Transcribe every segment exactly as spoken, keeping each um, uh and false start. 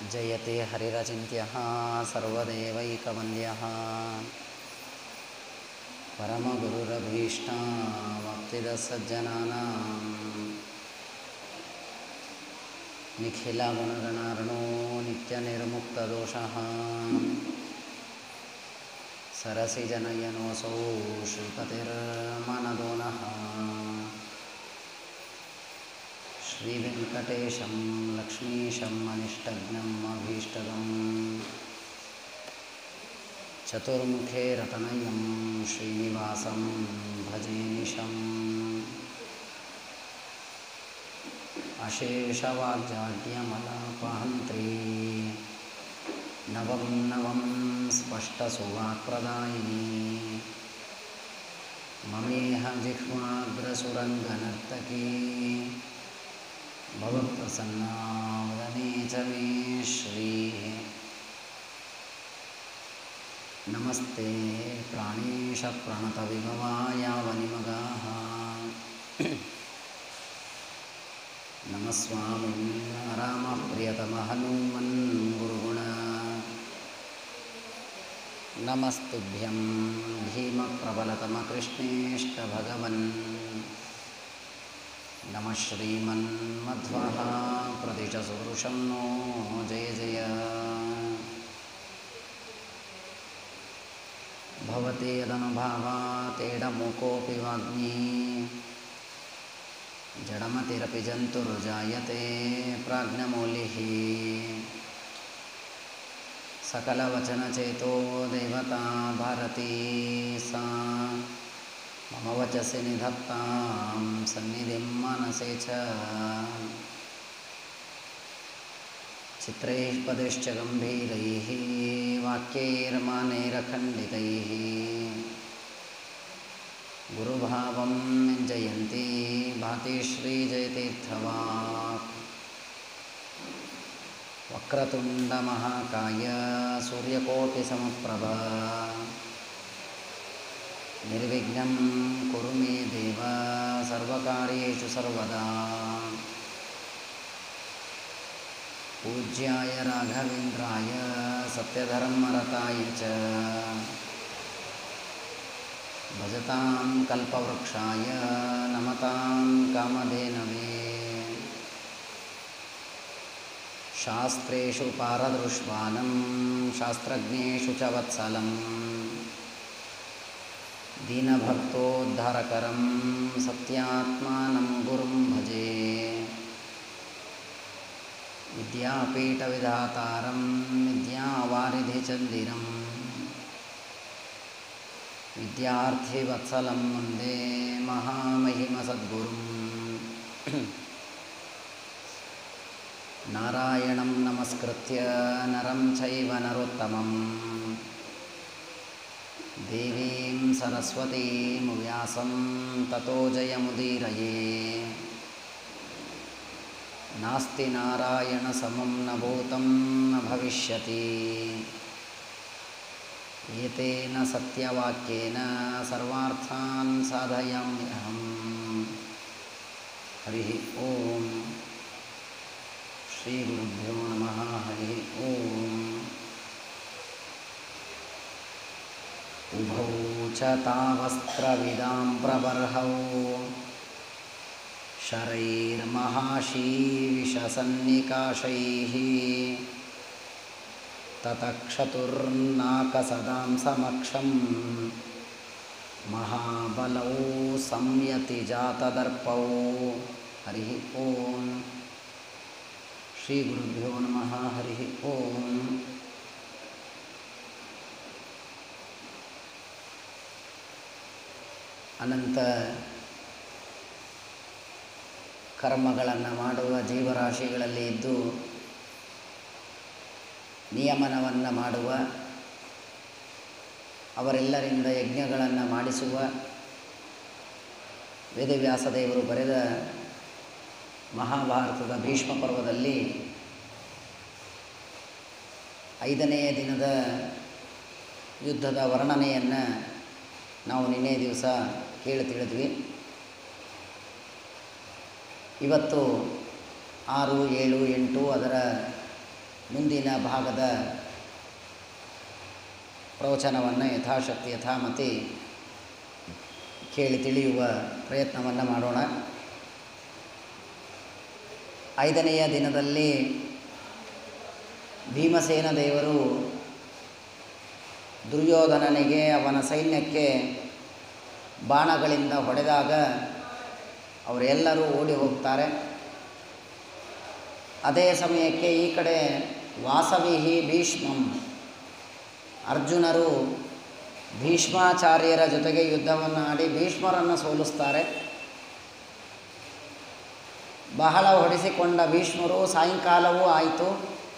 जयते हरिरचिन्त्यः सर्वदेवैकवन्द्यः परमगुरुरभीष्टावाप्तिदः सज्जनानां निखिलगुणगणार्णो नित्यनिर्मुक्तदोषः सरसिजनयनोऽसौ श्रीपतिर्मनदो नः। श्रीवेङ्कटेशं लक्ष्मीशम् अनिष्टज्ञम् अभीष्टदम् चतुर्मुखे रतनयं श्रीनिवासं भजे निशम्। अशेषवाग्जाड्यमलापहन्त्री नवं नवं स्पष्टसुवाक्प्रदायिनी ममेह जिह्वाग्रसुरङ्गनर्तकी भवप्रसन्ना वदने च मे श्रीः। नमस्ते प्राणेशप्रणतविभवायावनिमगाः नमस्वामिन् रामः प्रियतमः हनुमन् गुरुगुण नमस्तुभ्यं भीमप्रबलतमकृष्णेष्टभगवन् नमः श्रीमन्मध्वः प्रतिशसुदृशं नो जय जय। भवते यदनुभावातेडमुकोऽपि वाग्मी जडमतिरपि जन्तुर्जायते प्राज्ञमौलिः सकलवचनचेतो देवता भारती सा मम वचसि निधत्तां सन्निधिं मनसे च। चित्रैः पदैश्च गम्भीरैः वाक्यैर्मानैरखण्डितैः गुरुभावं जयन्ती भाति श्रीजयतीर्थवाक्। वक्रतुण्डमहाकाय सूर्यकोटिसमप्रभ निर्विघ्नं कुरु मे देव सर्वकार्येषु सर्वदा। पूज्याय राघवेन्द्राय सत्यधर्मरताय च भजतां कल्पवृक्षाय नमतां कामधेनवे। शास्त्रेषु पारदृष्वानं शास्त्रज्ञेषु च वत्सलं दीनभक्तोद्धारकरं सत्यात्मानं गुरुं भजे। विद्यापीठविधातारं विद्यावारिधिचन्दिरं विद्यार्थिवत्सलं वन्दे महामहिमसद्गुरुं। नारायणं नमस्कृत्य नरं चैव नरोत्तमं देवीं सरस्वतीं व्यासं ततो जयमुदीरये। नास्ति नारायणसमं न भूतं न भविष्यति एतेन सत्यवाक्येन सर्वार्थान् साधयाम्यहम्। हरिः ओं। श्रीगुरुभ्यो नमः। हरिः ओं। उभौ च तावस्त्रविदां प्रबर्हौ शरैर्महाशीविषसन्निकाशैः ततक्षतुर्नाकसदां समक्षं महाबलौ संयतिजातदर्पौ। हरिः ओं। श्रीगुरुभ्यो नमः। हरिः ओं। ಅನಂತ ಕರ್ಮಗಳನ್ನು ಮಾಡುವ ಜೀವರಾಶಿಗಳಲ್ಲಿ ಇದ್ದು ನಿಯಮನವನ್ನು ಮಾಡುವ, ಅವರೆಲ್ಲರಿಂದ ಯಜ್ಞಗಳನ್ನು ಮಾಡಿಸುವ ವೇದವ್ಯಾಸದೇವರು ಬರೆದ ಮಹಾಭಾರತದ ಭೀಷ್ಮ ಪರ್ವದಲ್ಲಿ ಐದನೆಯ ದಿನದ ಯುದ್ಧದ ವರ್ಣನೆಯನ್ನು ನಾವು ನಿನ್ನೆ ದಿವಸ ಕೇಳಿ ತಿಳಿದ್ವಿ. ಇವತ್ತು ಆರು ಏಳು ಎಂಟು ಅದರ ಮುಂದಿನ ಭಾಗದ ಪ್ರವಚನವನ್ನು ಯಥಾಶಕ್ತಿ ಯಥಾಮತಿ ಕೇಳಿ ತಿಳಿಯುವ ಪ್ರಯತ್ನವನ್ನು ಮಾಡೋಣ. ಐದನೆಯ ದಿನದಲ್ಲಿ ಭೀಮಸೇನ ದೇವರು ದುರ್ಯೋಧನನಿಗೆ ಅವನ ಸೈನ್ಯಕ್ಕೆ ಬಾಣಗಳಿಂದ ಹೊಡೆದಾಗ ಅವರೆಲ್ಲರೂ ಓಡಿ ಹೋಗ್ತಾರೆ. ಅದೇ ಸಮಯಕ್ಕೆ ಈ ಕಡೆ ವಾಸವಿಹಿ ಭೀಷ್ಮಂ, ಅರ್ಜುನರು ಭೀಷ್ಮಾಚಾರ್ಯರ ಜೊತೆಗೆ ಯುದ್ಧವನ್ನು ಆಡಿ ಭೀಷ್ಮರನ್ನು ಸೋಲಿಸ್ತಾರೆ. ಬಹಳ ಹೊಡೆಸಿಕೊಂಡ ಭೀಷ್ಮರು ಸಾಯಂಕಾಲವೂ ಆಯಿತು.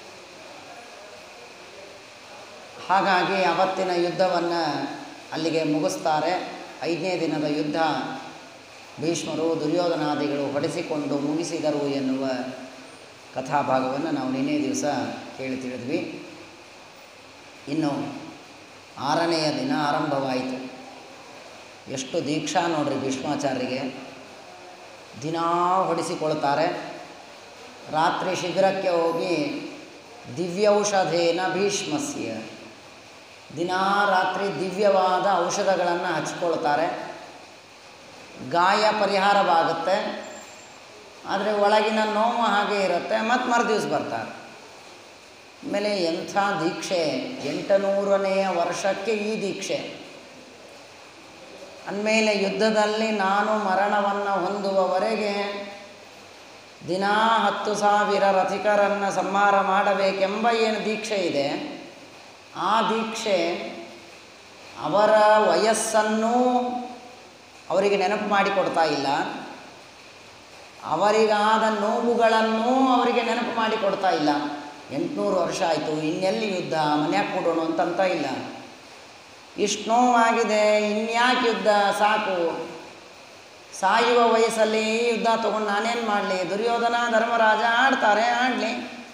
ಹಾಗಾಗಿ ಅವತ್ತಿನ ಯುದ್ಧವನ್ನು ಅಲ್ಲಿಗೆ ಮುಗಿಸ್ತಾರೆ. ಐದನೇ ದಿನದ ಯುದ್ಧ ಭೀಷ್ಮರು ದುರ್ಯೋಧನಾದಿಗಳು ಹೊಡೆಸಿಕೊಂಡು ಮುಗಿಸಿದರು ಎನ್ನುವ ಕಥಾಭಾಗವನ್ನು ನಾವು ನಿನ್ನೆ ದಿವಸ ಕೇಳಿ ತಿಳಿದ್ವಿ. ಇನ್ನು ಆರನೆಯ ದಿನ ಆರಂಭವಾಯಿತು. ಎಷ್ಟು ದೀಕ್ಷಾ ನೋಡ್ರಿ ಭೀಷ್ಮಾಚಾರ್ಯರಿಗೆ. ದಿನಾ ಹೊಡೆಸಿಕೊಳ್ತಾರೆ. ರಾತ್ರಿ ಶಿಬಿರಕ್ಕೆ ಹೋಗಿ ದಿವ್ಯೌಷಧೇನ ಭೀಷ್ಮಸ್ಯ, ದಿನಾ ರಾತ್ರಿ ದಿವ್ಯವಾದ ಔಷಧಗಳನ್ನು ಹಚ್ಕೊಳ್ತಾರೆ. ಗಾಯ ಪರಿಹಾರವಾಗುತ್ತೆ, ಆದರೆ ಒಳಗಿನ ನೋವು ಹಾಗೆ ಇರುತ್ತೆ. ಮತ್ತು ಮರುದಿವ್ಸ ಬರ್ತಾರೆ. ಆಮೇಲೆ ಎಂಥ ದೀಕ್ಷೆ, ಎಂಟುನೂರನೆಯ ವರ್ಷಕ್ಕೆ ಈ ದೀಕ್ಷೆ. ಅಂದಮೇಲೆ ಯುದ್ಧದಲ್ಲಿ ನಾನು ಮರಣವನ್ನು ಹೊಂದುವವರೆಗೆ ದಿನಾ ಹತ್ತು ಸಾವಿರ ರಥಿಕರನ್ನು ಸಂಹಾರ ಮಾಡಬೇಕೆಂಬ ಏನು ದೀಕ್ಷೆ ಇದೆ, ಆ ದೀಕ್ಷೆ ಅವರ ವಯಸ್ಸನ್ನೂ ಅವರಿಗೆ ನೆನಪು ಮಾಡಿಕೊಡ್ತಾ ಇಲ್ಲ, ಅವರಿಗಾದ ನೋವುಗಳನ್ನೂ ಅವರಿಗೆ ನೆನಪು ಮಾಡಿಕೊಡ್ತಾ ಇಲ್ಲ. ಎಂಟುನೂರು ವರ್ಷ ಆಯಿತು, ಇನ್ನೆಲ್ಲಿ ಯುದ್ಧ, ಮನ್ಯಾಗ ಕೊಡೋಣ ಅಂತಂತ ಇಲ್ಲ. ಇಷ್ಟು ನೋವಾಗಿದೆ, ಇನ್ಯಾಕೆ ಯುದ್ಧ, ಸಾಕು, ಸಾಯುವ ವಯಸ್ಸಲ್ಲಿ ಯುದ್ಧ ತೊಗೊಂಡು ನಾನೇನು ಮಾಡಲಿ, ದುರ್ಯೋಧನ ಧರ್ಮರಾಜ ಆಡ್ತಾರೆ, ಆಡಲಿ,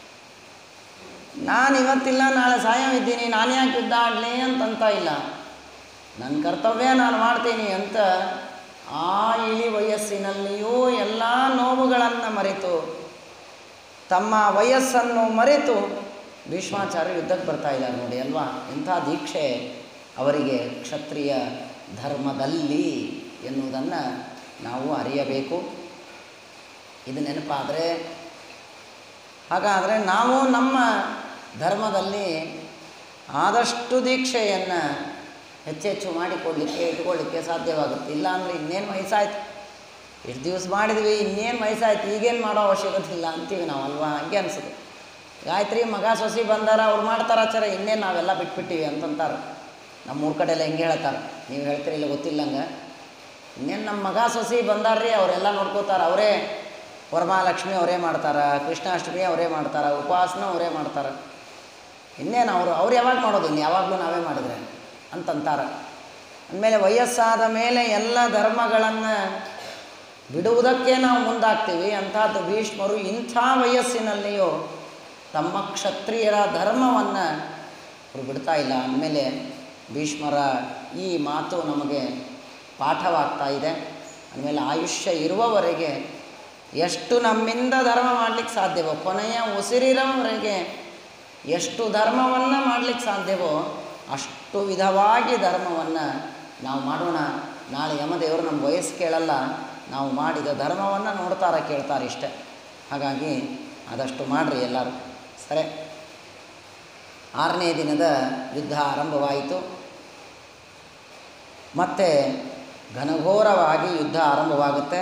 ನಾನು ಇವತ್ತಿಲ್ಲ ನಾಳೆ ಸಾಯವಿದ್ದೀನಿ, ನಾನು ಯಾಕೆ ಯುದ್ಧ ಆಡಲಿ ಅಂತಂತ ಇಲ್ಲ. ನನ್ನ ಕರ್ತವ್ಯ ನಾನು ಮಾಡ್ತೀನಿ ಅಂತ ಆ ಇಳಿ ವಯಸ್ಸಿನಲ್ಲಿಯೂ ಎಲ್ಲ ನೋವುಗಳನ್ನು ಮರೆತು, ತಮ್ಮ ವಯಸ್ಸನ್ನು ಮರೆತು ಭೀಷ್ಮಾಚಾರ್ಯ ಯುದ್ಧಕ್ಕೆ ಬರ್ತಾ ಇದ್ದಾರೆ ನೋಡಿ ಅಲ್ವಾ. ಇಂಥ ದೀಕ್ಷೆ ಅವರಿಗೆ ಕ್ಷತ್ರಿಯ ಧರ್ಮದಲ್ಲಿ ಎನ್ನುವುದನ್ನು ನಾವು ಅರಿಯಬೇಕು. ಇದು ನೆನಪಾದರೆ, ಹಾಗಾದರೆ ನಾವು ನಮ್ಮ ಧರ್ಮದಲ್ಲಿ ಆದಷ್ಟು ದೀಕ್ಷೆಯನ್ನು ಹೆಚ್ಚೆಚ್ಚು ಮಾಡಿಕೊಡಲಿಕ್ಕೆ ಇಟ್ಕೊಳ್ಳಿಕ್ಕೆ ಸಾಧ್ಯವಾಗುತ್ತೆ. ಇಲ್ಲಾಂದರೆ ಇನ್ನೇನು ವಯಸ್ಸಾಯ್ತು, ಎಷ್ಟು ದಿವಸ ಮಾಡಿದ್ವಿ, ಇನ್ನೇನು ವಯಸ್ಸಾಯ್ತು, ಈಗೇನು ಮಾಡೋ ಅವಶ್ಯಕತೆ ಇಲ್ಲ ಅಂತೀವಿ ನಾವು ಅಲ್ವಾ. ಹಂಗೆ ಅನಿಸುತ್ತೆ. ಗಾಯತ್ರಿ ಮಗ ಸೊಸಿ ಬಂದಾರ, ಅವ್ರು ಮಾಡ್ತಾರಾಚಾರ, ಇನ್ನೇನು ನಾವೆಲ್ಲ ಬಿಟ್ಬಿಟ್ಟಿವಿ ಅಂತಂತಾರೆ. ನಮ್ಮ ಊರ ಕಡೆ ಎಲ್ಲ ಹೆಂಗೆ ಹೇಳ್ತಾರೆ, ನೀವು ಹೇಳ್ತೀರಿ ಇಲ್ಲ ಗೊತ್ತಿಲ್ಲಂಗೆ. ಇನ್ನೇನು ನಮ್ಮ ಮಗ ಸೊಸಿ ಬಂದಾರ್ರಿ, ಅವರೆಲ್ಲ ನೋಡ್ಕೋತಾರೆ, ಅವರೇ ವರಮಹಾಲಕ್ಷ್ಮಿ ಅವರೇ ಮಾಡ್ತಾರೆ, ಕೃಷ್ಣಾಷ್ಟಮಿ ಅವರೇ ಮಾಡ್ತಾರೆ, ಉಪವಾಸನ ಅವರೇ ಮಾಡ್ತಾರೆ, ಇನ್ನೇನು ಅವರು ಅವ್ರು ಯಾವಾಗ ಮಾಡೋದು, ಇನ್ನು ಯಾವಾಗಲೂ ನಾವೇ ಮಾಡಿದ್ರೆ ಅಂತಂತಾರೆ. ಅಂದಮೇಲೆ ವಯಸ್ಸಾದ ಮೇಲೆ ಎಲ್ಲ ಧರ್ಮಗಳನ್ನು ಬಿಡುವುದಕ್ಕೆ ನಾವು ಮುಂದಾಗ್ತೀವಿ. ಅಂಥದ್ದು ಭೀಷ್ಮರು ಇಂಥ ವಯಸ್ಸಿನಲ್ಲಿಯೂ ತಮ್ಮ ಕ್ಷತ್ರಿಯರ ಧರ್ಮವನ್ನು ಅವರು ಬಿಡ್ತಾ ಇಲ್ಲ. ಅಂದಮೇಲೆ ಭೀಷ್ಮರ ಈ ಮಾತು ನಮಗೆ ಪಾಠವಾಗ್ತಾ ಇದೆ. ಅಂದಮೇಲೆ ಆಯುಷ್ಯ ಇರುವವರೆಗೆ ಎಷ್ಟು ನಮ್ಮಿಂದ ಧರ್ಮ ಮಾಡಲಿಕ್ಕೆ ಸಾಧ್ಯವೋ, ಕೊನೆಯ ಉಸಿರಿರೋವರೆಗೆ ಎಷ್ಟು ಧರ್ಮವನ್ನು ಮಾಡಲಿಕ್ಕೆ ಸಾಧ್ಯವೋ ಅಷ್ಟು ವಿಧವಾಗಿ ಧರ್ಮವನ್ನು ನಾವು ಮಾಡೋಣ. ನಾಳೆ ಯಮದೇವರು ನಮ್ಮ ವಯಸ್ಸು ಕೇಳಲ್ಲ, ನಾವು ಮಾಡಿದ ಧರ್ಮವನ್ನು ನೋಡ್ತಾರೆ, ಕೇಳ್ತಾರೆ ಇಷ್ಟೆ. ಹಾಗಾಗಿ ಆದಷ್ಟು ಮಾಡಿರಿ ಎಲ್ಲರೂ. ಸರಿ, ಆರನೇ ದಿನದ ಯುದ್ಧ ಆರಂಭವಾಯಿತು. ಮತ್ತು ಘನಘೋರವಾಗಿ ಯುದ್ಧ ಆರಂಭವಾಗುತ್ತೆ.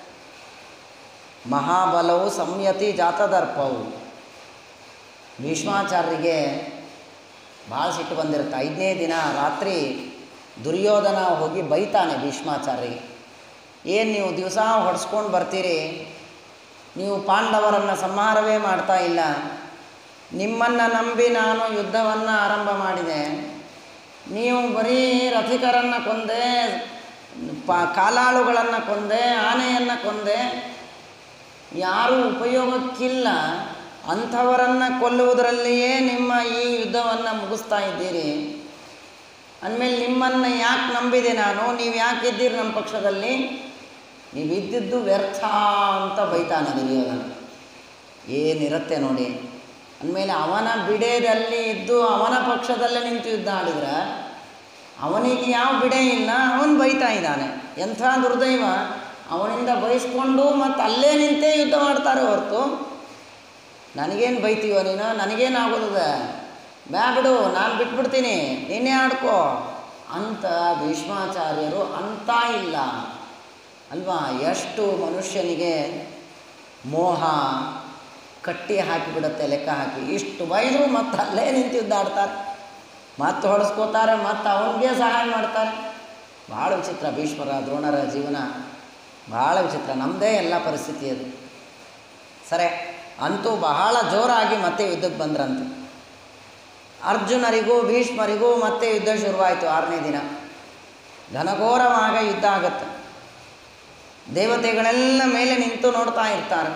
ಮಹಾಬಲವು ಸಂಯತಿ ಜಾತದರ್ಪವು. ಭೀಷ್ಮಾಚಾರ್ಯರಿಗೆ ಭಾಳ ಸಿಟ್ಟು ಬಂದಿರುತ್ತೆ. ಐದನೇ ದಿನ ರಾತ್ರಿ ದುರ್ಯೋಧನ ಹೋಗಿ ಬೈತಾನೆ ಭೀಷ್ಮಾಚಾರ್ಯರಿಗೆ, ಏನು ನೀವು ದಿವಸ ಹೊಡೆಸ್ಕೊಂಡು ಬರ್ತೀರಿ, ನೀವು ಪಾಂಡವರನ್ನು ಸಂಹಾರವೇ ಮಾಡ್ತಾ ಇಲ್ಲ, ನಿಮ್ಮನ್ನು ನಂಬಿ ನಾನು ಯುದ್ಧವನ್ನು ಆರಂಭ ಮಾಡಿದೆ, ನೀವು ಬರೀ ರಥಿಕರನ್ನು ಕೊಂದೆ, ಪ ಕಾಲಾಳುಗಳನ್ನು ಕೊಂದೆ, ಆನೆಯನ್ನು ಕೊಂದೆ, ಯಾರೂ ಉಪಯೋಗಕ್ಕಿಲ್ಲ ಅಂಥವರನ್ನು ಕೊಲ್ಲುವುದರಲ್ಲಿಯೇ ನಿಮ್ಮ ಈ ಯುದ್ಧವನ್ನು ಮುಗಿಸ್ತಾ ಇದ್ದೀರಿ. ಅಂದಮೇಲೆ ನಿಮ್ಮನ್ನು ಯಾಕೆ ನಂಬಿದೆ ನಾನು, ನೀವು ಯಾಕೆ ಇದ್ದೀರಿ ನಮ್ಮ ಪಕ್ಷದಲ್ಲಿ, ನೀವು ಇದ್ದಿದ್ದು ವ್ಯರ್ಥ ಅಂತ ಬೈತಾನೆ ದುರ್ಯೋಧನ. ಏನಿರುತ್ತೆ ನೋಡಿ, ಅಂದಮೇಲೆ ಅವನ ಬಿಡೆಯಲ್ಲಿ ಇದ್ದು ಅವನ ಪಕ್ಷದಲ್ಲೇ ನಿಂತು ಯುದ್ಧ ಆಡಿದ್ರೆ ಅವನಿಗೆ ಯಾವ ಬಿಡೆ ಇಲ್ಲ, ಅವನು ಬೈತಾ ಇದ್ದಾನೆ. ಎಂಥ ದುರ್ದೈವ, ಅವನಿಂದ ಬಯಸ್ಕೊಂಡು ಮತ್ತು ಅಲ್ಲೇ ನಿಂತೇ ಯುದ್ಧ ಮಾಡ್ತಾರೆ ಹೊರತು ನನಗೇನು ಬೈತೀವೋ ನೀನು, ನನಗೇನಾಗೋದ, ಬ್ಯಾ ಬಿಡು, ನಾನು ಬಿಟ್ಬಿಡ್ತೀನಿ, ನೀನೇ ಆಡ್ಕೋ ಅಂತ ಭೀಷ್ಮಾಚಾರ್ಯರು ಅಂತ ಇಲ್ಲ ಅಲ್ವಾ. ಎಷ್ಟು ಮನುಷ್ಯನಿಗೆ ಮೋಹ ಕಟ್ಟಿ ಹಾಕಿಬಿಡುತ್ತೆ ಲೆಕ್ಕ ಹಾಕಿ. ಇಷ್ಟು ಬೈದರು ಮತ್ತು ಅಲ್ಲೇ ನಿಂತು ಯುದ್ಧ ಆಡ್ತಾರೆ, ಮತ್ತೆ ಹೊಡೆಸ್ಕೋತಾರೆ, ಮತ್ತು ಅವನಿಗೆ ಸಹಾಯ ಮಾಡ್ತಾರೆ. ಭಾಳ ವಿಚಿತ್ರ ಭೀಷ್ಮರ ದ್ರೋಣರ ಜೀವನ, ಭಾಳ ವಿಚಿತ್ರ. ನಮ್ಮದೇ ಎಲ್ಲ ಪರಿಸ್ಥಿತಿ ಅದು. ಸರಿ, ಅಂತೂ ಬಹಳ ಜೋರಾಗಿ ಮತ್ತೆ ಯುದ್ಧಕ್ಕೆ ಬಂದ್ರಂತೆ. ಅರ್ಜುನರಿಗೂ ಭೀಷ್ಮರಿಗೂ ಮತ್ತೆ ಯುದ್ಧ ಶುರುವಾಯಿತು. ಆರನೇ ದಿನ ಘನಘೋರವಾಗ ಯುದ್ಧ ಆಗುತ್ತೆ. ದೇವತೆಗಳೆಲ್ಲ ಮೇಲೆ ನಿಂತು ನೋಡ್ತಾ ಇರ್ತಾರೆ.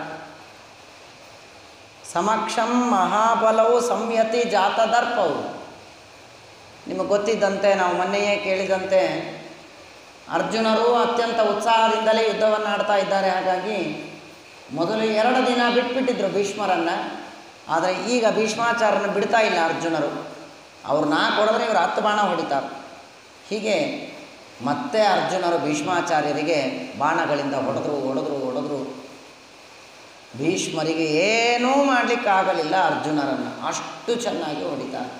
ಸಮಕ್ಷಂ ಮಹಾಬಲವು ಸಂಯತಿ ಜಾತದರ್ಪವು. ನಿಮಗೆ ಗೊತ್ತಿದ್ದಂತೆ, ನಾವು ಮೊನ್ನೆಯೇ ಕೇಳಿದಂತೆ, ಅರ್ಜುನರು ಅತ್ಯಂತ ಉತ್ಸಾಹದಿಂದಲೇ ಯುದ್ಧವನ್ನು ಆಡ್ತಾ ಇದ್ದಾರೆ. ಹಾಗಾಗಿ ಮೊದಲು ಎರಡು ದಿನ ಬಿಟ್ಬಿಟ್ಟಿದ್ರು ಭೀಷ್ಮರನ್ನು. ಆದರೆ ಈಗ ಭೀಷ್ಮಾಚಾರ್ಯನ ಬಿಡ್ತಾ ಇಲ್ಲ ಅರ್ಜುನರು. ಅವ್ರು ನಾಲ್ಕು ಹೊಡೆದ್ರೆ ಇವರು ಹತ್ತು ಬಾಣ ಹೊಡಿತಾರೆ. ಹೀಗೆ ಮತ್ತೆ ಅರ್ಜುನರು ಭೀಷ್ಮಾಚಾರ್ಯರಿಗೆ ಬಾಣಗಳಿಂದ ಹೊಡೆದ್ರು ಹೊಡೆದ್ರು ಹೊಡೆದ್ರು ಭೀಷ್ಮರಿಗೆ ಏನೂ ಮಾಡಲಿಕ್ಕಾಗಲಿಲ್ಲ ಅರ್ಜುನರನ್ನು. ಅಷ್ಟು ಚೆನ್ನಾಗಿ ಹೊಡಿತಾರೆ.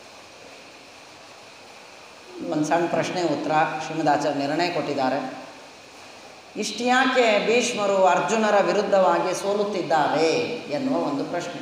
ಒಂದು ಸಣ್ಣ ಪ್ರಶ್ನೆ ಉತ್ತರ ಶ್ರೀಮದಾಚಾರ್ಯ ನಿರ್ಣಯ ಕೊಟ್ಟಿದ್ದಾರೆ. ಇಷ್ಟು ಯಾಕೆ ಭೀಷ್ಮರು ಅರ್ಜುನರ ವಿರುದ್ಧವಾಗಿ ಸೋಲುತ್ತಿದ್ದಾರೆ ಎನ್ನುವ ಒಂದು ಪ್ರಶ್ನೆ.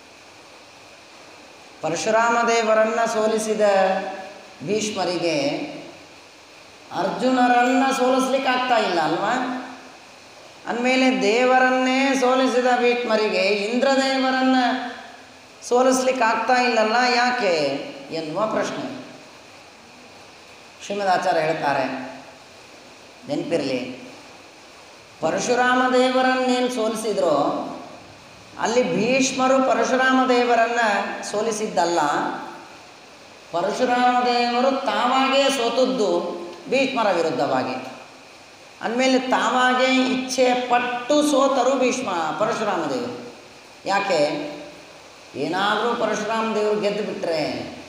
ಪರಶುರಾಮ ದೇವರನ್ನು ಸೋಲಿಸಿದ ಭೀಷ್ಮರಿಗೆ ಅರ್ಜುನರನ್ನು ಸೋಲಿಸ್ಲಿಕ್ಕೆ ಆಗ್ತಾ ಇಲ್ಲ ಅಲ್ವಾ. ಅಂದಮೇಲೆ ದೇವರನ್ನೇ ಸೋಲಿಸಿದ ಭೀಷ್ಮರಿಗೆ ಇಂದ್ರದೇವರನ್ನು ಸೋಲಿಸ್ಲಿಕ್ಕೆ ಆಗ್ತಾ ಇಲ್ಲಲ್ಲ, ಯಾಕೆ ಎನ್ನುವ ಪ್ರಶ್ನೆ. ಶ್ರೀಮದಾಚಾರ್ಯ ಹೇಳ್ತಾರೆ, ನೆನಪಿರಲಿ, ಪರಶುರಾಮ ದೇವರನ್ನೇನು ಸೋಲಿಸಿದ್ರೋ ಅಲ್ಲಿ ಭೀಷ್ಮರು ಪರಶುರಾಮ ದೇವರನ್ನು ಸೋಲಿಸಿದ್ದಲ್ಲ. ಪರಶುರಾಮ ದೇವರು ತಾವಾಗೇ ಸೋತದ್ದು ಭೀಷ್ಮರ ವಿರುದ್ಧವಾಗಿ. ಅಂದಮೇಲೆ ತಾವಾಗೇ ಇಚ್ಛೆ ಪಟ್ಟು ಸೋತರು ಭೀಷ್ಮ ಪರಶುರಾಮ ದೇವರು. ಯಾಕೆ? ಏನಾದರೂ ಪರಶುರಾಮ ದೇವರು ಗೆದ್ದು ಬಿಟ್ಟರೆ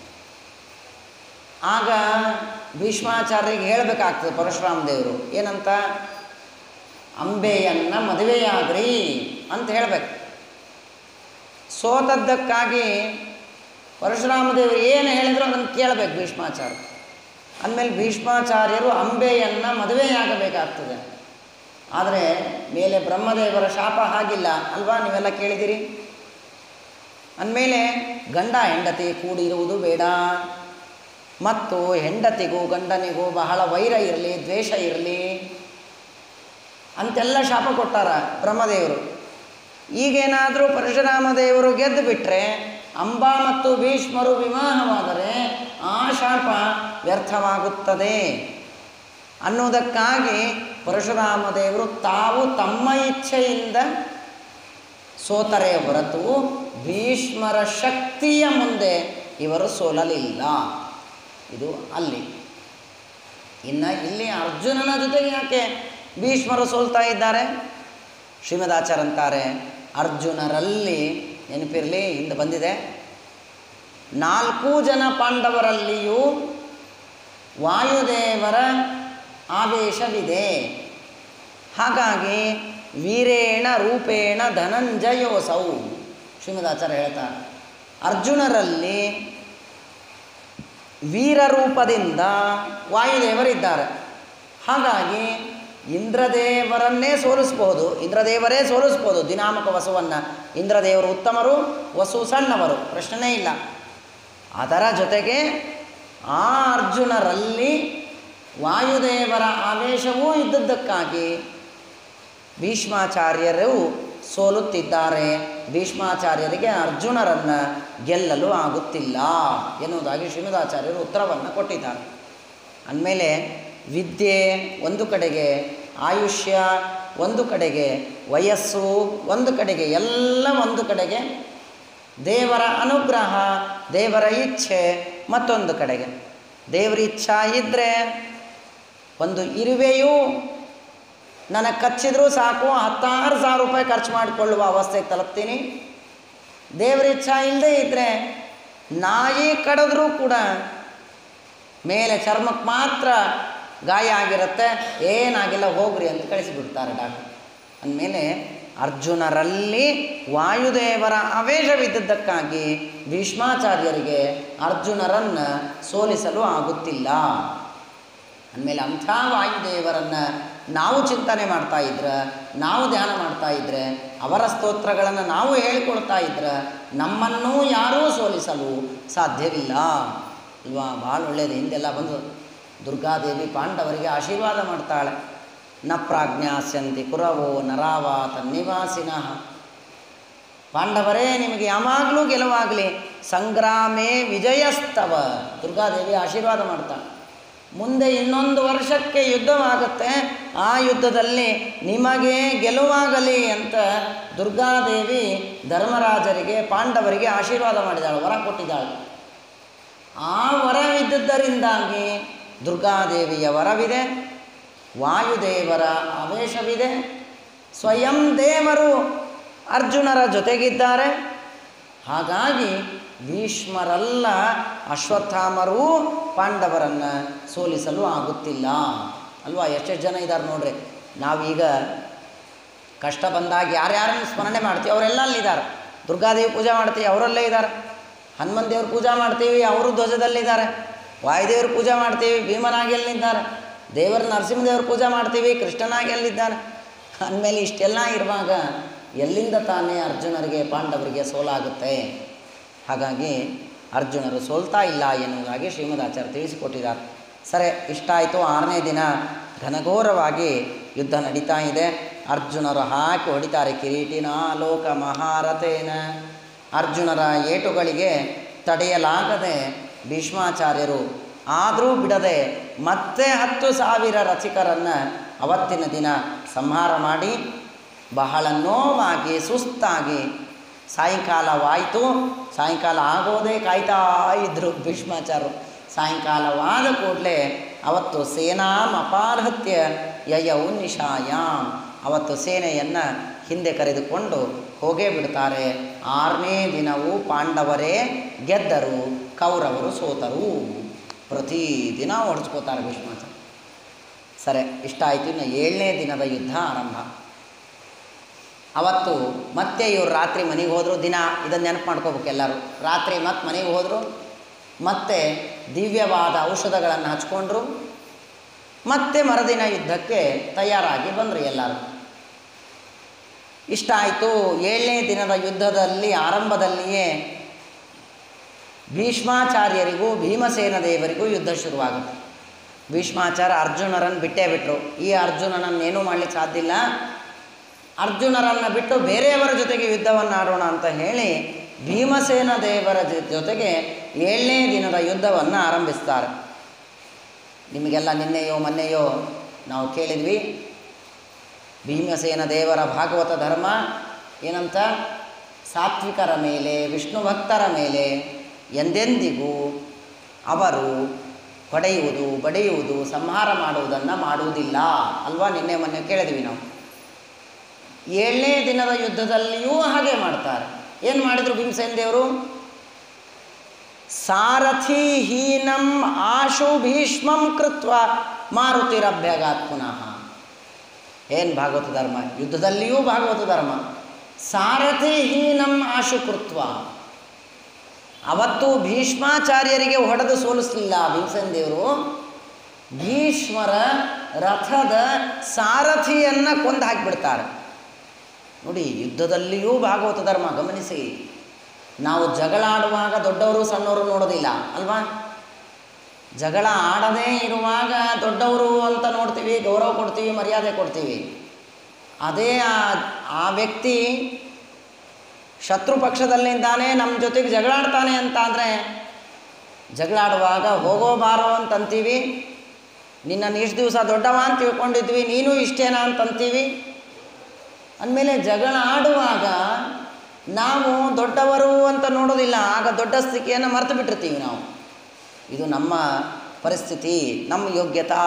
ಆಗ ಭೀಷ್ಮಾಚಾರ್ಯರಿಗೆ ಹೇಳಬೇಕಾಗ್ತದೆ ಪರಶುರಾಮ ದೇವರು ಏನಂತ, ಅಂಬೆಯನ್ನು ಮದುವೆಯಾಗ್ರಿ ಅಂತ ಹೇಳಬೇಕು. ಸೋತದ್ದಕ್ಕಾಗಿ ಪರಶುರಾಮ ದೇವರು ಏನು ಹೇಳಿದ್ರು ಅದನ್ನು ಕೇಳಬೇಕು ಭೀಷ್ಮಾಚಾರ್ಯ. ಅಂದಮೇಲೆ ಭೀಷ್ಮಾಚಾರ್ಯರು ಅಂಬೆಯನ್ನು ಮದುವೆಯಾಗಬೇಕಾಗ್ತದೆ. ಆದರೆ ಮೇಲೆ ಬ್ರಹ್ಮದೇವರ ಶಾಪ ಹಾಗಿಲ್ಲ ಅಲ್ವಾ, ನೀವೆಲ್ಲ ಕೇಳಿದಿರಿ. ಅಂದಮೇಲೆ ಗಂಡ ಹೆಂಡತಿ ಕೂಡಿರುವುದು ಬೇಡ, ಮತ್ತು ಹೆಂಡತಿಗೂ ಗಂಡನಿಗೂ ಬಹಳ ವೈರ ಇರಲಿ, ದ್ವೇಷ ಇರಲಿ ಅಂತೆಲ್ಲ ಶಾಪ ಕೊಟ್ಟಾರ ಬ್ರಹ್ಮದೇವರು. ಈಗೇನಾದರೂ ಪರಶುರಾಮ ದೇವರು ಗೆದ್ದು ಬಿಟ್ಟರೆ, ಅಂಬಾ ಮತ್ತು ಭೀಷ್ಮರು ವಿವಾಹವಾದರೆ ಆ ಶಾಪ ವ್ಯರ್ಥವಾಗುತ್ತದೆ ಅನ್ನೋದಕ್ಕಾಗಿ ಪರಶುರಾಮ ದೇವರು ತಾವು ತಮ್ಮ ಇಚ್ಛೆಯಿಂದ ಸೋತರೆ ಹೊರತು ಭೀಷ್ಮರ ಶಕ್ತಿಯ ಮುಂದೆ ಇವರು ಸೋಲಲಿಲ್ಲ. ಇದು ಅಲ್ಲಿ. ಇನ್ನು ಇಲ್ಲಿ ಅರ್ಜುನನ ಜೊತೆಗೆ ಯಾಕೆ ಭೀಷ್ಮರು ಸೋಲ್ತಾ ಇದ್ದಾರೆ? ಶ್ರೀಮದಾಚಾರ್ಯ ಅಂತಾರೆ, ಅರ್ಜುನರಲ್ಲಿ ನೆನಪಿರಲಿ, ಹಿಂದೆ ಬಂದಿದೆ, ನಾಲ್ಕು ಜನ ಪಾಂಡವರಲ್ಲಿಯೂ ವಾಯುದೇವರ ಆವೇಶವಿದೆ. ಹಾಗಾಗಿ ವೀರೇಣ ರೂಪೇಣ ಧನಂಜಯೋಸೌ. ಶ್ರೀಮದಾಚಾರ್ಯ ಹೇಳ್ತಾರೆ, ಅರ್ಜುನರಲ್ಲಿ ವೀರರೂಪದಿಂದ ವಾಯುದೇವರಿದ್ದಾರೆ. ಹಾಗಾಗಿ ಇಂದ್ರದೇವರನ್ನೇ ಸೋಲಿಸ್ಬೋದು, ಇಂದ್ರದೇವರೇ ಸೋಲಿಸ್ಬೋದು ದಿನಾಮಕ ವಸುವನ್ನು. ಇಂದ್ರದೇವರು ಉತ್ತಮರು, ವಸು ಸಣ್ಣವರು, ಪ್ರಶ್ನೆಯೇ ಇಲ್ಲ. ಅದರ ಜೊತೆಗೆ ಆ ಅರ್ಜುನರಲ್ಲಿ ವಾಯುದೇವರ ಆವೇಶವೂ ಇದ್ದದ್ದಕ್ಕಾಗಿ ಭೀಷ್ಮಾಚಾರ್ಯರು ಸೋಲುತ್ತಿದ್ದಾರೆ. ಭೀಷ್ಮಾಚಾರ್ಯರಿಗೆ ಅರ್ಜುನರನ್ನು ಗೆಲ್ಲಲು ಆಗುತ್ತಿಲ್ಲ ಎನ್ನುವುದಾಗಿ ಶ್ರೀಮದಾಚಾರ್ಯರು ಉತ್ತರವನ್ನು ಕೊಟ್ಟಿದ್ದಾರೆ. ಅಂದಮೇಲೆ ವಿದ್ಯೆ ಒಂದು ಕಡೆಗೆ, ಆಯುಷ್ಯ ಒಂದು ಕಡೆಗೆ, ವಯಸ್ಸು ಒಂದು ಕಡೆಗೆ, ಎಲ್ಲ ಒಂದು ಕಡೆಗೆ, ದೇವರ ಅನುಗ್ರಹ, ದೇವರ ಇಚ್ಛೆ ಮತ್ತೊಂದು ಕಡೆಗೆ. ದೇವರ ಇಚ್ಛಾ ಇದ್ದರೆ ಒಂದು ಇರುವೆಯೂ ನನಗೆ ಕಚ್ಚಿದ್ರೂ ಸಾಕು, ಹತ್ತಾರು ಸಾವಿರ ರೂಪಾಯಿ ಖರ್ಚು ಮಾಡಿಕೊಳ್ಳುವ ಅವಸ್ಥೆಗೆ ತಲುಪ್ತೀನಿ. ದೇವರ ಇಚ್ಛಾ ಇಲ್ಲದೆ ಇದ್ದರೆ ನಾಯಿ ಕಡಿದ್ರೂ ಕೂಡ ಮೇಲೆ ಚರ್ಮಕ್ಕೆ ಮಾತ್ರ ಗಾಯ ಆಗಿರುತ್ತೆ, ಏನಾಗಿಲ್ಲ ಹೋಗ್ರಿ ಅಂತ ಕಳಿಸಿಬಿಡ್ತಾರೆ ಡಾಕ್ಟರ್. ಅಂದಮೇಲೆ ಅರ್ಜುನರಲ್ಲಿ ವಾಯುದೇವರ ಆವೇಶವಿದ್ದದ್ದಕ್ಕಾಗಿ ಭೀಷ್ಮಾಚಾರ್ಯರಿಗೆ ಅರ್ಜುನರನ್ನು ಸೋಲಿಸಲು ಆಗುತ್ತಿಲ್ಲ. ಅಂದಮೇಲೆ ಅಂಥ ವಾಯುದೇವರನ್ನು ನಾವು ಚಿಂತನೆ ಮಾಡ್ತಾ ಇದ್ರೆ, ನಾವು ಧ್ಯಾನ ಮಾಡ್ತಾ ಇದ್ದರೆ, ಅವರ ಸ್ತೋತ್ರಗಳನ್ನು ನಾವು ಹೇಳಿಕೊಳ್ತಾ ಇದ್ರೆ ನಮ್ಮನ್ನೂ ಯಾರೂ ಸೋಲಿಸಲು ಸಾಧ್ಯವಿಲ್ಲ ಅಲ್ವಾ? ಭಾಳ ಒಳ್ಳೆಯದು. ಹಿಂದೆಲ್ಲ ಬಂದು ದುರ್ಗಾದೇವಿ ಪಾಂಡವರಿಗೆ ಆಶೀರ್ವಾದ ಮಾಡ್ತಾಳೆ. ನ ಪ್ರಾಜ್ಞಾಸ್ಯಂತಿ ಕುರವೋ ನರಾವ ತನ್ನಿವಾಸಿನಃ. ಪಾಂಡವರೇ, ನಿಮಗೆ ಯಾವಾಗಲೂ ಗೆಲುವಾಗಲಿ, ಸಂಗ್ರಾಮೇ ವಿಜಯಸ್ತವ. ದುರ್ಗಾದೇವಿ ಆಶೀರ್ವಾದ ಮಾಡ್ತಾಳೆ. ಮುಂದೆ ಇನ್ನೊಂದು ವರ್ಷಕ್ಕೆ ಯುದ್ಧವಾಗುತ್ತೆ, ಆ ಯುದ್ಧದಲ್ಲಿ ನಿಮಗೆ ಗೆಲುವಾಗಲಿ ಅಂತ ದುರ್ಗಾದೇವಿ ಧರ್ಮರಾಜರಿಗೆ ಪಾಂಡವರಿಗೆ ಆಶೀರ್ವಾದ ಮಾಡಿದಾಳೆ, ವರ ಕೊಟ್ಟಿದ್ದಾಳೆ. ಆ ವರವಿದ್ದದ್ದರಿಂದಾಗಿ ದುರ್ಗಾದೇವಿಯ ವರವಿದೆ, ವಾಯುದೇವರ ಆವೇಶವಿದೆ, ಸ್ವಯಂ ದೇವರು ಅರ್ಜುನರ ಜೊತೆಗಿದ್ದಾರೆ. ಹಾಗಾಗಿ ಭೀಷ್ಮರಲ್ಲ ಅಶ್ವತ್ಥಾಮರೂ ಪಾಂಡವರನ್ನು ಸೋಲಿಸಲು ಆಗುತ್ತಿಲ್ಲ ಅಲ್ವಾ? ಎಷ್ಟೆಷ್ಟು ಜನ ಇದ್ದಾರೆ ನೋಡ್ರಿ. ನಾವೀಗ ಕಷ್ಟ ಬಂದಾಗ ಯಾರ್ಯಾರನ್ನು ಸ್ಮರಣೆ ಮಾಡ್ತೀವಿ ಅವರೆಲ್ಲ ಅಲ್ಲಿದ್ದಾರೆ. ದುರ್ಗಾದೇವಿ ಪೂಜೆ ಮಾಡ್ತೀವಿ, ಅವರಲ್ಲೇ ಇದ್ದಾರೆ. ಹನುಮಂತ ದೇವ್ರ ಪೂಜೆ ಮಾಡ್ತೀವಿ, ಅವರು ಧ್ವಜದಲ್ಲಿದ್ದಾರೆ. ವಾಯುದೇವ್ರ ಪೂಜೆ ಮಾಡ್ತೀವಿ, ಭೀಮನಾಗಿ ಎಲ್ಲಿದ್ದಾರೆ. ದೇವರ ನರಸಿಂಹದೇವ್ರ ಪೂಜೆ ಮಾಡ್ತೀವಿ, ಕೃಷ್ಣನಾಗಿ ಎಲ್ಲಿದ್ದಾನೆ. ಅಂದಮೇಲೆ ಇಷ್ಟೆಲ್ಲ ಇರುವಾಗ ಎಲ್ಲಿಂದ ತಾನೇ ಅರ್ಜುನರಿಗೆ ಪಾಂಡವರಿಗೆ ಸೋಲಾಗುತ್ತೆ? ಹಾಗಾಗಿ ಅರ್ಜುನರು ಸೋಲ್ತಾ ಇಲ್ಲ ಎನ್ನುವುದಾಗಿ ಶ್ರೀಮದಾಚಾರ್ಯ ತಿಳಿಸಿಕೊಟ್ಟಿದ್ದಾರೆ. ಸರಿ, ಇಷ್ಟ ಆಯಿತು. ಆರನೇ ದಿನ ಘನಘೋರವಾಗಿ ಯುದ್ಧ ನಡೀತಾ ಇದೆ. ಅರ್ಜುನರು ಹಾಕಿ ಹೊಡಿತಾರೆ ಕಿರೀಟಿನ ಲೋಕ ಮಹಾರಥೇನ. ಅರ್ಜುನರ ಏಟುಗಳಿಗೆ ತಡೆಯಲಾಗದೆ ಭೀಷ್ಮಾಚಾರ್ಯರು ಆದರೂ ಬಿಡದೆ ಮತ್ತೆ ಹತ್ತು ಸಾವಿರ ರಸಿಕರನ್ನು ಅವತ್ತಿನ ದಿನ ಸಂಹಾರ ಮಾಡಿ ಬಹಳ ನೋವಾಗಿ ಸುಸ್ತಾಗಿ ಸಾಯಂಕಾಲವಾಯಿತು. ಸಾಯಂಕಾಲ ಆಗೋದೇ ಕಾಯ್ತಾ ಇದ್ದರು ಭೀಷ್ಮಾಚಾರ್ಯರು. ಸಾಯಂಕಾಲವಾದ ಕೂಡಲೇ ಅವತ್ತು ಸೇನಾಂ ಅಪಾರ್ಹತ್ಯ ಯಯೌ ನಿಶಾಯಾಮ್. ಅವತ್ತು ಸೇನೆಯನ್ನು ಹಿಂದೆ ಕರೆದುಕೊಂಡು ಹೋಗೇ ಬಿಡ್ತಾರೆ. ಆರನೇ ದಿನವೂ ಪಾಂಡವರೇ ಗೆದ್ದರು, ಕೌರವರು ಸೋತರು. ಪ್ರತಿದಿನ ಹೊಡೆಸ್ಕೋತಾರೆ ಭೀಷ್ಮಾಚಾರ್ಯ. ಸರಿ, ಇಷ್ಟ ಆಯಿತು. ಇನ್ನು ಏಳನೇ ದಿನದ ಯುದ್ಧ ಆರಂಭ. ಅವತ್ತು ಮತ್ತೆ ಇವರು ರಾತ್ರಿ ಮನೆಗೆ ಹೋದರು. ದಿನ ಇದನ್ನು ನೆನಪು ಮಾಡ್ಕೋಬೇಕು ಎಲ್ಲರೂ. ರಾತ್ರಿ ಮತ್ತೆ ಮನೆಗೆ ಹೋದರು, ಮತ್ತೆ ದಿವ್ಯವಾದ ಔಷಧಗಳನ್ನು ಹಚ್ಕೊಂಡ್ರು, ಮತ್ತೆ ಮರುದಿನ ಯುದ್ಧಕ್ಕೆ ತಯಾರಾಗಿ ಬಂದರು ಎಲ್ಲರೂ. ಇಷ್ಟ ಆಯಿತು. ಏಳನೇ ದಿನದ ಯುದ್ಧದಲ್ಲಿ ಆರಂಭದಲ್ಲಿಯೇ ಭೀಷ್ಮಾಚಾರ್ಯರಿಗೂ ಭೀಮಸೇನ ದೇವರಿಗೂ ಯುದ್ಧ ಶುರುವಾಗುತ್ತೆ. ಭೀಷ್ಮಾಚಾರ್ಯ ಅರ್ಜುನರನ್ನು ಬಿಟ್ಟೇ ಬಿಟ್ಟರು. ಈ ಅರ್ಜುನನನ್ನೇನೂ ಮಾಡಲಿಕ್ಕೆ ಸಾಧ್ಯ ಇಲ್ಲ, ಅರ್ಜುನರನ್ನು ಬಿಟ್ಟು ಬೇರೆಯವರ ಜೊತೆಗೆ ಯುದ್ಧವನ್ನು ಆಡೋಣ ಅಂತ ಹೇಳಿ ಭೀಮಸೇನ ದೇವರ ಜೊತೆಗೆ ಏಳನೇ ದಿನದ ಯುದ್ಧವನ್ನು ಆರಂಭಿಸ್ತಾರೆ. ನಿಮಗೆಲ್ಲ ನಿನ್ನೆಯೋ ಮೊನ್ನೆಯೋ ನಾವು ಕೇಳಿದ್ವಿ, ಭೀಮಸೇನ ದೇವರ ಭಾಗವತ ಧರ್ಮ ಏನಂತ? ಸಾತ್ವಿಕರ ಮೇಲೆ, ವಿಷ್ಣು ಭಕ್ತರ ಮೇಲೆ ಎಂದೆಂದಿಗೂ ಅವರು ಹೊಡೆಯುವುದು, ಬಡಿಯುವುದು, ಸಂಹಾರ ಮಾಡುವುದನ್ನು ಮಾಡುವುದಿಲ್ಲ ಅಲ್ವಾ? ನಿನ್ನೆ ಮೊನ್ನೆ ಕೇಳಿದ್ವಿ ನಾವು. ಏಳನೇ ದಿನದ ಯುದ್ಧದಲ್ಲಿಯೂ ಹಾಗೆ ಮಾಡ್ತಾರೆ. ಏನು ಮಾಡಿದರು ಭೀಮಸೇನ ದೇವರು? ಸಾರಥಿ ಹೀನಂ ಆಶು ಭೀಷ್ಮಂ ಕೃತ್ವ ಮಾರುತಿರಭ್ಯಗಾತ್ ಪುನಃ. ಏನು ಭಾಗವತ ಧರ್ಮ? ಯುದ್ಧದಲ್ಲಿಯೂ ಭಾಗವತ ಧರ್ಮ. ಸಾರಥಿ ಹೀನಂ ಆಶು ಕೃತ್ವ. ಅವತ್ತು ಭೀಷ್ಮಾಚಾರ್ಯರಿಗೆ ಹೊಡೆದು ಸೋಲಿಸಲಿಲ್ಲ ಭೀಮಸೇನ ದೇವರು, ಭೀಷ್ಮರ ರಥದ ಸಾರಥಿಯನ್ನು ಕೊಂದು ಹಾಕಿಬಿಡ್ತಾರೆ. ನೋಡಿ, ಯುದ್ಧದಲ್ಲಿಯೂ ಭಾಗವತ ಧರ್ಮ ಗಮನಿಸಿ. ನಾವು ಜಗಳ ಆಡುವಾಗ ದೊಡ್ಡವರು ಸಣ್ಣವರು ನೋಡೋದಿಲ್ಲ ಅಲ್ವಾ? ಜಗಳ ಆಡದೇ ಇರುವಾಗ ದೊಡ್ಡವರು ಅಂತ ನೋಡ್ತೀವಿ, ಗೌರವ ಕೊಡ್ತೀವಿ, ಮರ್ಯಾದೆ ಕೊಡ್ತೀವಿ. ಅದೇ ಆ ಆ ವ್ಯಕ್ತಿ ಶತ್ರು ಪಕ್ಷದಲ್ಲಿದ್ದಾನೆ, ನಮ್ಮ ಜೊತೆಗೆ ಜಗಳಾಡ್ತಾನೆ ಅಂತ ಅಂದರೆ ಜಗಳಾಡುವಾಗ ಹೋಗೋ ಬಾರೋ ಅಂತಂತೀವಿ. ನಿನ್ನನ್ನು ಇಷ್ಟು ದಿವಸ ದೊಡ್ಡವ ಅಂತ ತಿಳ್ಕೊಂಡಿದ್ವಿ, ನೀನು ಇಷ್ಟೇನಾ ಅಂತಂತೀವಿ. ಅಂದಮೇಲೆ ಜಗಳ ಆಡುವಾಗ ನಾವು ದೊಡ್ಡವರು ಅಂತ ನೋಡೋದಿಲ್ಲ, ಆಗ ದೊಡ್ಡ ಸ್ಥಿತಿಯನ್ನು ಮರೆತು ಬಿಟ್ಟಿರ್ತೀವಿ ನಾವು. ಇದು ನಮ್ಮ ಪರಿಸ್ಥಿತಿ, ನಮ್ಮ ಯೋಗ್ಯತಾ.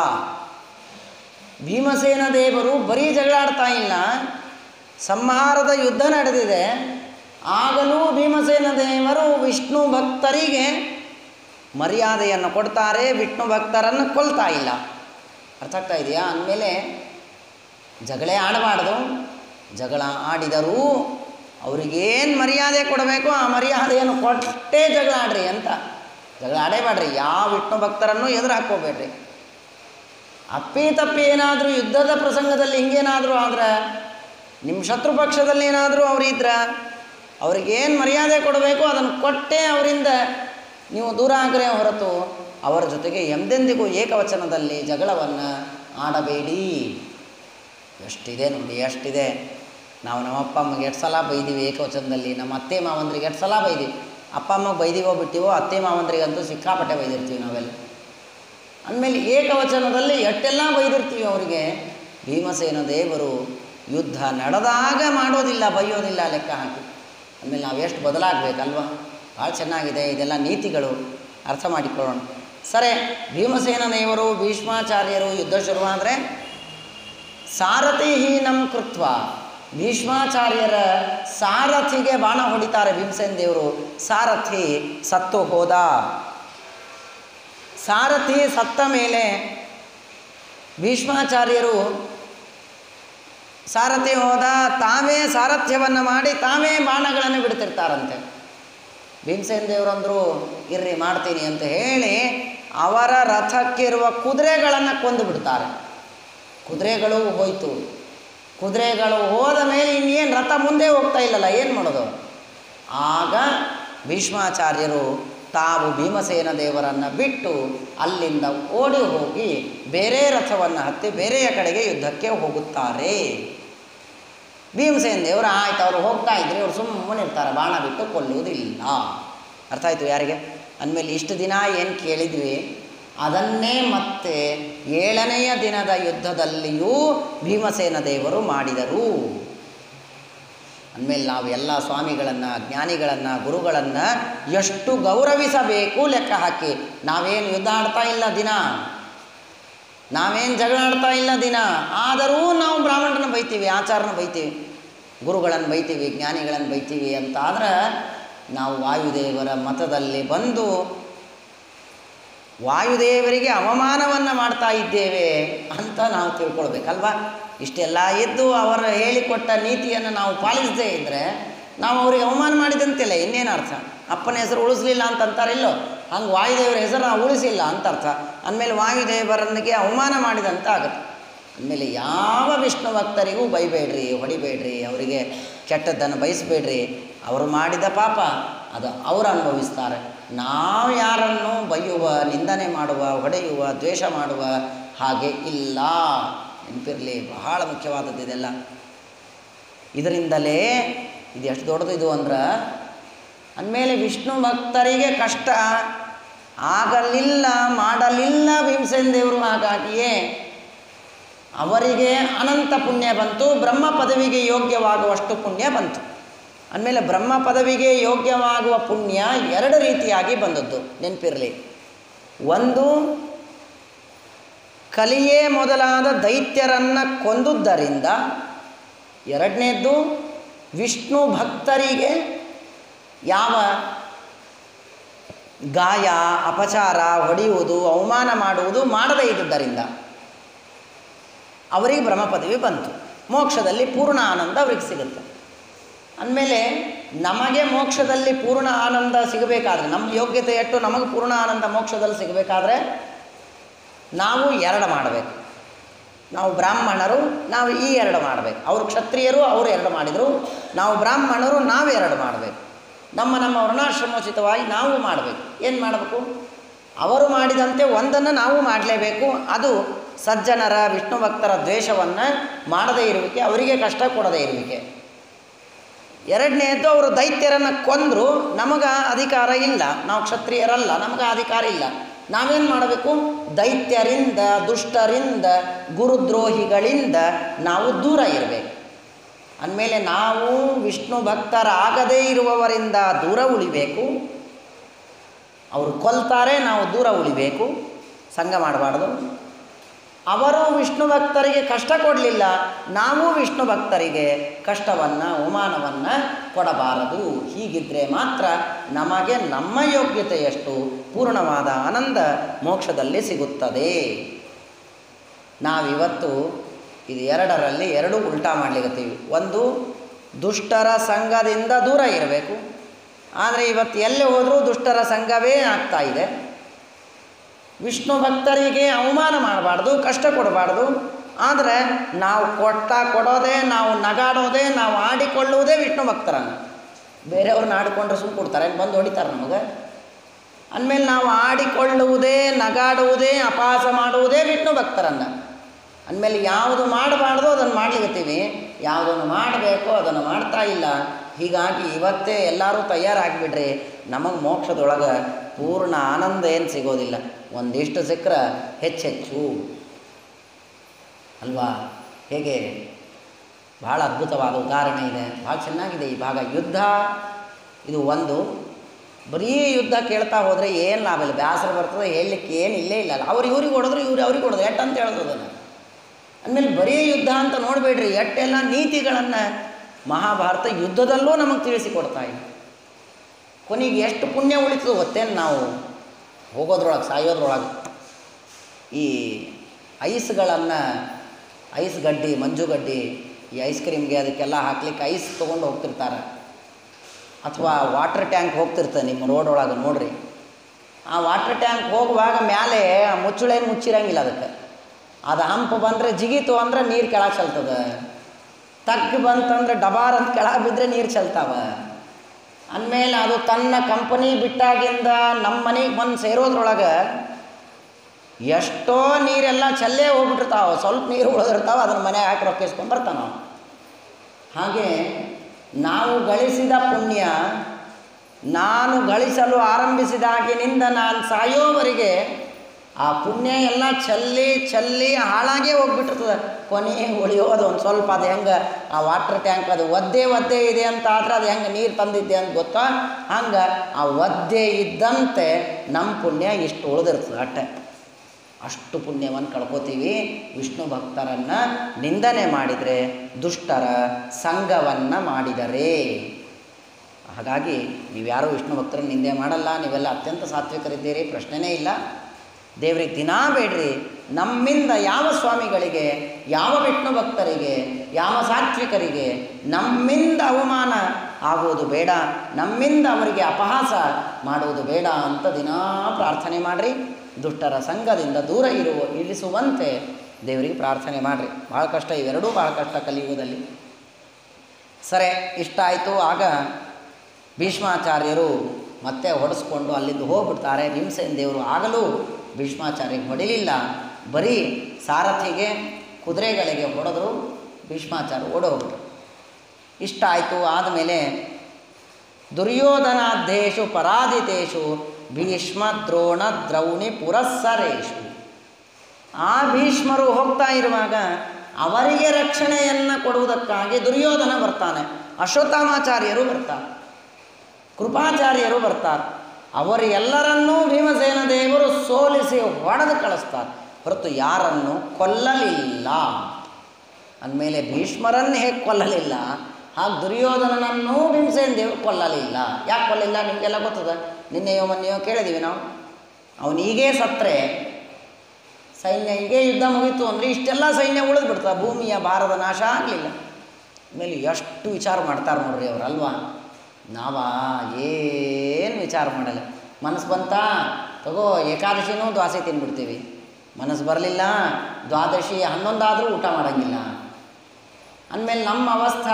ಭೀಮಸೇನ ದೇವರು ಬರೀ ಜಗಳಾಡ್ತಾ ಇಲ್ಲ, ಸಂಹಾರದ ಯುದ್ಧ ನಡೆದಿದೆ. ಆಗಲೂ ಭೀಮಸೇನ ದೇವರು ವಿಷ್ಣು ಭಕ್ತರಿಗೆ ಮರ್ಯಾದೆಯನ್ನು ಕೊಡ್ತಾರೆ, ವಿಷ್ಣು ಭಕ್ತರನ್ನು ಕೊಲ್ತಾ ಇಲ್ಲ. ಅರ್ಥ ಆಗ್ತಾ ಇದೆಯಾ? ಅಂದಮೇಲೆ ಜಗಳೇ ಆಡಬಾರ್ದು. ಜಗಳ ಆಡಿದರೂ ಅವ್ರಿಗೇನು ಮರ್ಯಾದೆ ಕೊಡಬೇಕು ಆ ಮರ್ಯಾದೆಯನ್ನು ಕೊಟ್ಟೇ ಜಗಳ ಆಡ್ರಿ ಅಂತ. ಜಗಳ ಆಡೇಬೇಡ್ರಿ, ಯಾವ ವಿಷ್ಣು ಭಕ್ತರನ್ನು ಎದುರು ಹಾಕ್ಕೋಬೇಡ್ರಿ. ಅಪ್ಪಿ ತಪ್ಪಿ ಏನಾದರೂ ಯುದ್ಧದ ಪ್ರಸಂಗದಲ್ಲಿ ಹಿಂಗೇನಾದರೂ ಆದ್ರೆ, ನಿಮ್ಮ ಶತ್ರು ಪಕ್ಷದಲ್ಲಿ ಏನಾದರೂ ಅವರಿದ್ರೆ ಅವ್ರಿಗೇನು ಮರ್ಯಾದೆ ಕೊಡಬೇಕು ಅದನ್ನು ಕೊಟ್ಟೇ ಅವರಿಂದ ನೀವು ದೂರ ಆಗ್ರೆ ಹೊರತು ಅವರ ಜೊತೆಗೆ ಎಂದೆಂದಿಗೂ ಏಕವಚನದಲ್ಲಿ ಜಗಳವನ್ನು ಆಡಬೇಡಿ. ಎಷ್ಟಿದೆ ನೋಡಿ, ಎಷ್ಟಿದೆ. ನಾವು ನಮ್ಮ ಅಪ್ಪ ಅಮ್ಮಗೆ ಎಷ್ಟು ಸಲ ಬೈದೀವಿ ಏಕವಚನದಲ್ಲಿ, ನಮ್ಮ ಅತ್ತೆ ಮಾವಂದ್ರಿಗೆ ಎಷ್ಟು ಸಲ ಬೈದೀವಿ. ಅಪ್ಪ ಅಮ್ಮಗೆ ಬೈದೀವೋ ಬಿಟ್ಟಿವೋ, ಅತ್ತೆ ಮಾವಂದ್ರಿಗಂತೂ ಸಿಕ್ಕಾಪಟ್ಟೆ ಬೈದಿರ್ತೀವಿ ನಾವೆಲ್ಲ. ಅಂದಮೇಲೆ ಏಕವಚನದಲ್ಲಿ ಎಷ್ಟೆಲ್ಲ ಬೈದಿರ್ತೀವಿ ಅವರಿಗೆ. ಭೀಮಸೇನ ದೇವರು ಯುದ್ಧ ನಡೆದಾಗ ಮಾಡೋದಿಲ್ಲ, ಬೈಯೋದಿಲ್ಲ ಲೆಕ್ಕ ಹಾಕಿ. ಅಂದಮೇಲೆ ನಾವು ಎಷ್ಟು ಬದಲಾಗಬೇಕಲ್ವ? ಭಾಳ ಚೆನ್ನಾಗಿದೆ ಇದೆಲ್ಲ ನೀತಿಗಳು, ಅರ್ಥ ಮಾಡಿಕೊಳ್ಳೋಣ. ಸರಿ, ಭೀಮಸೇನ ದೇವರು ಭೀಷ್ಮಾಚಾರ್ಯರು ಯುದ್ಧ ಶುರುವಾದರೆ ಸಾರಥಿ ಹೀನಂ ಕೃತ್ವ, ಭೀಷ್ಮಾಚಾರ್ಯರ ಸಾರಥಿಗೆ ಬಾಣ ಹೊಡಿತಾರೆ ಭೀಮಸೇನ ದೇವರು. ಸಾರಥಿ ಸತ್ತು ಹೋದ. ಸಾರಥಿ ಸತ್ತ ಮೇಲೆ ಭೀಷ್ಮಾಚಾರ್ಯರು ಸಾರಥಿ ಹೋದ, ತಾವೇ ಸಾರಥ್ಯವನ್ನು ಮಾಡಿ ತಾವೇ ಬಾಣಗಳನ್ನು ಬಿಡ್ತಿರ್ತಾರಂತೆ. ಭೀಮಸೇನ ದೇವರಂದರು ಇರ್ರಿ ಮಾಡ್ತೀನಿ ಅಂತ ಹೇಳಿ ಅವರ ರಥಕ್ಕಿರುವ ಕುದುರೆಗಳನ್ನು ಕೊಂದು ಬಿಡ್ತಾರೆ. ಕುದುರೆಗಳು ಹೋಯಿತು. ಕುದುರೆಗಳು ಹೋದ ಮೇಲೆ ಇನ್ನೇನು ರಥ ಮುಂದೆ ಹೋಗ್ತಾ ಇಲ್ಲಲ್ಲ, ಏನು ಮಾಡೋದು? ಆಗ ಭೀಷ್ಮಾಚಾರ್ಯರು ತಾವು ಭೀಮಸೇನ ದೇವರನ್ನು ಬಿಟ್ಟು ಅಲ್ಲಿಂದ ಓಡಿ ಹೋಗಿ ಬೇರೆ ರಥವನ್ನು ಹತ್ತಿ ಬೇರೆಯ ಕಡೆಗೆ ಯುದ್ಧಕ್ಕೆ ಹೋಗುತ್ತಾರೆ. ಭೀಮಸೇನ ದೇವರು ಆಯ್ತು, ಅವರು ಹೋಗ್ತಾ ಇದ್ರೆ ಅವ್ರು ಸುಮ್ಮನೆ ಇರ್ತಾರೆ, ಬಾಣ ಬಿಟ್ಟು ಕೊಲ್ಲುವುದಿಲ್ಲ. ಅರ್ಥ ಆಯಿತು ಯಾರಿಗೆ? ಅಂದಮೇಲೆ ಇಷ್ಟು ದಿನ ಏನು ಕೇಳಿದ್ವಿ ಅದನ್ನೇ ಮತ್ತೆ ಏಳನೆಯ ದಿನದ ಯುದ್ಧದಲ್ಲಿಯೂ ಭೀಮಸೇನ ದೇವರು ಮಾಡಿದರು. ಅಂದಮೇಲೆ ನಾವು ಎಲ್ಲ ಸ್ವಾಮಿಗಳನ್ನು, ಜ್ಞಾನಿಗಳನ್ನು, ಗುರುಗಳನ್ನು ಎಷ್ಟು ಗೌರವಿಸಬೇಕು ಲೆಕ್ಕ ಹಾಕಿ. ನಾವೇನು ಯುದ್ಧ ಆಡ್ತಾ ಇಲ್ಲ ದಿನ, ನಾವೇನು ಜಗಳ ಆಡ್ತಾ ಇಲ್ಲ ದಿನ, ಆದರೂ ನಾವು ಬ್ರಾಹ್ಮಣರನ್ನ ಬೈತೀವಿ, ಆಚಾರನ ಬೈತೀವಿ, ಗುರುಗಳನ್ನು ಬೈತೀವಿ, ಜ್ಞಾನಿಗಳನ್ನು ಬೈತೀವಿ ಅಂತ ಆದ್ರೆ ನಾವು ವಾಯುದೇವರ ಮತದಲ್ಲಿ ಬಂದು ವಾಯುದೇವರಿಗೆ ಅವಮಾನವನ್ನು ಮಾಡ್ತಾ ಇದ್ದೇವೆ ಅಂತ ನಾವು ತಿಳ್ಕೊಳ್ಬೇಕಲ್ವ. ಇಷ್ಟೆಲ್ಲ ಇದ್ದು ಅವರ ಹೇಳಿಕೊಟ್ಟ ನೀತಿಯನ್ನು ನಾವು ಪಾಲಿಸದೇ ಇದ್ದರೆ ನಾವು ಅವ್ರಿಗೆ ಅವಮಾನ ಮಾಡಿದಂತಿಲ್ಲ. ಇನ್ನೇನು ಅರ್ಥ? ಅಪ್ಪನ ಹೆಸರು ಉಳಿಸ್ಲಿಲ್ಲ ಅಂತಂತಾರಿಲ್ಲೋ, ಹಂಗೆ ವಾಯುದೇವರ ಹೆಸರು ನಾವು ಉಳಿಸಿಲ್ಲ ಅಂತ ಅರ್ಥ. ಅಂದಮೇಲೆ ವಾಯುದೇವರನಿಗೆ ಅವಮಾನ ಮಾಡಿದಂತ ಆಗುತ್ತೆ. ಅಂದಮೇಲೆ ಯಾವ ವಿಷ್ಣು ಭಕ್ತರಿಗೂ ಬೈಬೇಡ್ರಿ, ಹೊಡಿಬೇಡ್ರಿ, ಅವರಿಗೆ ಕೆಟ್ಟದ್ದನ್ನು ಬಯಸಬೇಡ್ರಿ. ಅವರು ಮಾಡಿದ ಪಾಪ ಅದು ಅವರು ಅನುಭವಿಸ್ತಾರೆ. ನಾವು ಯಾರನ್ನು ಬೈಯುವ, ನಿಂದನೆ ಮಾಡುವ, ಹೊಡೆಯುವ, ದ್ವೇಷ ಮಾಡುವ ಹಾಗೆ ಇಲ್ಲ. ನೆನಪಿರಲಿ, ಬಹಳ ಮುಖ್ಯವಾದದ್ದು ಇದೆಲ್ಲ. ಇದರಿಂದಲೇ ಇದು ಎಷ್ಟು ದೊಡ್ಡದು ಇದು ಅಂದ್ರೆ, ಅಂದಮೇಲೆ ವಿಷ್ಣು ಭಕ್ತರಿಗೆ ಕಷ್ಟ ಆಗಲಿಲ್ಲ, ಮಾಡಲಿಲ್ಲ ಭೀಮಸೇನ ದೇವರು. ಹಾಗಾಗಿಯೇ ಅವರಿಗೆ ಅನಂತ ಪುಣ್ಯ ಬಂತು, ಬ್ರಹ್ಮ ಪದವಿಗೆ ಯೋಗ್ಯವಾಗುವಷ್ಟು ಪುಣ್ಯ ಬಂತು. ಅಂದಮೇಲೆ ಬ್ರಹ್ಮ ಪದವಿಗೆ ಯೋಗ್ಯವಾಗುವ ಪುಣ್ಯ ಎರಡು ರೀತಿಯಾಗಿ ಬಂದದ್ದು, ನೆನಪಿರಲಿ. ಒಂದು, ಕಲಿಯೇ ಮೊದಲಾದ ದೈತ್ಯರನ್ನು ಕೊಂದುದರಿಂದ. ಎರಡನೇದ್ದು, ವಿಷ್ಣು ಭಕ್ತರಿಗೆ ಯಾವ ಗಾಯ, ಅಪಚಾರ, ಹೊಡೆಯುವುದು, ಅವಮಾನ ಮಾಡುವುದು ಮಾಡದೇ ಇದ್ದುದರಿಂದ ಅವರಿಗೆ ಬ್ರಹ್ಮ ಪದವಿ ಬಂತು. ಮೋಕ್ಷದಲ್ಲಿ ಪೂರ್ಣ ಆನಂದ ಅವ್ರಿಗೆ ಸಿಗುತ್ತೆ. ಅಂದಮೇಲೆ ನಮಗೆ ಮೋಕ್ಷದಲ್ಲಿ ಪೂರ್ಣ ಆನಂದ ಸಿಗಬೇಕಾದ್ರೆ, ನಮ್ಮ ಯೋಗ್ಯತೆ ಎಷ್ಟು ನಮಗೆ ಪೂರ್ಣ ಆನಂದ ಮೋಕ್ಷದಲ್ಲಿ ಸಿಗಬೇಕಾದ್ರೆ ನಾವು ಎರಡು ಮಾಡಬೇಕು. ನಾವು ಬ್ರಾಹ್ಮಣರು, ನಾವು ಈ ಎರಡು ಮಾಡಬೇಕು. ಅವರು ಕ್ಷತ್ರಿಯರು, ಅವರು ಎರಡು ಮಾಡಿದರು. ನಾವು ಬ್ರಾಹ್ಮಣರು, ನಾವು ಎರಡು ಮಾಡಬೇಕು. ನಮ್ಮ ನಮ್ಮ ವರ್ಣಾಶ್ರಮೋಚಿತವಾಗಿ ನಾವು ಮಾಡಬೇಕು. ಏನು ಮಾಡಬೇಕು? ಅವರು ಮಾಡಿದಂತೆ ಒಂದನ್ನು ನಾವು ಮಾಡಲೇಬೇಕು. ಅದು ಸಜ್ಜನರ, ವಿಷ್ಣು ಭಕ್ತರ ದ್ವೇಷವನ್ನು ಮಾಡದೇ ಇರುವಿಕೆ, ಅವರಿಗೆ ಕಷ್ಟ ಕೊಡದೇ ಇರುವಿಕೆ. ಎರಡನೇದ್ದು, ಅವರು ದೈತ್ಯರನ್ನು ಕೊಂದರು, ನಮಗೆ ಅಧಿಕಾರ ಇಲ್ಲ, ನಾವು ಕ್ಷತ್ರಿಯರಲ್ಲ, ನಮಗೆ ಅಧಿಕಾರ ಇಲ್ಲ. ನಾವೇನು ಮಾಡಬೇಕು? ದೈತ್ಯರಿಂದ, ದುಷ್ಟರಿಂದ, ಗುರುದ್ರೋಹಿಗಳಿಂದ ನಾವು ದೂರ ಇರಬೇಕು. ಅಂದಮೇಲೆ ನಾವು ವಿಷ್ಣು ಭಕ್ತರಾಗದೇ ಇರುವವರಿಂದ ದೂರ ಉಳಿಬೇಕು. ಅವರು ಕೊಲ್ತಾರೆ, ನಾವು ದೂರ ಉಳಿಬೇಕು, ಸಂಘ ಮಾಡಬಾರ್ದು. ಅವರು ವಿಷ್ಣು ಭಕ್ತರಿಗೆ ಕಷ್ಟ ಕೊಡಲಿಲ್ಲ, ನಾವು ವಿಷ್ಣು ಭಕ್ತರಿಗೆ ಕಷ್ಟವನ್ನು ಅವಮಾನವನ್ನು ಕೊಡಬಾರದು. ಹೀಗಿದ್ದರೆ ಮಾತ್ರ ನಮಗೆ ನಮ್ಮ ಯೋಗ್ಯತೆಯಷ್ಟು ಪೂರ್ಣವಾದ ಆನಂದ ಮೋಕ್ಷದಲ್ಲಿ ಸಿಗುತ್ತದೆ. ನಾವಿವತ್ತು ಇದು ಎರಡರಲ್ಲಿ ಎರಡು ಉಲ್ಟಾ ಮಾಡಲಿಕ್ಕತ್ತೀವಿ. ಒಂದು, ದುಷ್ಟರ ಸಂಘದಿಂದ ದೂರ ಇರಬೇಕು. ಆದರೆ ಇವತ್ತು ಎಲ್ಲಿ ಹೋದರೂ ದುಷ್ಟರ ಸಂಘವೇ ಆಗ್ತಾ ಇದೆ. ವಿಷ್ಣು ಭಕ್ತರಿಗೆ ಅವಮಾನ ಮಾಡಬಾರ್ದು, ಕಷ್ಟ ಕೊಡಬಾರ್ದು. ಆದರೆ ನಾವು ಕೊಟ್ಟ ಕೊಡೋದೇ, ನಾವು ನಗಾಡೋದೇ, ನಾವು ಆಡಿಕೊಳ್ಳುವುದೇ ವಿಷ್ಣು ಭಕ್ತರನ್ನು. ಬೇರೆಯವ್ರನ್ನ ಆಡಿಕೊಂಡ್ರೆ ಸುಮ್ಮನೆ ಕೊಡ್ತಾರೆ, ಬಂದು ಹೊಡಿತಾರೆ ನಮಗೆ. ಅಂದಮೇಲೆ ನಾವು ಆಡಿಕೊಳ್ಳುವುದೇ, ನಗಾಡುವುದೇ, ಅಪಹಾಸ ಮಾಡುವುದೇ ವಿಷ್ಣು ಭಕ್ತರನ್ನು. ಅಂದಮೇಲೆ ಯಾವುದು ಮಾಡಬಾರ್ದು ಅದನ್ನು ಮಾಡ್ಲಿಕ್ಕತ್ತೀವಿ, ಯಾವುದನ್ನು ಮಾಡಬೇಕೋ ಅದನ್ನು ಮಾಡ್ತಾ ಇಲ್ಲ. ಹೀಗಾಗಿ ಇವತ್ತೇ ಎಲ್ಲರೂ ತಯಾರಾಗಿಬಿಡ್ರಿ, ನಮಗೆ ಮೋಕ್ಷದೊಳಗೆ ಪೂರ್ಣ ಆನಂದ ಏನು ಸಿಗೋದಿಲ್ಲ, ಒಂದಿಷ್ಟು ಸಿಕ್ಕರೆ ಹೆಚ್ಚೆಚ್ಚು ಅಲ್ವಾ. ಹೇಗೆ ಭಾಳ ಅದ್ಭುತವಾದ ಉದಾಹರಣೆ ಇದೆ, ಭಾಳ ಚೆನ್ನಾಗಿದೆ ಈ ಭಾಗ. ಯುದ್ಧ ಇದು ಒಂದು, ಬರೀ ಯುದ್ಧ ಕೇಳ್ತಾ ಹೋದರೆ ಏನು ಲಾಭ ಇಲ್ಲ, ಬೇಸರ ಬರ್ತದೆ, ಹೇಳಲಿಕ್ಕೆ ಏನು ಇಲ್ಲೇ ಇಲ್ಲ. ಅವ್ರು ಇವ್ರಿಗೆ ಹೊಡೆದ್ರು, ಇವ್ರು ಅವ್ರಿಗೆ ಹೊಡೆದ್ರು, ಎಟ್ಟು ಅಂತ ಹೇಳೋದು ಅದನ್ನು. ಅಂದಮೇಲೆ ಬರೀ ಯುದ್ಧ ಅಂತ ನೋಡಬೇಡ್ರಿ, ಎಟ್ಟೆಲ್ಲ ನೀತಿಗಳನ್ನು ಮಹಾಭಾರತ ಯುದ್ಧದಲ್ಲೂ ನಮಗೆ ತಿಳಿಸಿಕೊಡ್ತಾ ಇದೆ. ಕೊನೆಗೆ ಎಷ್ಟು ಪುಣ್ಯ ಉಳಿತದೆ ಗೊತ್ತೇನು, ನಾವು ಹೋಗೋದ್ರೊಳಗೆ ಸಾಯೋದ್ರೊಳಗೆ ಈ ಐಸ್ಗಳನ್ನು, ಐಸ್ ಗಡ್ಡಿ, ಮಂಜುಗಡ್ಡಿ, ಈ ಐಸ್ ಕ್ರೀಮ್ಗೆ ಅದಕ್ಕೆಲ್ಲ ಹಾಕ್ಲಿಕ್ಕೆ ಐಸ್ ತೊಗೊಂಡು ಹೋಗ್ತಿರ್ತಾರೆ. ಅಥವಾ ವಾಟರ್ ಟ್ಯಾಂಕ್ ಹೋಗ್ತಿರ್ತದೆ ನಿಮ್ಮ ರೋಡ್ ಒಳಗೆ ನೋಡ್ರಿ. ಆ ವಾಟರ್ ಟ್ಯಾಂಕ್ ಹೋಗುವಾಗ ಮೇಲೆ ಮುಚ್ಚಳೇನು ಮುಚ್ಚಿರಂಗಿಲ್ಲ ಅದಕ್ಕೆ. ಅದು ಹಂಪು ಬಂದರೆ ಜಿಗಿತು ಅಂದರೆ ನೀರು ಕೆಳಗೆ ಚೆಲ್ತದೆ, ತಗ್ಗು ಬಂತಂದ್ರೆ ಡಬಾರ್ ಅಂತ ಕೆಳಗೆ ಬಿದ್ದರೆ ನೀರು ಚೆಲ್ತಾವ. ಅಂದಮೇಲೆ ಅದು ತನ್ನ ಕಂಪನಿ ಬಿಟ್ಟಾಗಿಂದ ನಮ್ಮ ಮನೆಗೆ ಬಂದು ಸೇರೋದ್ರೊಳಗೆ ಎಷ್ಟೋ ನೀರೆಲ್ಲ ಚೆಲ್ಲೇ ಹೋಗ್ಬಿಟ್ಟಿರ್ತಾವೆ, ಸ್ವಲ್ಪ ನೀರು ಉಳಿದಿರ್ತಾವೆ, ಅದನ್ನು ಮನೆಗೆ ಹಾಕಿ ರೊಕ್ಕಿಸ್ಕೊಂಡು ಬರ್ತಾವೆ ನಾವು. ಹಾಗೆ ನಾವು ಗಳಿಸಿದ ಪುಣ್ಯ, ನಾನು ಗಳಿಸಲು ಆರಂಭಿಸಿದಾಗಿನಿಂದ ನಾನು ಸಾಯೋವರೆಗೆ ಆ ಪುಣ್ಯ ಎಲ್ಲ ಚೆಲ್ಲಿ ಚೆಲ್ಲಿ ಹಾಳಾಗೇ ಹೋಗ್ಬಿಟ್ಟಿರ್ತದೆ. ಕೊನೆಗೆ ಉಳಿಯೋದು ಒಂದು ಸ್ವಲ್ಪ. ಅದು ಹೆಂಗೆ ಆ ವಾಟರ್ ಟ್ಯಾಂಕ್ ಅದು ಒದ್ದೆ ಒದ್ದೆ ಇದೆ ಅಂತ ಆದರೆ ಅದು ಹೆಂಗೆ ನೀರು ತಂದಿದ್ದೆ ಅಂತ ಗೊತ್ತಾ, ಹಂಗೆ ಆ ಒದ್ದೆ ಇದ್ದಂತೆ ನಮ್ಮ ಪುಣ್ಯ ಇಷ್ಟು ಉಳಿದಿರ್ತದೆ ಅಷ್ಟೆ. ಅಷ್ಟು ಪುಣ್ಯವನ್ನು ಕಳ್ಕೊತೀವಿ ವಿಷ್ಣು ಭಕ್ತರನ್ನು ನಿಂದನೆ ಮಾಡಿದರೆ, ದುಷ್ಟರ ಸಂಘವನ್ನು ಮಾಡಿದರೆ. ಹಾಗಾಗಿ ನೀವ್ಯಾರೂ ವಿಷ್ಣು ಭಕ್ತರನ್ನು ನಿಂದೆ ಮಾಡಲ್ಲ, ನೀವೆಲ್ಲ ಅತ್ಯಂತ ಸಾತ್ವಿಕರಿದ್ದೀರಿ, ಪ್ರಶ್ನೆನೇ ಇಲ್ಲ. ದೇವರಿಗೆ ದಿನಾ ಬೇಡ್ರಿ, ನಮ್ಮಿಂದ ಯಾವ ಸ್ವಾಮಿಗಳಿಗೆ, ಯಾವ ವಿಷ್ಣು ಭಕ್ತರಿಗೆ, ಯಾವ ಸಾತ್ವಿಕರಿಗೆ ನಮ್ಮಿಂದ ಅವಮಾನ ಆಗುವುದು ಬೇಡ, ನಮ್ಮಿಂದ ಅವರಿಗೆ ಅಪಹಾಸ ಮಾಡುವುದು ಬೇಡ ಅಂತ ದಿನಾ ಪ್ರಾರ್ಥನೆ ಮಾಡಿರಿ. ದುಷ್ಟರ ಸಂಘದಿಂದ ದೂರ ಇರುವ ಇಳಿಸುವಂತೆ ದೇವರಿಗೆ ಪ್ರಾರ್ಥನೆ ಮಾಡಿರಿ. ಭಾಳ ಕಷ್ಟ, ಇವೆರಡೂ ಭಾಳ ಕಷ್ಟ ಕಲಿಯುಗದಲ್ಲಿ. ಸರಿ, ಇಷ್ಟ ಆಯಿತು. ಆಗ ಭೀಷ್ಮಾಚಾರ್ಯರು ಮತ್ತೆ ಹೊಡೆಸ್ಕೊಂಡು ಅಲ್ಲಿಂದ ಹೋಗ್ಬಿಡ್ತಾರೆ. ಭೀಮಸೇನ ದೇವರು ಆಗಲೂ ಭೀಷ್ಮಾಚಾರ್ಯಗೆ ಹೊಡಿಲಿಲ್ಲ, ಬರೀ ಸಾರಥಿಗೆ ಕುದುರೆಗಳಿಗೆ ಹೊಡೆದ್ರು. ಭೀಷ್ಮಾಚಾರ್ಯ ಓಡೋಗ್ಬಿಟ್ರು. ಇಷ್ಟ ಆಯಿತು. ಆದಮೇಲೆ ದುರ್ಯೋಧನಾಧ್ಯೇಷು ಪರಾಧಿತೇಷು ಭೀಷ್ಮ ದ್ರೋಣ ದ್ರೌಣಿ ಪುರಸ್ಸರೇಷು. ಆ ಭೀಷ್ಮರು ಹೋಗ್ತಾ ಇರುವಾಗ ಅವರಿಗೆ ರಕ್ಷಣೆಯನ್ನು ಕೊಡುವುದಕ್ಕಾಗಿ ದುರ್ಯೋಧನ ಬರ್ತಾನೆ, ಅಶ್ವತ್ಥಾಮಾಚಾರ್ಯರು ಬರ್ತಾರೆ, ಕೃಪಾಚಾರ್ಯರು ಬರ್ತಾರೆ. ಅವರು ಎಲ್ಲರನ್ನೂ ಭೀಮಸೇನ ದೇವರು ಸೋಲಿಸಿ ಹೊಡೆದು ಕಳಿಸ್ತಾರೆ, ಹೊರತು ಯಾರನ್ನು ಕೊಲ್ಲಲಿಲ್ಲ. ಅಂದಮೇಲೆ ಭೀಷ್ಮರನ್ನು ಹೇಗೆ ಕೊಲ್ಲಲಿಲ್ಲ, ಹಾಗೆ ದುರ್ಯೋಧನನನ್ನೂ ಭೀಮಸೇನ ದೇವರು ಕೊಲ್ಲಲಿಲ್ಲ. ಯಾಕೆ ಕೊಲ್ಲಿಲ್ಲ ನಿಮಗೆಲ್ಲ ಗೊತ್ತದ, ನಿನ್ನೆಯೋ ಮೊನ್ನೆಯೋ ಕೇಳಿದ್ದೀವಿ ನಾವು. ಅವನು ಹೀಗೇ ಸತ್ತರೆ, ಸೈನ್ಯ ಹೀಗೆ ಯುದ್ಧ ಮುಗೀತು ಅಂದರೆ ಇಷ್ಟೆಲ್ಲ ಸೈನ್ಯ ಉಳಿದು ಬಿಡ್ತದೆ, ಭೂಮಿಯ ಭಾರದ ನಾಶ ಆಗಲಿಲ್ಲ. ಆಮೇಲೆ ಎಷ್ಟು ವಿಚಾರ ಮಾಡ್ತಾರೆ ನೋಡ್ರಿ ಅವರು, ಅಲ್ವಾ? ನಾವಾ ಏನು ವಿಚಾರ ಮಾಡಲ್ಲ. ಮನಸ್ಸು ಬಂತಾ ತಗೋ ಏಕಾದಶಿನೂ ದ್ವಾಸೆ ತಿಂದ್ಬಿಡ್ತೀವಿ, ಮನಸ್ಸು ಬರಲಿಲ್ಲ ದ್ವಾದಶಿ ಹನ್ನೊಂದಾದರೂ ಊಟ ಮಾಡೋಂಗಿಲ್ಲ. ಅಂದಮೇಲೆ ನಮ್ಮ ಅವಸ್ಥಾ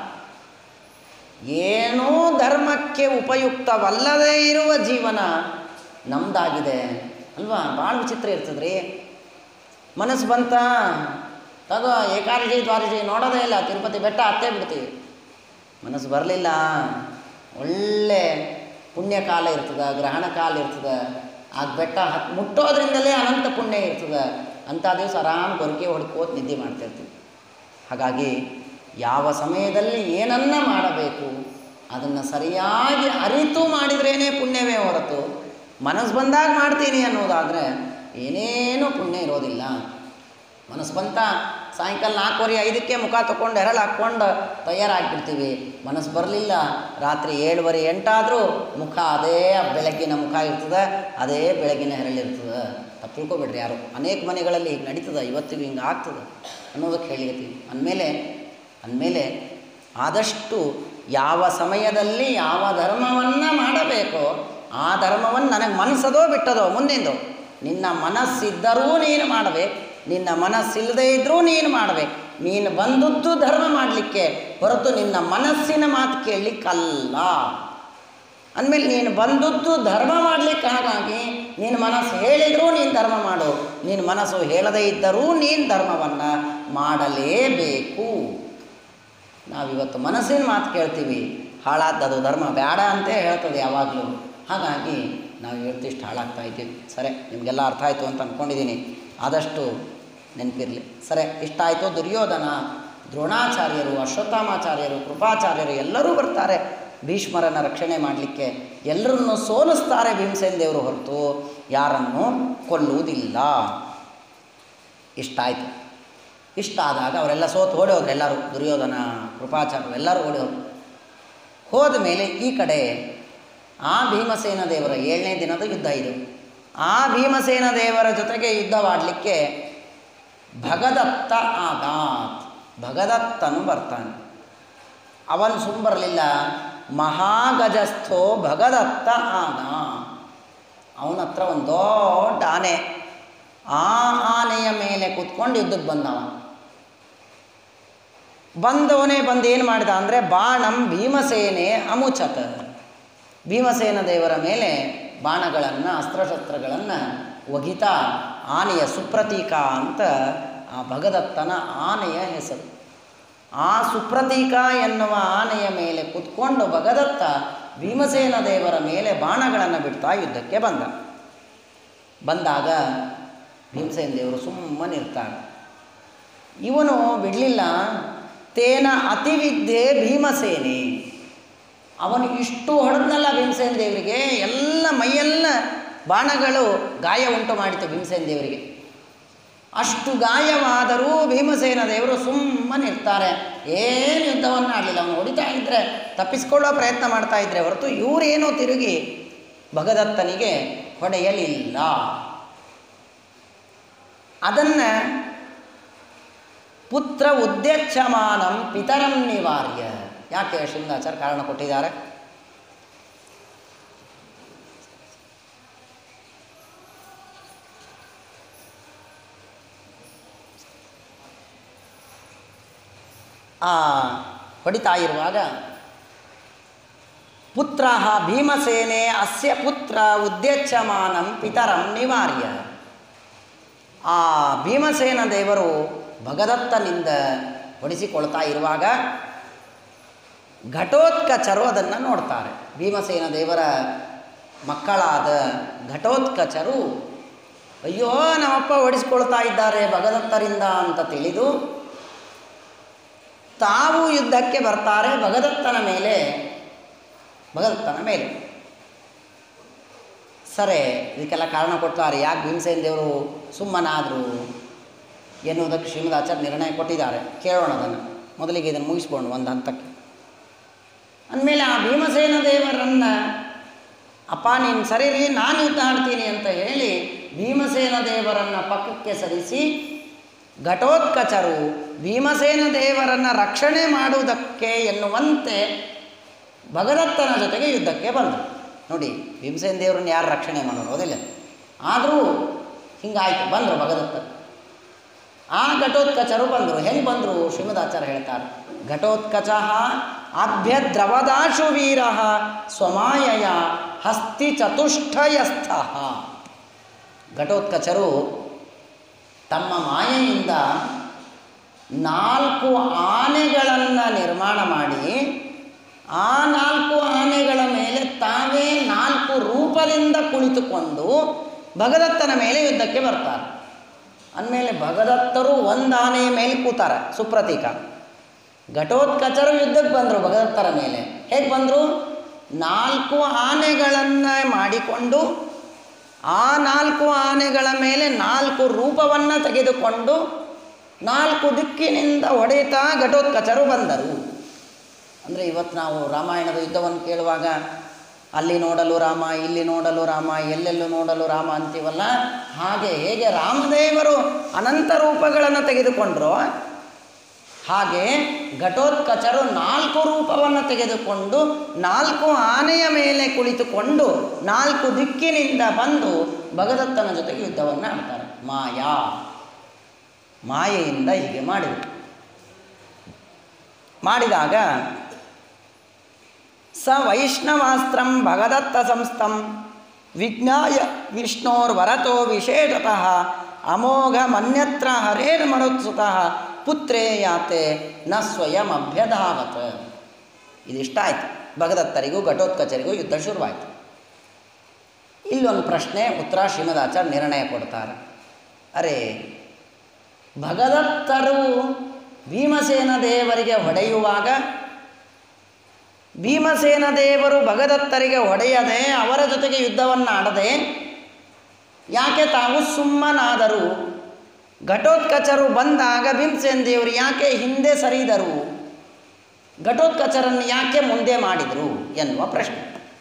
ಏನೂ ಧರ್ಮಕ್ಕೆ ಉಪಯುಕ್ತವಲ್ಲದೇ ಇರುವ ಜೀವನ ನಮ್ಮದಾಗಿದೆ ಅಲ್ವಾ? ಭಾಳ ವಿಚಿತ್ರ ಇರ್ತದ್ರಿ. ಮನಸ್ಸು ಬಂತ ತಗೋ ಏಕಾದಶಿ ದ್ವಾದಶಿ ನೋಡೋದೇ ಇಲ್ಲ, ತಿರುಪತಿ ಬೆಟ್ಟ ಹತ್ತೇ ಬಿಡ್ತೀವಿ. ಮನಸ್ಸು ಬರಲಿಲ್ಲ, ಒಳ್ಳೆ ಪುಣ್ಯಕಾಲ ಇರ್ತದೆ, ಗ್ರಹಣ ಕಾಲ ಇರ್ತದೆ, ಆ ಬೆಟ್ಟ ಹತ್ತು ಮುಟ್ಟೋದ್ರಿಂದಲೇ ಅನಂತ ಪುಣ್ಯ ಇರ್ತದೆ. ಅಂಥ ದಿವಸ ಆರಾಮ್ ಗೊರಕೆ ಹೊಡ್ಕೋತ ನಿದ್ದೆ ಮಾಡ್ತಿರ್ತೀವಿ. ಹಾಗಾಗಿ ಯಾವ ಸಮಯದಲ್ಲಿ ಏನನ್ನ ಮಾಡಬೇಕು ಅದನ್ನು ಸರಿಯಾಗಿ ಅರಿತು ಮಾಡಿದ್ರೇ ಪುಣ್ಯವೇ ಹೊರತು ಮನಸ್ಸು ಬಂದಾಗ ಮಾಡ್ತೀನಿ ಅನ್ನೋದಾದರೆ ಏನೇನೂ ಪುಣ್ಯ ಇರೋದಿಲ್ಲ. ಮನಸ್ಸು ಬಂತ ಸಾಯಂಕಾಲ ನಾಲ್ಕುವರೆ ಐದಕ್ಕೆ ಮುಖ ತೊಗೊಂಡು ಹೆರಳು ಹಾಕ್ಕೊಂಡು ತಯಾರಾಗಿಬಿಡ್ತೀವಿ. ಮನಸ್ಸು ಬರಲಿಲ್ಲ ರಾತ್ರಿ ಏಳುವರೆ ಎಂಟಾದರೂ ಮುಖ ಅದೇ ಬೆಳಗ್ಗಿನ ಮುಖ ಇರ್ತದೆ, ಅದೇ ಬೆಳಗ್ಗಿನ ಹೆರಳಿರ್ತದೆ. ತಪ್ಪು ತಿಳ್ಕೊಬೇಡ್ರಿ ಯಾರು. ಅನೇಕ ಮನೆಗಳಲ್ಲಿ ಹೀಗೆ ನಡೀತದೆ, ಇವತ್ತಿಗೂ ಹಿಂಗೆ ಆಗ್ತದೆ ಅನ್ನೋದಕ್ಕೆ ಹೇಳಿರ್ತೀವಿ. ಅಂದಮೇಲೆ ಅಂದಮೇಲೆ ಆದಷ್ಟು ಯಾವ ಸಮಯದಲ್ಲಿ ಯಾವ ಧರ್ಮವನ್ನು ಮಾಡಬೇಕೋ ಆ ಧರ್ಮವನ್ನು ನನಗೆ ಮನಸ್ಸದೋ ಬಿಟ್ಟದೋ ಮುಂದಿಂದು ನಿನ್ನ ಮನಸ್ಸಿದ್ದರೂ ನೀನು ಮಾಡಬೇಕು, ನಿನ್ನ ಮನಸ್ಸಿಲ್ಲದೇ ಇದ್ದರೂ ನೀನು ಮಾಡಬೇಕು. ನೀನು ಬಂದದ್ದು ಧರ್ಮ ಮಾಡಲಿಕ್ಕೆ ಹೊರತು ನಿನ್ನ ಮನಸ್ಸಿನ ಮಾತು ಕೇಳಲಿಕ್ಕಲ್ಲ. ಅಂದಮೇಲೆ ನೀನು ಬಂದದ್ದು ಧರ್ಮ ಮಾಡಲಿಕ್ಕೆ, ಹಾಗಾಗಿ ನೀನು ಮನಸ್ಸು ಹೇಳಿದರೂ ನೀನು ಧರ್ಮ ಮಾಡು, ನೀನು ಮನಸ್ಸು ಹೇಳದೇ ಇದ್ದರೂ ನೀನು ಧರ್ಮವನ್ನು ಮಾಡಲೇಬೇಕು. ನಾವಿವತ್ತು ಮನಸ್ಸಿನ ಮಾತು ಕೇಳ್ತೀವಿ, ಹಾಳಾದದು ಧರ್ಮ ಬೇಡ ಅಂತ ಹೇಳ್ತದೆ ಯಾವಾಗಲೂ. ಹಾಗಾಗಿ ನಾವು ಹೇಳ್ತಿಷ್ಟು ಹಾಳಾಗ್ತಾ ಇದ್ದೀವಿ. ಸರಿ, ನಿಮಗೆಲ್ಲ ಅರ್ಥ ಆಯಿತು ಅಂತ ಅಂದ್ಕೊಂಡಿದ್ದೀನಿ. ಆದಷ್ಟು ನೆನಪಿರಲಿ. ಸರಿ, ಇಷ್ಟ ಆಯಿತು. ದುರ್ಯೋಧನ, ದ್ರೋಣಾಚಾರ್ಯರು, ಅಶ್ವತ್ಥಾಮಾಚಾರ್ಯರು, ಕೃಪಾಚಾರ್ಯರು ಎಲ್ಲರೂ ಬರ್ತಾರೆ ಭೀಷ್ಮರನ್ನು ರಕ್ಷಣೆ ಮಾಡಲಿಕ್ಕೆ. ಎಲ್ಲರನ್ನು ಸೋಲಿಸ್ತಾರೆ ಭೀಮಸೇನ ದೇವರು, ಹೊರತು ಯಾರನ್ನು ಕೊಲ್ಲುವುದಿಲ್ಲ. ಇಷ್ಟ ಆಯಿತು. ಇಷ್ಟ ಆದಾಗ ಅವರೆಲ್ಲ ಸೋತು ಓಡಿ ಹೋದ್ರು. ಎಲ್ಲರೂ ದುರ್ಯೋಧನ, ಕೃಪಾಚಾರ್ಯರು ಎಲ್ಲರೂ ಓಡಿ ಹೋದ್ರು. ಹೋದ ಮೇಲೆ ಈ ಕಡೆ ಆ ಭೀಮಸೇನ ದೇವರ ಏಳನೇ ದಿನದ ಯುದ್ಧ ಇದು. ಆ ಭೀಮಸೇನ ದೇವರ ಜೊತೆಗೆ ಯುದ್ಧವಾಡಲಿಕ್ಕೆ ಭಗದತ್ತ ಆಗಾತ್, ಭಗದತ್ತನು ಬರ್ತಾನೆ. ಅವನು ಸುಮ್ಮ ಬರಲಿಲ್ಲ, ಮಹಾಗಜಸ್ಥೋ ಭಗದತ್ತ ಆಗ. ಅವನ ಹತ್ರ ಒಂದು ದೊಡ್ಡ ಆನೆ, ಆ ಆನೆಯ ಮೇಲೆ ಕೂತ್ಕೊಂಡು ಯುದ್ಧಕ್ಕೆ ಬಂದವ. ಬಂದವನೇ ಬಂದು ಏನು ಮಾಡಿದ ಅಂದರೆ ಬಾಣಂ ಭೀಮಸೇನೆ ಅಮುಚತ, ಭೀಮಸೇನ ದೇವರ ಮೇಲೆ ಬಾಣಗಳನ್ನು ಅಸ್ತ್ರಶಸ್ತ್ರಗಳನ್ನು ಒಗಿತಾ, ಆನೆಯ ಸುಪ್ರತೀಕ ಅಂತ ಆ ಭಗದತ್ತನ ಆನೆಯ ಹೆಸರು. ಆ ಸುಪ್ರತೀಕ ಎನ್ನುವ ಆನೆಯ ಮೇಲೆ ಕೂತ್ಕೊಂಡು ಭಗದತ್ತ ಭೀಮಸೇನ ದೇವರ ಮೇಲೆ ಬಾಣಗಳನ್ನು ಬಿಡ್ತಾ ಯುದ್ಧಕ್ಕೆ ಬಂದ. ಬಂದಾಗ ಭೀಮಸೇನ ದೇವರು ಸುಮ್ಮನಿರ್ತಾರೆ. ಇವನು ಬಿಡಲಿಲ್ಲ. ತೇನ ಅತಿವಿದ್ಯೆ ಭೀಮಸೇನೆ, ಅವನು ಇಷ್ಟು ಹೊಡೆದ್ನಲ್ಲ ಭೀಮಸೇನ ದೇವರಿಗೆ, ಎಲ್ಲ ಮೈಯೆಲ್ಲ ಬಾಣಗಳು ಗಾಯ ಉಂಟು ಮಾಡಿತು ಭೀಮಸೇನ ದೇವರಿಗೆ. ಅಷ್ಟು ಗಾಯವಾದರೂ ಭೀಮಸೇನ ದೇವರು ಸುಮ್ಮನಿರ್ತಾರೆ, ಏನು ಯುದ್ಧವನ್ನು ಆಡಲಿಲ್ಲ. ಅವನು ಹೊಡಿತಾ ಇದ್ದರೆ, ತಪ್ಪಿಸ್ಕೊಳ್ಳೋ ಪ್ರಯತ್ನ ಮಾಡ್ತಾ ಇದ್ದರೆ ಹೊರತು ಇವರೇನೋ ತಿರುಗಿ ಭಗದತ್ತನಿಗೆ ಹೊಡೆಯಲಿಲ್ಲ. ಅದನ್ನು ಪುತ್ರ ಉದ್ಯಚ್ಛಮಾನಂ ಪಿತರಂ ನಿವಾರ್ಯ, ಯಾಕೆ ಶ್ರೀಮದಾಚಾರ್ಯ ಕಾರಣ ಕೊಟ್ಟಿದ್ದಾರೆ. ಆ ಹೊಡಿತಾ ಇರುವಾಗ ಪುತ್ರ ಭೀಮಸೇನೆ ಅಸ್ಯ ಪುತ್ರ ಉದ್ಯಚ್ಛಮಾನಂ ಪಿತರಂ ನಿವಾರ್ಯ, ಆ ಭೀಮಸೇನ ದೇವರು ಭಗದತ್ತನಿಂದ ಹೊಡಿಸಿಕೊಳ್ತಾ ಇರುವಾಗ ಘಟೋತ್ಕಚರು ಅದನ್ನು ನೋಡ್ತಾರೆ. ಭೀಮಸೇನ ದೇವರ ಮಕ್ಕಳಾದ ಘಟೋತ್ಕಚರು, ಅಯ್ಯೋ ನಮ್ಮಪ್ಪ ಹೊಡಿಸ್ಕೊಳ್ತಾ ಇದ್ದಾರೆ ಭಗದತ್ತರಿಂದ ಅಂತ ತಿಳಿದು ತಾವು ಯುದ್ಧಕ್ಕೆ ಬರ್ತಾರೆ ಭಗದತ್ತನ ಮೇಲೆ ಭಗದತ್ತನ ಮೇಲೆ ಸರಿ, ಇದಕ್ಕೆಲ್ಲ ಕಾರಣ ಕೊಡ್ತಾರೆ. ಯಾಕೆ ಭೀಮಸೇನ ದೇವರು ಸುಮ್ಮನಾದರು ಎನ್ನುವುದಕ್ಕೆ ಶ್ರೀಮದಾಚಾರ್ಯ ನಿರ್ಣಯ ಕೊಟ್ಟಿದ್ದಾರೆ. ಕೇಳೋಣ ಅದನ್ನು. ಮೊದಲಿಗೆ ಇದನ್ನು ಮುಗಿಸ್ಕೊಂಡು ಒಂದು ಹಂತಕ್ಕೆ. ಅಂದಮೇಲೆ ಆ ಭೀಮಸೇನ ದೇವರನ್ನು, ಅಪ್ಪ ನೀನು ಸರಿ ರೀ, ನಾನು ಯುದ್ಧ ಆಡ್ತೀನಿ ಅಂತ ಹೇಳಿ ಭೀಮಸೇನ ದೇವರನ್ನು ಪಕ್ಕಕ್ಕೆ ಸರಿಸಿ ಘಟೋತ್ಕಚರು ಭೀಮಸೇನ ದೇವರನ್ನು ರಕ್ಷಣೆ ಮಾಡುವುದಕ್ಕೆ ಎನ್ನುವಂತೆ ಭಗದತ್ತನ ಜೊತೆಗೆ ಯುದ್ಧಕ್ಕೆ ಬಂದರು. ನೋಡಿ, ಭೀಮಸೇನ ದೇವರನ್ನು ಯಾರು ರಕ್ಷಣೆ ಮಾಡೋರು ಹೌದಿಲ್ಲ, ಆದರೂ ಹಿಂಗಾಯ್ತು, ಬಂದರು ಭಗದತ್ತ. ಆ ಘಟೋತ್ಕಚರು ಬಂದರು. ಹೆಂಗೆ ಬಂದರು ಶ್ರೀಮದಾಚಾರ್ಯ ಹೇಳ್ತಾರೆ. ಘಟೋತ್ಕಚ ಅಭ್ಯದ್ರವದಾಶು ವೀರ ಸ್ವಮಾಯಯ ಹಸ್ತಿ ಚತುಷ್ಟಯಸ್ಥ. ಘಟೋತ್ಕಚರು ತಮ್ಮ ಮಾಯೆಯಿಂದ ನಾಲ್ಕು ಆನೆಗಳನ್ನು ನಿರ್ಮಾಣ ಮಾಡಿ ಆ ನಾಲ್ಕು ಆನೆಗಳ ಮೇಲೆ ತಾವೇ ನಾಲ್ಕು ರೂಪದಿಂದ ಕುಳಿತುಕೊಂಡು ಭಗದತ್ತನ ಮೇಲೆ ಯುದ್ಧಕ್ಕೆ ಬರ್ತಾರೆ. ಅಂದಮೇಲೆ ಭಗದತ್ತರು ಒಂದು ಆನೆಯ ಮೇಲೆ ಕೂತಾರೆ, ಸುಪ್ರತೀಕ. ಘಟೋತ್ಕಚರು ಯುದ್ಧಕ್ಕೆ ಬಂದರು ಭಗದತ್ತರ ಮೇಲೆ. ಹೇಗೆ ಬಂದರು? ನಾಲ್ಕು ಆನೆಗಳನ್ನು ಮಾಡಿಕೊಂಡು ಆ ನಾಲ್ಕು ಆನೆಗಳ ಮೇಲೆ ನಾಲ್ಕು ರೂಪವನ್ನು ತೆಗೆದುಕೊಂಡು ನಾಲ್ಕು ದಿಕ್ಕಿನಿಂದ ಹೊಡೆಯುತ್ತಾ ಘಟೋತ್ಕಚರು ಬಂದರು. ಅಂದರೆ ಇವತ್ತು ನಾವು ರಾಮಾಯಣದ ಯುದ್ಧವನ್ನು ಕೇಳುವಾಗ ಅಲ್ಲಿ ನೋಡಲು ರಾಮ, ಇಲ್ಲಿ ನೋಡಲು ರಾಮ, ಎಲ್ಲೆಲ್ಲೂ ನೋಡಲು ರಾಮ ಅಂತೀವಲ್ಲ, ಹಾಗೆ ಹೇಗೆ ರಾಮದೇವರು ಅನಂತ ರೂಪಗಳನ್ನು ತೆಗೆದುಕೊಂಡ್ರೋ ಹಾಗೆ ಘಟೋತ್ಕಚರು ನಾಲ್ಕು ರೂಪವನ್ನು ತೆಗೆದುಕೊಂಡು ನಾಲ್ಕು ಆನೆಯ ಮೇಲೆ ಕುಳಿತುಕೊಂಡು ನಾಲ್ಕು ದಿಕ್ಕಿನಿಂದ ಬಂದು ಭಗದತ್ತನ ಜೊತೆಗೆ ಯುದ್ಧವನ್ನು ಆಡ್ತಾರೆ. ಮಾಯಾ ಮಾಯೆಯಿಂದ ಹೀಗೆ ಮಾಡಿದರು. ಮಾಡಿದಾಗ ಸ ವೈಷ್ಣವಾಸ್ತ್ರಂ ಭಗದತ್ತ ಸಂಸ್ಥಂ ವಿಜ್ಞಾಯ ವಿಷ್ಣೋರ್ವರತೋ ವಿಶೇಷತಃ ಅಮೋಘ ಮನ್ಯತ್ರ ಹರೇರ್ಮರುತ್ಸುತಃ ಪುತ್ರೇ ಯಾತೆ ನ ಸ್ವಯಂ ಅಭ್ಯಧಾವತ್. ಇದಿಷ್ಟ ಆಯಿತು. ಭಗದತ್ತರಿಗೂ ಘಟೋತ್ಕಚರಿಗೂ ಯುದ್ಧ ಶುರುವಾಯಿತು. ಇಲ್ಲೊಂದು ಪ್ರಶ್ನೆ, ಉತ್ತರ ಶ್ರೀಮದಾಚಾರ್ಯ ನಿರ್ಣಯ ಕೊಡ್ತಾರೆ. ಅರೆ, ಭಗದತ್ತರು ಭೀಮಸೇನ ದೇವರಿಗೆ ಹೊಡೆಯುವಾಗ ಭೀಮಸೇನ ದೇವರು ಭಗದತ್ತರಿಗೆ ಹೊಡೆಯದೆ ಅವರ ಜೊತೆಗೆ ಯುದ್ಧವನ್ನು ಆಡದೆ ಯಾಕೆ ತಾವು ಸುಮ್ಮನಾದರು? ಘಟೋತ್ಕಚರು ಬಂದಾಗ ಭೀಮಸೇನ ದೇವರು ಯಾಕೆ ಹಿಂದೆ ಸರಿದರು? ಘಟೋತ್ಕಚರನ್ನು ಯಾಕೆ ಮುಂದೆ ಮಾಡಿದರು ಎನ್ನುವ ಪ್ರಶ್ನೆ.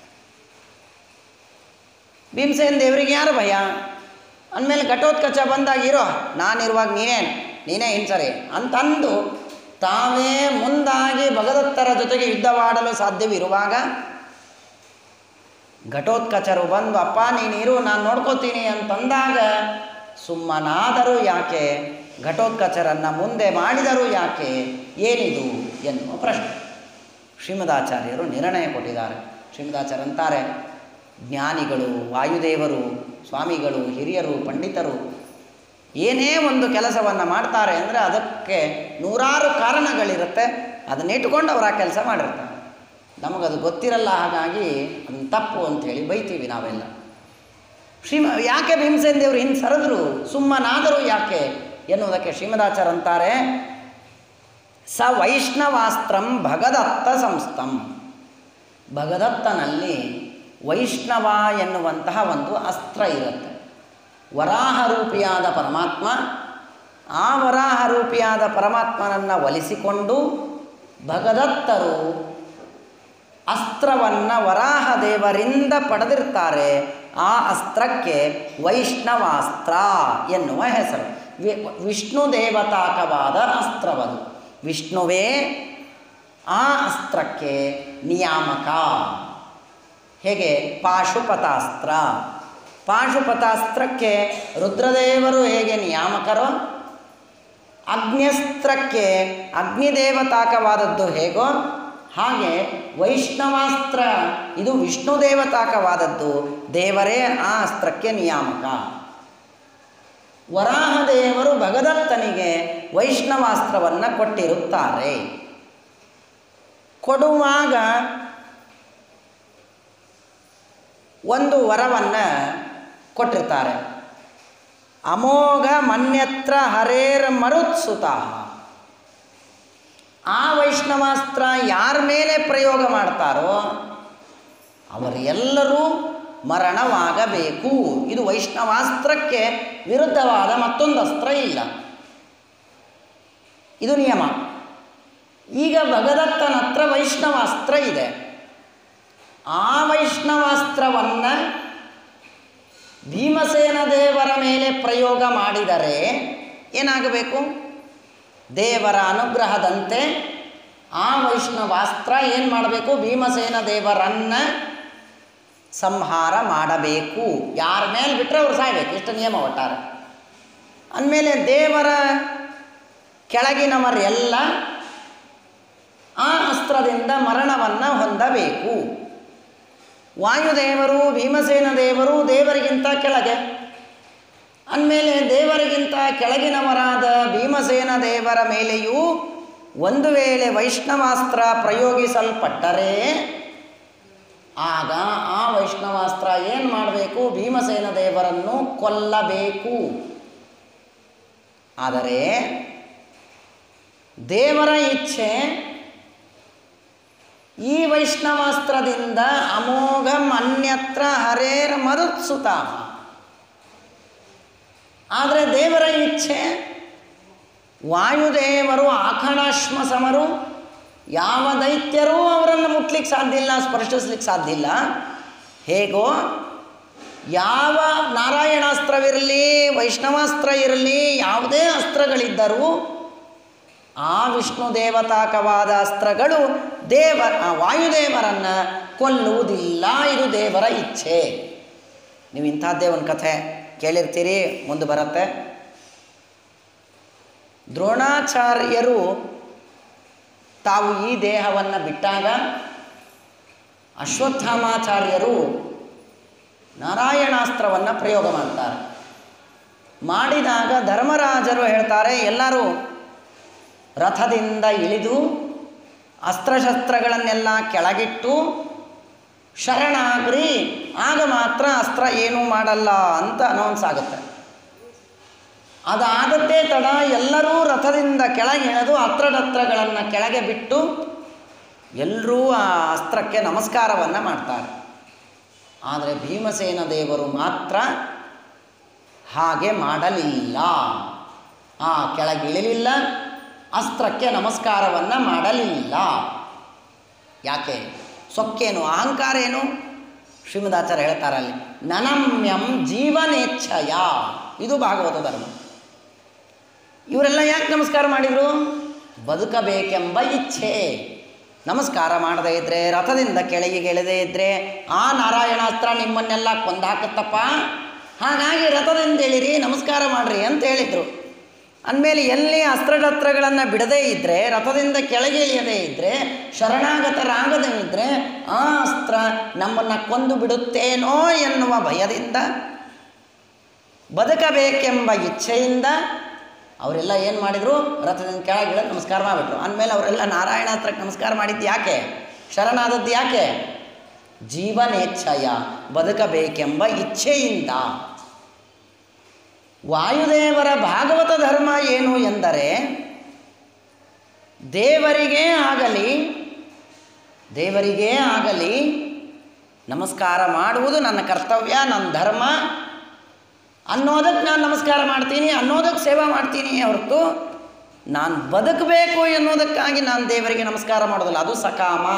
ಭೀಮಸೇನ ದೇವರಿಗೆ ಯಾರು ಭಯ? ಅಂದಮೇಲೆ ಘಟೋತ್ಕಚ ಬಂದಾಗ ಇರೋ ನಾನಿರುವಾಗ ನೀನೇ ನೀನೇ ಹಿಂಸರಿ ಅಂತಂದು ತಾವೇ ಮುಂದಾಗಿ ಭಗದತ್ತರ ಜೊತೆಗೆ ಯುದ್ಧವಾಡಲು ಸಾಧ್ಯವಿರುವಾಗ ಘಟೋತ್ಕಚರು ಬಂದು ಅಪ್ಪ ನೀನಿರು ನಾನು ನೋಡ್ಕೋತೀನಿ ಅಂತಂದಾಗ ಸುಮ್ಮನಾದರೂ ಯಾಕೆ? ಘಟೋತ್ಕಚರನ್ನು ಮುಂದೆ ಮಾಡಿದರೂ ಯಾಕೆ? ಏನಿದು ಎನ್ನುವ ಪ್ರಶ್ನೆ ಶ್ರೀಮದಾಚಾರ್ಯರು ನಿರ್ಣಯ ಕೊಟ್ಟಿದ್ದಾರೆ. ಶ್ರೀಮದಾಚಾರ್ಯ ಅಂತಾರೆ, ಜ್ಞಾನಿಗಳು, ವಾಯುದೇವರು, ಸ್ವಾಮಿಗಳು, ಹಿರಿಯರು, ಪಂಡಿತರು ಏನೇ ಒಂದು ಕೆಲಸವನ್ನು ಮಾಡ್ತಾರೆ ಅಂದರೆ ಅದಕ್ಕೆ ನೂರಾರು ಕಾರಣಗಳಿರುತ್ತೆ. ಅದನ್ನಿಟ್ಟುಕೊಂಡು ಅವರು ಆ ಕೆಲಸ ಮಾಡಿರ್ತಾರೆ. ನಮಗದು ಗೊತ್ತಿರಲ್ಲ, ಹಾಗಾಗಿ ಅದನ್ನು ತಪ್ಪು ಅಂಥೇಳಿ ಬೈತೀವಿ ನಾವೆಲ್ಲ. ಶ್ರೀಮ ಯಾಕೆ ಭೀಮಸೇನ ದೇವರು ಹಿಂದೆ ಸರಿದ್ರು, ಸುಮ್ಮನಾದರೂ ಯಾಕೆ ಎನ್ನುವುದಕ್ಕೆ ಶ್ರೀಮದಾಚಾರ್ಯ ಅಂತಾರೆ, ಸ ವೈಷ್ಣವಾಸ್ತ್ರಂ ಭಗದತ್ತ ಸಂಸ್ಥಂ. ಭಗದತ್ತನಲ್ಲಿ ವೈಷ್ಣವ ಎನ್ನುವಂತಹ ಒಂದು ಅಸ್ತ್ರ ಇರುತ್ತೆ. ವರಾಹ ರೂಪಿಯಾದ ಪರಮಾತ್ಮ, ಆ ವರಾಹ ರೂಪಿಯಾದ ಪರಮಾತ್ಮನನ್ನು ಒಲಿಸಿಕೊಂಡು ಭಗದತ್ತರು ಅಸ್ತ್ರವನ್ನು ವರಾಹ ದೇವರಿಂದ ಪಡೆದಿರ್ತಾರೆ. ಆ ಅಸ್ತ್ರಕ್ಕೆ ವೈಷ್ಣವಾಸ್ತ್ರ ಎನ್ನುವ ಹೆಸರು. ವಿಷ್ಣು ದೇವತಾಕವಾದ ಅಸ್ತ್ರವದು. ವಿಷ್ಣುವೇ ಆ ಅಸ್ತ್ರಕ್ಕೆ ನಿಯಾಮಕ. ಹೇಗೆ ಪಾಶುಪತಾಸ್ತ್ರ, ಪಾಶುಪತಾಸ್ತ್ರಕ್ಕೆ ರುದ್ರದೇವರು ಹೇಗೆ ನಿಯಾಮಕರೋ, ಅಗ್ನ್ಯಸ್ತ್ರಕ್ಕೆ ಅಗ್ನಿದೇವತಾಕವಾದದ್ದು ಹೇಗೋ ಹಾಗೆ ವೈಷ್ಣವಾಸ್ತ್ರ ಇದು ವಿಷ್ಣು ದೇವತಾಕವಾದದ್ದು, ದೇವರೇ ಆ ಅಸ್ತ್ರಕ್ಕೆ ನಿಯಾಮಕ. ವರಾಹದೇವರು ಭಗದತ್ತನಿಗೆ ವೈಷ್ಣವಾಸ್ತ್ರವನ್ನು ಕೊಟ್ಟಿರುತ್ತಾರೆ. ಕೊಡುವಾಗ ಒಂದು ವರವನ್ನು ಕೊಟ್ಟಿರ್ತಾರೆ. ಅಮೋಘ ಮನ್ಯತ್ರ ಹರೇರ್ ಮರುತ್ಸುತ. ಆ ವೈಷ್ಣವಾಸ್ತ್ರ ಯಾರ ಮೇಲೆ ಪ್ರಯೋಗ ಮಾಡ್ತಾರೋ ಅವರೆಲ್ಲರೂ ಮರಣವಾಗಬೇಕು. ಇದು ವೈಷ್ಣವಾಸ್ತ್ರಕ್ಕೆ ವಿರುದ್ಧವಾದ ಮತ್ತೊಂದು ಅಸ್ತ್ರ ಇಲ್ಲ, ಇದು ನಿಯಮ. ಈಗ ಭಗದತ್ತನ ಹತ್ರ ವೈಷ್ಣವಾಸ್ತ್ರ ಇದೆ. ಆ ವೈಷ್ಣವಾಸ್ತ್ರವನ್ನು ಭೀಮಸೇನ ದೇವರ ಮೇಲೆ ಪ್ರಯೋಗ ಮಾಡಿದರೆ ಏನಾಗಬೇಕು? ದೇವರ ಅನುಗ್ರಹದಂತೆ ಆ ವೈಷ್ಣವಾಸ್ತ್ರ ಏನು ಮಾಡಬೇಕು? ಭೀಮಸೇನ ದೇವರನ್ನು ಸಂಹಾರ ಮಾಡಬೇಕು. ಯಾರ ಮೇಲೆ ಬಿಟ್ಟರೆ ಅವ್ರು ಸಾಯಬೇಕು, ಇಷ್ಟು ನಿಯಮ ಒಟ್ಟಾರೆ. ಅಂದಮೇಲೆ ದೇವರ ಕೆಳಗಿನವರೆಲ್ಲ ಆ ಅಸ್ತ್ರದಿಂದ ಮರಣವನ್ನು ಹೊಂದಬೇಕು. ವಾಯುದೇವರು, ಭೀಮಸೇನ ದೇವರು ದೇವರಿಗಿಂತ ಕೆಳಗೆ. ಅಂದಮೇಲೆ ದೇವರಿಗಿಂತ ಕೆಳಗಿನವರಾದ ಭೀಮಸೇನ ದೇವರ ಮೇಲೆಯೂ ಒಂದು ವೇಳೆ ವೈಷ್ಣವಾಸ್ತ್ರ ಪ್ರಯೋಗಿಸಲ್ಪಟ್ಟರೆ ಆಗ ಆ ವೈಷ್ಣವಾಸ್ತ್ರ ಏನು ಮಾಡಬೇಕು? ಭೀಮಸೇನ ದೇವರನ್ನು ಕೊಲ್ಲಬೇಕು. ಆದರೆ ದೇವರ ಇಚ್ಛೆ ಈ ವೈಷ್ಣವಾಸ್ತ್ರದಿಂದ ಅಮೋಘಂ ಅನ್ಯತ್ರ ಹರೇರ್ ಮರುತ್ಸುತ. ಆದರೆ ದೇವರ ಇಚ್ಛೆ ವಾಯುದೇವರು ಆಖಣಾಶ್ಮ ಸಮರು, ಯಾವ ದೈತ್ಯರೂ ಅವರನ್ನು ಮುಟ್ಲಿಕ್ಕೆ ಸಾಧ್ಯ ಇಲ್ಲ, ಸ್ಪರ್ಶಿಸ್ಲಿಕ್ಕೆ ಸಾಧ್ಯ ಇಲ್ಲ. ಹೇಗೋ ಯಾವ ನಾರಾಯಣಾಸ್ತ್ರವಿರಲಿ, ವೈಷ್ಣವಾಸ್ತ್ರ ಇರಲಿ, ಯಾವುದೇ ಅಸ್ತ್ರಗಳಿದ್ದರೂ ಆ ವಿಷ್ಣು ದೇವತಾಕವಾದ ಅಸ್ತ್ರಗಳು ದೇವ ಆ ವಾಯುದೇವರನ್ನು ಕೊಲ್ಲುವುದಿಲ್ಲ. ಇದು ದೇವರ ಇಚ್ಛೆ. ನೀವು ಇಂಥದ್ದೇ ಒಂದು ಕಥೆ ಕೇಳಿರ್ತೀರಿ, ಮುಂದೆ ಬರುತ್ತೆ. ದ್ರೋಣಾಚಾರ್ಯರು ತಾವು ಈ ದೇಹವನ್ನು ಬಿಟ್ಟಾಗ ಅಶ್ವತ್ಥಾಮಾಚಾರ್ಯರು ನಾರಾಯಣಾಸ್ತ್ರವನ್ನು ಪ್ರಯೋಗ ಮಾಡ್ತಾರೆ. ಮಾಡಿದಾಗ ಧರ್ಮರಾಜರು ಹೇಳ್ತಾರೆ, ಎಲ್ಲರೂ ರಥದಿಂದ ಇಳಿದು ಅಸ್ತ್ರಶಸ್ತ್ರಗಳನ್ನೆಲ್ಲ ಕೆಳಗಿಟ್ಟು ಶರಣಾಗ್ರಿ, ಆಗ ಮಾತ್ರ ಅಸ್ತ್ರ ಏನೂ ಮಾಡಲ್ಲ ಅಂತ ಅನೌನ್ಸ್ ಆಗುತ್ತೆ. ಅದಾಗತ್ತೇ ತಡ ಎಲ್ಲರೂ ರಥದಿಂದ ಕೆಳಗೆ ಇಳಿದು ಅಸ್ತ್ರಶಸ್ತ್ರಗಳನ್ನು ಕೆಳಗೆ ಬಿಟ್ಟು ಎಲ್ಲರೂ ಆ ಅಸ್ತ್ರಕ್ಕೆ ನಮಸ್ಕಾರವನ್ನು ಮಾಡ್ತಾರೆ. ಆದರೆ ಭೀಮಸೇನ ದೇವರು ಮಾತ್ರ ಹಾಗೆ ಮಾಡಲಿಲ್ಲ. ಆ ಕೆಳಗಿಳಿಲಿಲ್ಲ, ಅಸ್ತ್ರಕ್ಕೆ ನಮಸ್ಕಾರವನ್ನು ಮಾಡಲಿಲ್ಲ. ಯಾಕೆ? ಸೊಕ್ಕೇನು, ಅಹಂಕಾರ ಏನು? ಶ್ರೀಮದಾಚಾರ್ಯ ಹೇಳ್ತಾರೆ ಅಲ್ಲಿ, ನನಮ್ಯಂ ಜೀವನೇಚ್ಛಯ. ಇದು ಭಾಗವತ ಧರ್ಮ. ಇವರೆಲ್ಲ ಯಾಕೆ ನಮಸ್ಕಾರ ಮಾಡಿದರು? ಬದುಕಬೇಕೆಂಬ ಇಚ್ಛೆ. ನಮಸ್ಕಾರ ಮಾಡದೇ ಇದ್ದರೆ, ರಥದಿಂದ ಕೆಳಗೆ ಇಳದೇ ಇದ್ದರೆ ಆ ನಾರಾಯಣಾಸ್ತ್ರ ನಿಮ್ಮನ್ನೆಲ್ಲ ಕೊಂದಾಕತ್ತಪ್ಪ, ಹಾಗಾಗಿ ರಥದಿಂದ ಇಳಿರಿ, ನಮಸ್ಕಾರ ಮಾಡಿರಿ ಅಂತ ಹೇಳಿದರು. ಅಂದಮೇಲೆ ಎಲ್ಲಿ ಅಸ್ತ್ರಶಸ್ತ್ರಗಳನ್ನು ಬಿಡದೇ ಇದ್ದರೆ, ರಥದಿಂದ ಕೆಳಗೆ ಇಳಿಯದೇ ಇದ್ದರೆ, ಶರಣಾಗತರಾಗದೇ ಇದ್ದರೆ ಆ ಅಸ್ತ್ರ ನಮ್ಮನ್ನು ಕೊಂದು ಬಿಡುತ್ತೇನೋ ಎನ್ನುವ ಭಯದಿಂದ, ಬದುಕಬೇಕೆಂಬ ಇಚ್ಛೆಯಿಂದ ಅವರೆಲ್ಲ ಏನು ಮಾಡಿದರು? ರಥದಿಂದ ಕೆಳಗಿಳ ನಮಸ್ಕಾರ ಮಾಡಿಬಿಟ್ರು. ಅಂದಮೇಲೆ ಅವರೆಲ್ಲ ನಾರಾಯಣಾಸ್ತ್ರಕ್ಕೆ ನಮಸ್ಕಾರ ಮಾಡಿದ್ದು ಯಾಕೆ? ಶರಣಾದದ್ದು ಯಾಕೆ? ಜೀವನೇಚ್ಛಯ, ಬದುಕಬೇಕೆಂಬ ಇಚ್ಛೆಯಿಂದ. ವಾಯುದೇವರ ಭಾಗವತ ಧರ್ಮ ಏನು ಎಂದರೆ, ದೇವರಿಗೇ ಆಗಲಿ ದೇವರಿಗೇ ಆಗಲಿ ನಮಸ್ಕಾರ ಮಾಡುವುದು ನನ್ನ ಕರ್ತವ್ಯ, ನನ್ನ ಧರ್ಮ ಅನ್ನೋದಕ್ಕೆ ನಾನು ನಮಸ್ಕಾರ ಮಾಡ್ತೀನಿ, ಅನ್ನೋದಕ್ಕೆ ಸೇವಾ ಮಾಡ್ತೀನಿ ಹೊರತು ನಾನು ಬದುಕಬೇಕು ಎನ್ನುವುದಕ್ಕಾಗಿ ನಾನು ದೇವರಿಗೆ ನಮಸ್ಕಾರ ಮಾಡೋದಿಲ್ಲ. ಅದು ಸಕಾಮ.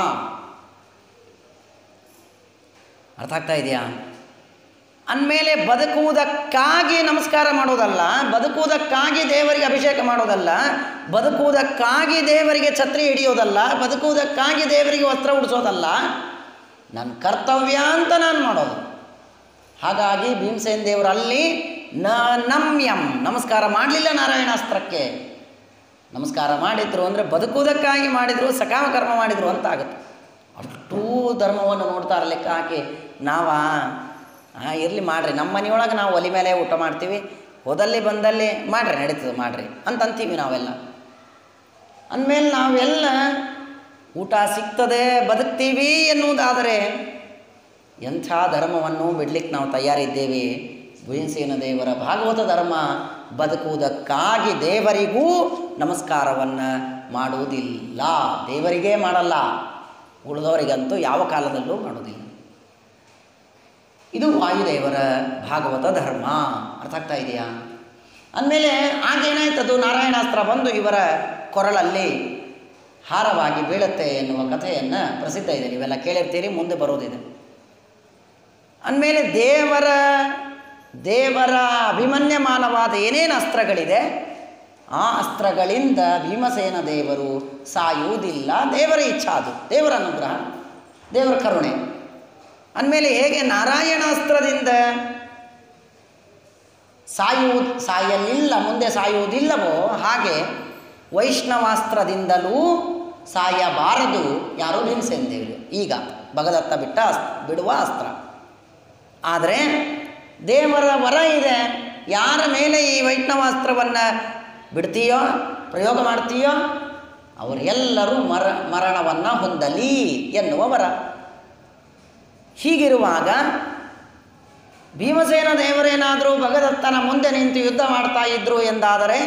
ಅರ್ಥ ಆಗ್ತಾ ಇದೆಯಾ? ಅಂದಮೇಲೆ ಬದುಕುವುದಕ್ಕಾಗಿ ನಮಸ್ಕಾರ ಮಾಡೋದಲ್ಲ, ಬದುಕುವುದಕ್ಕಾಗಿ ದೇವರಿಗೆ ಅಭಿಷೇಕ ಮಾಡೋದಲ್ಲ, ಬದುಕುವುದಕ್ಕಾಗಿ ದೇವರಿಗೆ ಛತ್ರಿ ಹಿಡಿಯೋದಲ್ಲ, ಬದುಕುವುದಕ್ಕಾಗಿ ದೇವರಿಗೆ ವಸ್ತ್ರ ಉಡಿಸೋದಲ್ಲ, ನನ್ನ ಕರ್ತವ್ಯ ಅಂತ ನಾನು ಮಾಡೋದು. ಹಾಗಾಗಿ ಭೀಮಸೇನ ದೇವರು ಅಲ್ಲಿ ನ ನಮ್ಯಂ ನಮಸ್ಕಾರ ಮಾಡಲಿಲ್ಲ ನಾರಾಯಣಾಸ್ತ್ರಕ್ಕೆ. ನಮಸ್ಕಾರ ಮಾಡಿದ್ರು ಅಂದರೆ ಬದುಕುವುದಕ್ಕಾಗಿ ಮಾಡಿದರು, ಸಕಾಮ ಕರ್ಮ ಮಾಡಿದರು ಅಂತ ಆಗುತ್ತೆ. ಅಷ್ಟೂ ಧರ್ಮವನ್ನು ನೋಡ್ತಾರೆ ಲೆಕ್ಕ ಹಾಕಿ. ನಾವಾ ಹಾಂ ಇರಲಿ ಮಾಡಿರಿ, ನಮ್ಮ ಮನೆಯೊಳಗೆ ನಾವು ಒಲೆ ಮೇಲೆ ಊಟ ಮಾಡ್ತೀವಿ, ಹೋದಲ್ಲಿ ಬಂದಲ್ಲಿ ಮಾಡಿರಿ, ನಡೀತದೆ ಮಾಡಿರಿ ಅಂತ ಅಂತೀವಿ ನಾವೆಲ್ಲ. ಅಂದಮೇಲೆ ನಾವೆಲ್ಲ ಊಟ ಸಿಗ್ತದೆ, ಬದುಕ್ತೀವಿ ಎನ್ನುವುದಾದರೆ ಎಂಥ ಧರ್ಮವನ್ನು ಬಿಡ್ಲಿಕ್ಕೆ ನಾವು ತಯಾರಿದ್ದೇವೆ. ಭೀಮಸೇನ ದೇವರ ಭಾಗವತ ಧರ್ಮ ಬದುಕುವುದಕ್ಕಾಗಿ ದೇವರಿಗೂ ನಮಸ್ಕಾರವನ್ನು ಮಾಡುವುದಿಲ್ಲ. ದೇವರಿಗೇ ಮಾಡಲ್ಲ, ಉಳಿದವರಿಗಂತೂ ಯಾವ ಕಾಲದಲ್ಲೂ ಮಾಡೋದಿಲ್ಲ. ಇದು ವಾಯುದೇವರ ಭಾಗವತ ಧರ್ಮ. ಅರ್ಥ ಆಗ್ತಾ ಇದೆಯಾ? ಅಂದಮೇಲೆ ಆಗೇನಾಯ್ತದು, ನಾರಾಯಣಾಸ್ತ್ರ ಬಂದು ಇವರ ಕೊರಳಲ್ಲಿ ಹಾರವಾಗಿ ಬೀಳುತ್ತೆ ಎನ್ನುವ ಕಥೆಯನ್ನು ಪ್ರಸಿದ್ಧ ಇದೆ, ನೀವೆಲ್ಲ ಕೇಳಿರ್ತೀರಿ, ಮುಂದೆ ಬರೋದಿದೆ. ಅಂದಮೇಲೆ ದೇವರ ದೇವರ ಅಭಿಮನ್ಯಮಾನವಾದ ಏನೇನು ಅಸ್ತ್ರಗಳಿದೆ ಆ ಅಸ್ತ್ರಗಳಿಂದ ಭೀಮಸೇನ ದೇವರು ಸಾಯುವುದಿಲ್ಲ. ದೇವರ ಇಚ್ಛಾ, ಅದು ದೇವರ ಅನುಗ್ರಹ, ದೇವರ ಕರುಣೆ. ಅಂದಮೇಲೆ ಹೇಗೆ ನಾರಾಯಣಾಸ್ತ್ರದಿಂದ ಸಾಯುವುದು ಸಾಯಲಿಲ್ಲ, ಮುಂದೆ ಸಾಯುವುದಿಲ್ಲವೋ ಹಾಗೆ ವೈಷ್ಣವಾಸ್ತ್ರದಿಂದಲೂ ಸಾಯಬಾರದು ಯಾರೋ ಭೀಮಸೇನ ದೇವರು. ಈಗ ಭಗದತ್ತ ಬಿಟ್ಟ ಬಿಡುವ ಅಸ್ತ್ರ. ಆದರೆ ದೇವರ ವರ ಇದೆ, ಯಾರ ಮೇಲೆ ಈ ವೈಷ್ಣವಾಸ್ತ್ರವನ್ನು ಬಿಡ್ತೀಯೋ, ಪ್ರಯೋಗ ಮಾಡ್ತೀಯೋ ಅವರೆಲ್ಲರೂ ಮರ ಮರಣವನ್ನು ಹೊಂದಲಿ ಎನ್ನುವ ವರ. ಹೀಗಿರುವಾಗ ಭೀಮಸೇನ ದೇವರೇನಾದರೂ ಭಗದತ್ತನ ಮುಂದೆ ನಿಂತು ಯುದ್ಧ ಮಾಡ್ತಾ ಇದ್ರು ಎಂದಾದರೆ,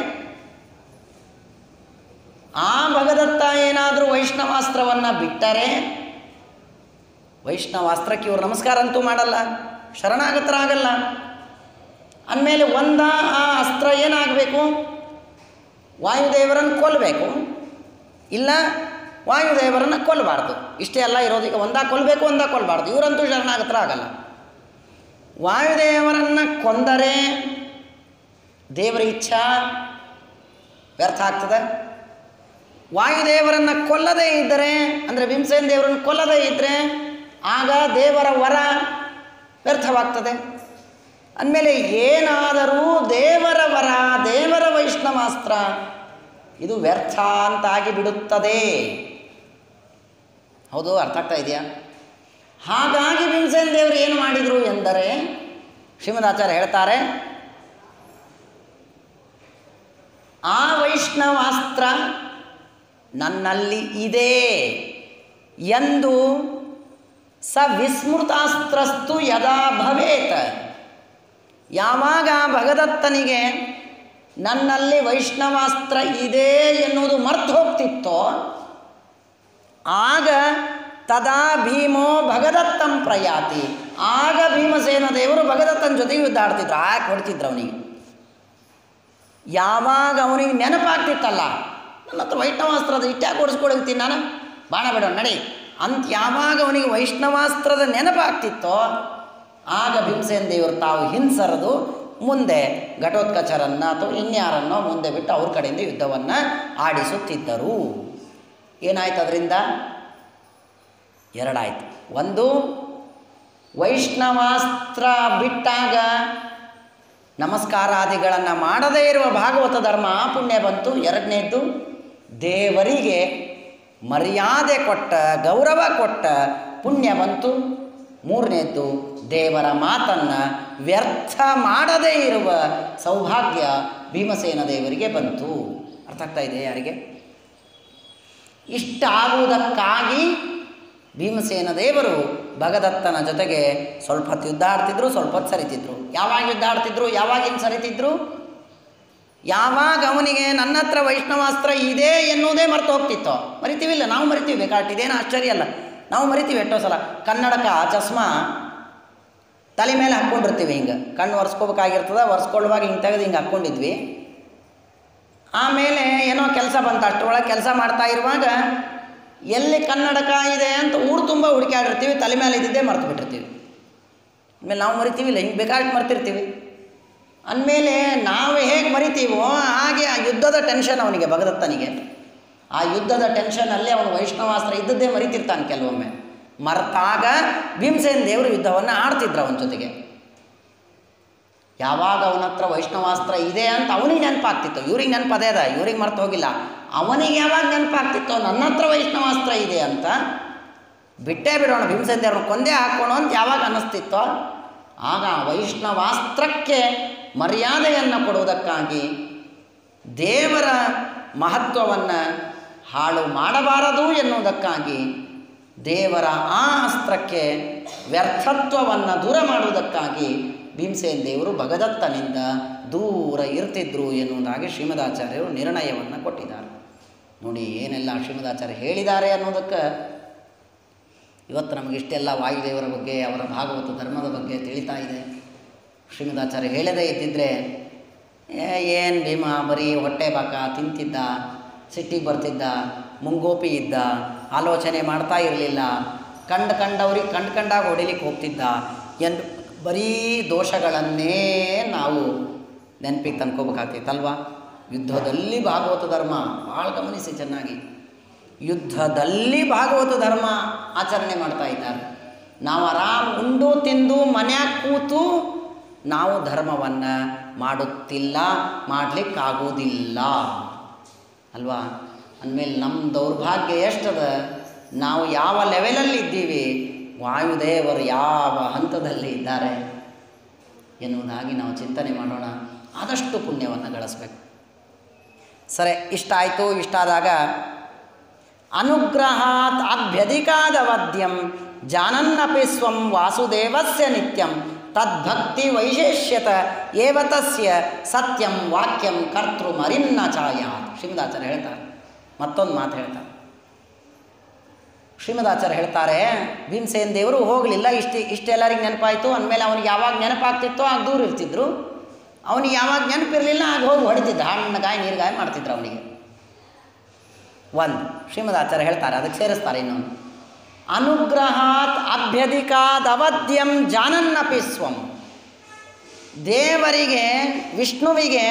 ಆ ಭಗದತ್ತ ಏನಾದರೂ ವೈಷ್ಣವಾಸ್ತ್ರವನ್ನು ಬಿಟ್ಟರೆ, ವೈಷ್ಣವಾಸ್ತ್ರಕ್ಕೆ ಇವರು ನಮಸ್ಕಾರ ಅಂತೂ ಮಾಡಲ್ಲ, ಶರಣಾಗತರಾಗಲ್ಲ. ಅಂದಮೇಲೆ ಒಂದ ಆ ಅಸ್ತ್ರ ಏನಾಗಬೇಕು? ವಾಯುದೇವರನ್ನು ಕೊಲ್ಲಬೇಕು, ಇಲ್ಲ ವಾಯುದೇವರನ್ನು ಕೊಲ್ಲಬಾರ್ದು. ಇಷ್ಟೇ ಎಲ್ಲ ಇರೋದು. ಈಗ ಒಂದಾ ಕೊಲ್ಲಬೇಕು, ಒಂದಾ ಕೊಲ್ಲಬಾರ್ದು. ಇವರಂತೂ ಶರಣಾಗತರ ಆಗಲ್ಲ. ವಾಯುದೇವರನ್ನು ಕೊಂದರೆ ದೇವರ ಇಚ್ಛಾ ವ್ಯರ್ಥ ಆಗ್ತದೆ. ವಾಯುದೇವರನ್ನು ಕೊಲ್ಲದೇ ಇದ್ದರೆ, ಅಂದರೆ ಭೀಮಸೇನ ದೇವರನ್ನು ಕೊಲ್ಲದೇ ಇದ್ದರೆ ಆಗ ದೇವರ ವರ ವ್ಯರ್ಥವಾಗ್ತದೆ. ಅಂದಮೇಲೆ ಏನಾದರೂ ದೇವರ ವರ, ದೇವರ ವೈಷ್ಣವಾಸ್ತ್ರ ಇದು ವ್ಯರ್ಥ ಅಂತಾಗಿ ಬಿಡುತ್ತದೆ. ಹೌದು, ಅರ್ಥ ಆಗ್ತಾ ಇದೆಯಾ? ಹಾಗಾಗಿ ಭೀಮಸೇನ ದೇವರು ಏನು ಮಾಡಿದರು ಎಂದರೆ, ಶ್ರೀಮದಾಚಾರ್ಯ ಹೇಳ್ತಾರೆ, ಆ ವೈಷ್ಣವಾಸ್ತ್ರ ನನ್ನಲ್ಲಿ ಇದೆ ಎಂದು ಸ ವಿಸ್ಮೃತಾಸ್ತ್ರಸ್ತು ಯದಾ ಭವೇತ್. ಯಾವಾಗ ಭಗದತ್ತನಿಗೆ ನನ್ನಲ್ಲಿ ವೈಷ್ಣವಾಸ್ತ್ರ ಇದೆ ಎನ್ನುವುದು ಮರ್ತು ಹೋಗ್ತಿತ್ತೋ ಆಗ ತದಾ ಭೀಮೋ ಭಗದತ್ತಂ ಪ್ರಯಾತಿ. ಆಗ ಭೀಮಸೇನ ದೇವರು ಭಗದತ್ತನ ಜೊತೆಗೆ ಯುದ್ಧ ಆಡ್ತಿದ್ರು. ಆಕೆ ಹೊಡ್ತಿದ್ರು ಅವನಿಗೆ. ಯಾವಾಗ ಅವನಿಗೆ ನೆನಪಾಗ್ತಿತ್ತಲ್ಲ, ನನ್ನ ಹತ್ರ ವೈಷ್ಣವಾಸ್ತ್ರದ ಇಟ್ಟ್ಯಾಕೆ ಓಡಿಸ್ಕೊಳ್ತೀನಿ ನಾನು, ಬಾಣ ಬೇಡ ನಡಿ ಅಂತ ಯಾವಾಗ ಅವನಿಗೆ ವೈಷ್ಣವಾಸ್ತ್ರದ ನೆನಪಾಗ್ತಿತ್ತೋ ಆಗ ಭೀಮಸೇನ ದೇವರು ತಾವು ಹಿಂಸರದು ಮುಂದೆ ಘಟೋತ್ಕಚರನ್ನು ಅಥವಾ ಇನ್ಯಾರನ್ನೋ ಮುಂದೆ ಬಿಟ್ಟು ಅವ್ರ ಕಡೆಯಿಂದ ಯುದ್ಧವನ್ನು ಆಡಿಸುತ್ತಿದ್ದರು. ಏನಾಯ್ತು ಅದರಿಂದ? ಎರಡಾಯಿತು. ಒಂದು, ವೈಷ್ಣವಾಸ್ತ್ರ ಬಿಟ್ಟಾಗ ನಮಸ್ಕಾರಾದಿಗಳನ್ನು ಮಾಡದೇ ಇರುವ ಭಾಗವತ ಧರ್ಮ ಪುಣ್ಯ ಬಂತು. ಎರಡನೇದ್ದು, ದೇವರಿಗೆ ಮರ್ಯಾದೆ ಕೊಟ್ಟ, ಗೌರವ ಕೊಟ್ಟ ಪುಣ್ಯ ಬಂತು. ಮೂರನೇದ್ದು, ದೇವರ ಮಾತನ್ನು ವ್ಯರ್ಥ ಮಾಡದೇ ಇರುವ ಸೌಭಾಗ್ಯ ಭೀಮಸೇನ ದೇವರಿಗೆ ಬಂತು. ಅರ್ಥ ಆಗ್ತಾ ಇದೆ ಯಾರಿಗೆ? ಇಷ್ಟಾಗುವುದಕ್ಕಾಗಿ ಭೀಮಸೇನ ದೇವರು ಭಗದತ್ತನ ಜೊತೆಗೆ ಸ್ವಲ್ಪ ಹೊತ್ತು ಯುದ್ಧ ಆಡ್ತಿದ್ರು, ಸ್ವಲ್ಪ ಹೊತ್ತು ಸರಿತಿದ್ರು. ಯಾವಾಗ ಯುದ್ಧ ಆಡ್ತಿದ್ರು, ಯಾವಾಗಿನ ಸರಿತಿದ್ರು? ಯಾವಾಗ ಅವನಿಗೆ ನನ್ನ ಹತ್ರ ವೈಷ್ಣವಾಸ್ತ್ರ ಇದೆ ಎನ್ನುವುದೇ ಮರೆತು ಹೋಗ್ತಿತ್ತೋ. ಮರಿತೀವಿಲ್ಲ, ನಾವು ಮರಿತೀವಿ, ಬೇಕಾಟ್ ಇದೇನು ಆಶ್ಚರ್ಯ ಅಲ್ಲ, ನಾವು ಮರಿತೀವಿ. ಎಷ್ಟೋ ಸಲ ಕನ್ನಡಕ ಚಸ್ಮಾ ತಲೆ ಮೇಲೆ ಹಾಕ್ಕೊಂಡಿರ್ತೀವಿ, ಹಿಂಗೆ ಕಣ್ಣು ಒರೆಸ್ಕೋಬೇಕಾಗಿರ್ತದೆ, ಒರೆಸ್ಕೊಳ್ಳುವಾಗ ಹಿಂಗೆ ತೆಗೆದು ಹಿಂಗೆ ಹಾಕ್ಕೊಂಡಿದ್ವಿ. ಆಮೇಲೆ ಏನೋ ಕೆಲಸ ಬಂತು, ಅಷ್ಟರೊಳಗೆ ಕೆಲಸ ಮಾಡ್ತಾ ಇರುವಾಗ ಎಲ್ಲಿ ಕನ್ನಡಕ ಇದೆ ಅಂತ ಊರು ತುಂಬ ಹುಡುಕಾಡಿರ್ತೀವಿ, ತಲೆ ಮೇಲೆ ಇದ್ದಿದ್ದೇ ಮರ್ತು ಬಿಟ್ಟಿರ್ತೀವಿ. ಆಮೇಲೆ ನಾವು ಮರಿತೀವಿಲ್ಲ, ಹಿಂಗೆ ಬೇಕಾಗಿ ಮರ್ತಿರ್ತೀವಿ. ಅಂದಮೇಲೆ ನಾವು ಹೇಗೆ ಮರಿತೀವೋ ಹಾಗೆ ಆ ಯುದ್ಧದ ಟೆನ್ಷನ್ ಅವನಿಗೆ, ಭಗದತ್ತನಿಗೆ ಆ ಯುದ್ಧದ ಟೆನ್ಷನಲ್ಲಿ ಅವನು ವೈಷ್ಣವಾಸ್ತ್ರ ಇದ್ದದ್ದೇ ಮರಿತಿರ್ತಾನೆ ಕೆಲವೊಮ್ಮೆ. ಮರ್ತಾಗ ಭೀಮಸೇನ ದೇವರು ಯುದ್ಧವನ್ನು ಆಡ್ತಿದ್ರು ಅವನ ಜೊತೆಗೆ. ಯಾವಾಗ ಅವನ ಹತ್ರ ವೈಷ್ಣವಾಸ್ತ್ರ ಇದೆ ಅಂತ ಅವನಿಗೆ ನೆನಪಾಗ್ತಿತ್ತು, ಇವ್ರಿಗೆ ನೆನಪದೇ ಅದ, ಇವ್ರಿಗೆ ಮರ್ತು ಹೋಗಿಲ್ಲ. ಅವನಿಗೆ ಯಾವಾಗ ನೆನಪಾಗ್ತಿತ್ತೋ ನನ್ನ ಹತ್ರ ವೈಷ್ಣವಾಸ್ತ್ರ ಇದೆ ಅಂತ, ಬಿಟ್ಟೇ ಬಿಡೋಣ ಭೀಮಸೇನ ದೇವ್ರನ್ನ ಕೊಂದೇ ಹಾಕೋಣ ಅಂತ ಯಾವಾಗ ಅನ್ನಿಸ್ತಿತ್ತೋ ಆಗ ವೈಷ್ಣವಾಸ್ತ್ರಕ್ಕೆ ಮರ್ಯಾದೆಯನ್ನು ಕೊಡುವುದಕ್ಕಾಗಿ, ದೇವರ ಮಹತ್ವವನ್ನು ಹಾಳು ಮಾಡಬಾರದು ಎನ್ನುವುದಕ್ಕಾಗಿ, ದೇವರ ಆ ಅಸ್ತ್ರಕ್ಕೆ ವ್ಯರ್ಥತ್ವವನ್ನು ದೂರ ಮಾಡುವುದಕ್ಕಾಗಿ ಭೀಮಸೇನ ದೇವರು ಭಗದತ್ತನಿಂದ ದೂರ ಇರ್ತಿದ್ರು ಎನ್ನುವುದಾಗಿ ಶ್ರೀಮದಾಚಾರ್ಯರು ನಿರ್ಣಯವನ್ನು ಕೊಟ್ಟಿದ್ದಾರೆ. ನೋಡಿ ಏನೆಲ್ಲ ಶ್ರೀಮದಾಚಾರ್ಯ ಹೇಳಿದ್ದಾರೆ ಅನ್ನೋದಕ್ಕೆ ಇವತ್ತು ನಮಗಿಷ್ಟೆಲ್ಲ ವಾಯುದೇವರ ಬಗ್ಗೆ, ಅವರ ಭಾಗವತ ಧರ್ಮದ ಬಗ್ಗೆ ತಿಳಿತಾ ಇದೆ. ಶ್ರೀಮದಾಚಾರ್ಯ ಹೇಳದೇ ಇದ್ದಿದ್ದರೆ ಏನು ಭೀಮ ಬರೀ ಹೊಟ್ಟೆ ಬಾಕ ತಿಂತಿದ್ದ, ಸಿಟ್ಟಿಗೆ ಬರ್ತಿದ್ದ, ಮುಂಗೋಪಿ ಇದ್ದ, ಆಲೋಚನೆ ಮಾಡ್ತಾ ಇರಲಿಲ್ಲ, ಕಂಡು ಕಂಡವ್ರಿಗೆ ಕಂಡು ಕಂಡಾಗ ಹೊಡಿಲಿಕ್ಕೆ ಹೋಗ್ತಿದ್ದ ಎಂದು ಬರೀ ದೋಷಗಳನ್ನೇ ನಾವು ನೆನಪಿಗೆ ತಂದ್ಕೋಬೇಕಾಗ್ತೈತಲ್ವ. ಯುದ್ಧದಲ್ಲಿ ಭಾಗವತ ಧರ್ಮ ಭಾಳ ಗಮನಿಸಿ ಚೆನ್ನಾಗಿ, ಯುದ್ಧದಲ್ಲಿ ಭಾಗವತ ಧರ್ಮ ಆಚರಣೆ ಮಾಡ್ತಾ ಇದ್ದಾರೆ. ನಾವು ಆರಾಮ್ ಉಂಡು ತಿಂದು ಮನ್ಯಾಗ ಕೂತು ನಾವು ಧರ್ಮವನ್ನು ಮಾಡುತ್ತಿಲ್ಲ, ಮಾಡಲಿಕ್ಕಾಗೋದಿಲ್ಲ ಅಲ್ವಾ. ಅಂದಮೇಲೆ ನಮ್ಮ ದೌರ್ಭಾಗ್ಯ ಎಷ್ಟದ, ನಾವು ಯಾವ ಲೆವೆಲಲ್ಲಿ ಇದ್ದೀವಿ, ವಾಯುದೇವರು ಯಾವ ಹಂತದಲ್ಲಿ ಇದ್ದಾರೆ ಎನ್ನುವುದಾಗಿ ನಾವು ಚಿಂತನೆ ಮಾಡೋಣ. ಆದಷ್ಟು ಪುಣ್ಯವನ್ನು ಗಳಿಸ್ಬೇಕು. ಸರಿ, ಇಷ್ಟ ಆಯಿತು. ಇಷ್ಟಾದಾಗ ಅನುಗ್ರಹಾತ್ ಅಭ್ಯಧಿಕಾದವದ್ಯಂ ಜಾನನ್ನಪಿ ಸ್ವಂ ವಾಸುದೇವಸ್ಯ ನಿತ್ಯಂ ತದ್ಭಕ್ತಿ ವೈಶೇಷ್ಯತ ಏವ ತಸ್ಯ ಸತ್ಯಂ ವಾಕ್ಯಂ ಕರ್ತೃಮರಿನ್ನ ಛಾಯಾತ್. ಶ್ರೀಮದಾಚಾರ್ಯ ಹೇಳ್ತಾರೆ, ಮತ್ತೊಂದು ಮಾತು ಹೇಳ್ತಾರೆ. ಶ್ರೀಮದಾಚಾರ್ಯ ಹೇಳ್ತಾರೆ, ಭೀಮಸೇನ ದೇವರು ಹೋಗಲಿಲ್ಲ, ಇಷ್ಟು ಇಷ್ಟೆಲ್ಲರಿಗೆ ನೆನಪಾಯಿತು ಅಂದಮೇಲೆ ಅವನಿಗೆ ಯಾವಾಗ ನೆನಪಾಗ್ತಿತ್ತೋ ಆಗ ದೂರ ಇರ್ತಿದ್ರು. ಅವನಿಗೆ ಯಾವಾಗ ನೆನಪಿರಲಿಲ್ಲ ಆಗ ಹೋಗಿ ಹೊಡಿತಿದ್ದ, ಹಣ್ಣಗಾಯಿ ನೀರುಗಾಯಿ ಮಾಡ್ತಿದ್ರು ಅವನಿಗೆ. ಒಂದು ಶ್ರೀಮದಾಚಾರ್ಯ ಹೇಳ್ತಾರೆ, ಅದಕ್ಕೆ ಸೇರಿಸ್ತಾರೆ ಇನ್ನೊಂದು, ಅನುಗ್ರಹಾತ್ ಅಭ್ಯಧಿಕಾದವದ್ಯಂ ಜಾನನ್ನಪಿ ಸ್ವಂ. ದೇವರಿಗೆ, ವಿಷ್ಣುವಿಗೆ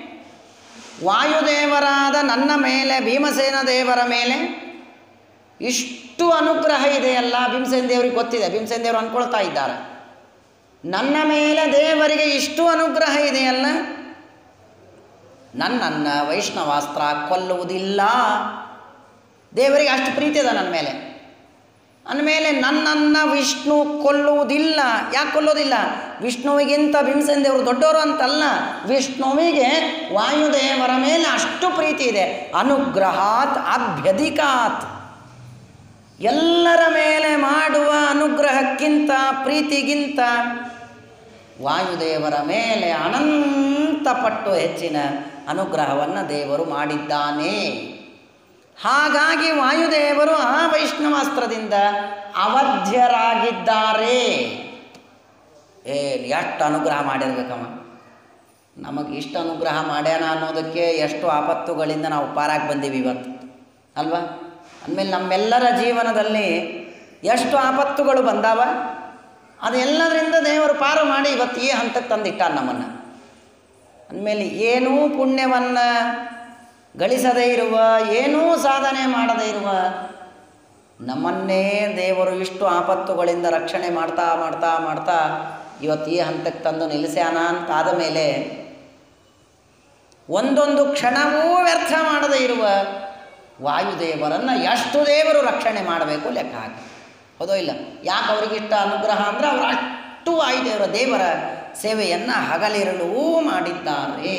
ವಾಯುದೇವರಾದ ನನ್ನ ಮೇಲೆ, ಭೀಮಸೇನ ದೇವರ ಮೇಲೆ ಇಷ್ಟು ಅನುಗ್ರಹ ಇದೆಯಲ್ಲ. ಭೀಮಸೇನ ದೇವರಿಗೆ ಗೊತ್ತಿದೆ, ಭೀಮಸೇನ ದೇವರು ಅಂದ್ಕೊಳ್ತಾ ಇದ್ದಾರೆ, ನನ್ನ ಮೇಲೆ ದೇವರಿಗೆ ಇಷ್ಟು ಅನುಗ್ರಹ ಇದೆಯಲ್ಲ, ನನ್ನನ್ನು ವೈಷ್ಣವಾಸ್ತ್ರ ಕೊಲ್ಲುವುದಿಲ್ಲ. ದೇವರಿಗೆ ಅಷ್ಟು ಪ್ರೀತಿ ಇದೆ ನನ್ನ ಮೇಲೆ. ಅಂದಮೇಲೆ ನನ್ನನ್ನು ವಿಷ್ಣು ಕೊಲ್ಲುವುದಿಲ್ಲ. ಯಾಕೆ ಕೊಲ್ಲೋದಿಲ್ಲ? ವಿಷ್ಣುವಿಗಿಂತ ಭೀಮಸೇನ ದೇವರು ದೊಡ್ಡವರು ಅಂತಲ್ಲ, ವಿಷ್ಣುವಿಗೆ ವಾಯುದೇವರ ಮೇಲೆ ಅಷ್ಟು ಪ್ರೀತಿ ಇದೆ. ಅನುಗ್ರಹಾತ್ ಅಭ್ಯಧಿಕಾತ್, ಎಲ್ಲರ ಮೇಲೆ ಮಾಡುವ ಅನುಗ್ರಹಕ್ಕಿಂತ, ಪ್ರೀತಿಗಿಂತ ವಾಯುದೇವರ ಮೇಲೆ ಅನಂತ ಪಟ್ಟು ಹೆಚ್ಚಿನ ಅನುಗ್ರಹವನ್ನು ದೇವರು ಮಾಡಿದ್ದಾನೆ. ಹಾಗಾಗಿ ವಾಯುದೇವರು ಆ ವೈಷ್ಣವಾಸ್ತ್ರದಿಂದ ಅವಧ್ಯರಾಗಿದ್ದಾರೆ. ಏನು ಎಷ್ಟು ಅನುಗ್ರಹ ಮಾಡಿರ್ಬೇಕಮ್ಮ, ನಮಗೆ ಇಷ್ಟು ಅನುಗ್ರಹ ಮಾಡ್ಯಾನ ಅನ್ನೋದಕ್ಕೆ ಎಷ್ಟು ಆಪತ್ತುಗಳಿಂದ ನಾವು ಪಾರಾಗಿ ಬಂದೀವಿ ಇವತ್ತು ಅಲ್ವಾ? ಅಂದಮೇಲೆ ನಮ್ಮೆಲ್ಲರ ಜೀವನದಲ್ಲಿ ಎಷ್ಟು ಆಪತ್ತುಗಳು ಬಂದಾವ, ಅದೆಲ್ಲದರಿಂದ ದೇವರು ಪಾರು ಮಾಡಿ ಇವತ್ತು ಈ ಹಂತಕ್ಕೆ ತಂದಿಟ್ಟ ನಮ್ಮನ್ನು. ಅಂದಮೇಲೆ ಏನೂ ಪುಣ್ಯವನ್ನು ಗಳಿಸದೇ ಇರುವ, ಏನೂ ಸಾಧನೆ ಮಾಡದೇ ಇರುವ ನಮ್ಮನ್ನೇ ದೇವರು ಇಷ್ಟು ಆಪತ್ತುಗಳಿಂದ ರಕ್ಷಣೆ ಮಾಡ್ತಾ ಮಾಡ್ತಾ ಮಾಡ್ತಾ ಇವತ್ತು ಈ ಹಂತಕ್ಕೆ ತಂದು ನಿಲ್ಲಿಸ್ಯಾನ ಅಂತಾದ ಮೇಲೆ ಒಂದೊಂದು ಕ್ಷಣವೂ ವ್ಯರ್ಥ ಮಾಡದೇ ಇರುವ ವಾಯುದೇವರನ್ನು ಎಷ್ಟು ದೇವರು ರಕ್ಷಣೆ ಮಾಡಬೇಕು ಲೆಕ್ಕ ಹಾಕಿ. ಹೌದೋ ಇಲ್ಲ? ಯಾಕೆ ಅವರಿಗಿಷ್ಟ ಅನುಗ್ರಹ ಅಂದರೆ ಅವರು ಅಷ್ಟು ವಾಯುದೇವರ ದೇವರ ಸೇವೆಯನ್ನು ಹಗಲಿರಲೂ ಮಾಡಿದ್ದಾರೆ.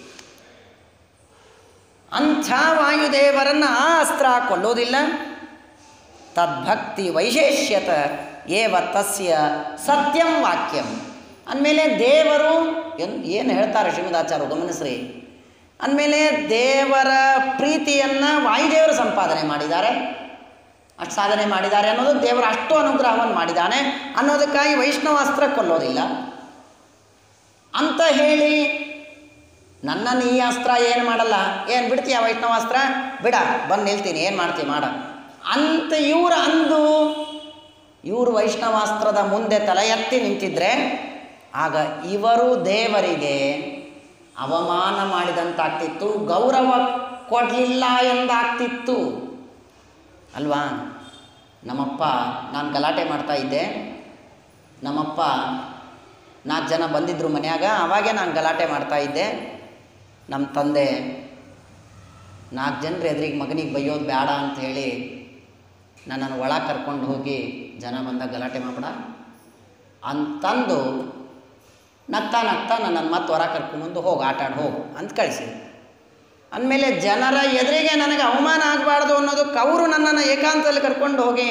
ಅಂಥ ವಾಯುದೇವರನ್ನು ಆ ಅಸ್ತ್ರ ಕೊಲ್ಲೋದಿಲ್ಲ. ತದ್ಭಕ್ತಿ ವೈಶೇಷ್ಯತ ಏವ ತಸ್ಯ ಸತ್ಯಂ ವಾಕ್ಯಂ. ಅಂದಮೇಲೆ ದೇವರು ಏನು ಏನು ಹೇಳ್ತಾರೆ ಶ್ರೀಮದಾಚಾರ್ಯರು ಗಮನಿಸ್ರಿ. ಅಂದಮೇಲೆ ದೇವರ ಪ್ರೀತಿಯನ್ನು ವಾಯುದೇವರು ಸಂಪಾದನೆ ಮಾಡಿದ್ದಾರೆ, ಅಷ್ಟು ಸಾಧನೆ ಮಾಡಿದ್ದಾರೆ ಅನ್ನೋದು, ದೇವರ ಅಷ್ಟು ಅನುಗ್ರಹವನ್ನು ಮಾಡಿದ್ದಾನೆ ಅನ್ನೋದಕ್ಕಾಗಿ ವೈಷ್ಣವಾಸ್ತ್ರ ಕೊಲ್ಲೋದಿಲ್ಲ ಅಂತ ಹೇಳಿ ನನ್ನನ್ನು ಈ ಅಸ್ತ್ರ ಏನು ಮಾಡಲ್ಲ, ಏನು ಬಿಡ್ತೀಯ ವೈಷ್ಣವಾಸ್ತ್ರ, ಬಿಡ ಬಂದು ನಿಲ್ತೀನಿ, ಏನು ಮಾಡ್ತೀವಿ ಮಾಡ ಅಂತ ಇವರು ಅಂದು ಇವರು ವೈಷ್ಣವಾಸ್ತ್ರದ ಮುಂದೆ ತಲೆ ಎತ್ತಿ ನಿಂತಿದ್ರೆ ಆಗ ಇವರು ದೇವರಿಗೆ ಅವಮಾನ ಮಾಡಿದಂತಾಗ್ತಿತ್ತು, ಗೌರವ ಕೊಡಲಿಲ್ಲ ಎಂದಾಗ್ತಿತ್ತು ಅಲ್ವಾ? ನಮ್ಮಪ್ಪ, ನಾನು ಗಲಾಟೆ ಮಾಡ್ತಾ ಇದ್ದೆ, ನಮ್ಮಪ್ಪ ನಾಲ್ಕು ಜನ ಬಂದಿದ್ದರು ಮನ್ಯಾಗ, ಅವಾಗೇ ನಾನು ಗಲಾಟೆ ಮಾಡ್ತಾ ಇದ್ದೆ. ನಮ್ಮ ತಂದೆ ನಾಲ್ಕು ಜನರ ಎದುರಿಗೆ ಮಗನಿಗೆ ಬೈಯೋದು ಬೇಡ ಅಂಥೇಳಿ ನನ್ನನ್ನು ಒಳಗೆ ಕರ್ಕೊಂಡು ಹೋಗಿ ಜನ ಬಂದಾಗ ಗಲಾಟೆ ಮಾಡಬೇಡ ಅಂತಂದು ನಗ್ತಾ ನಗ್ತಾ ನನ್ನನ್ನು ಮತ್ತೆ ಹೊರ ಕರ್ಕೊಂಬಂದು ಹೋಗಿ ಆಟ ಆಡಿ ಹೋಗು ಅಂತ ಕಳಿಸಿ. ಅಂದಮೇಲೆ ಜನರ ಎದುರಿಗೆ ನನಗೆ ಅವಮಾನ ಆಗಬಾರ್ದು ಅನ್ನೋದಕ್ಕೆ ಅವರು ನನ್ನನ್ನು ಏಕಾಂತದಲ್ಲಿ ಕರ್ಕೊಂಡು ಹೋಗಿ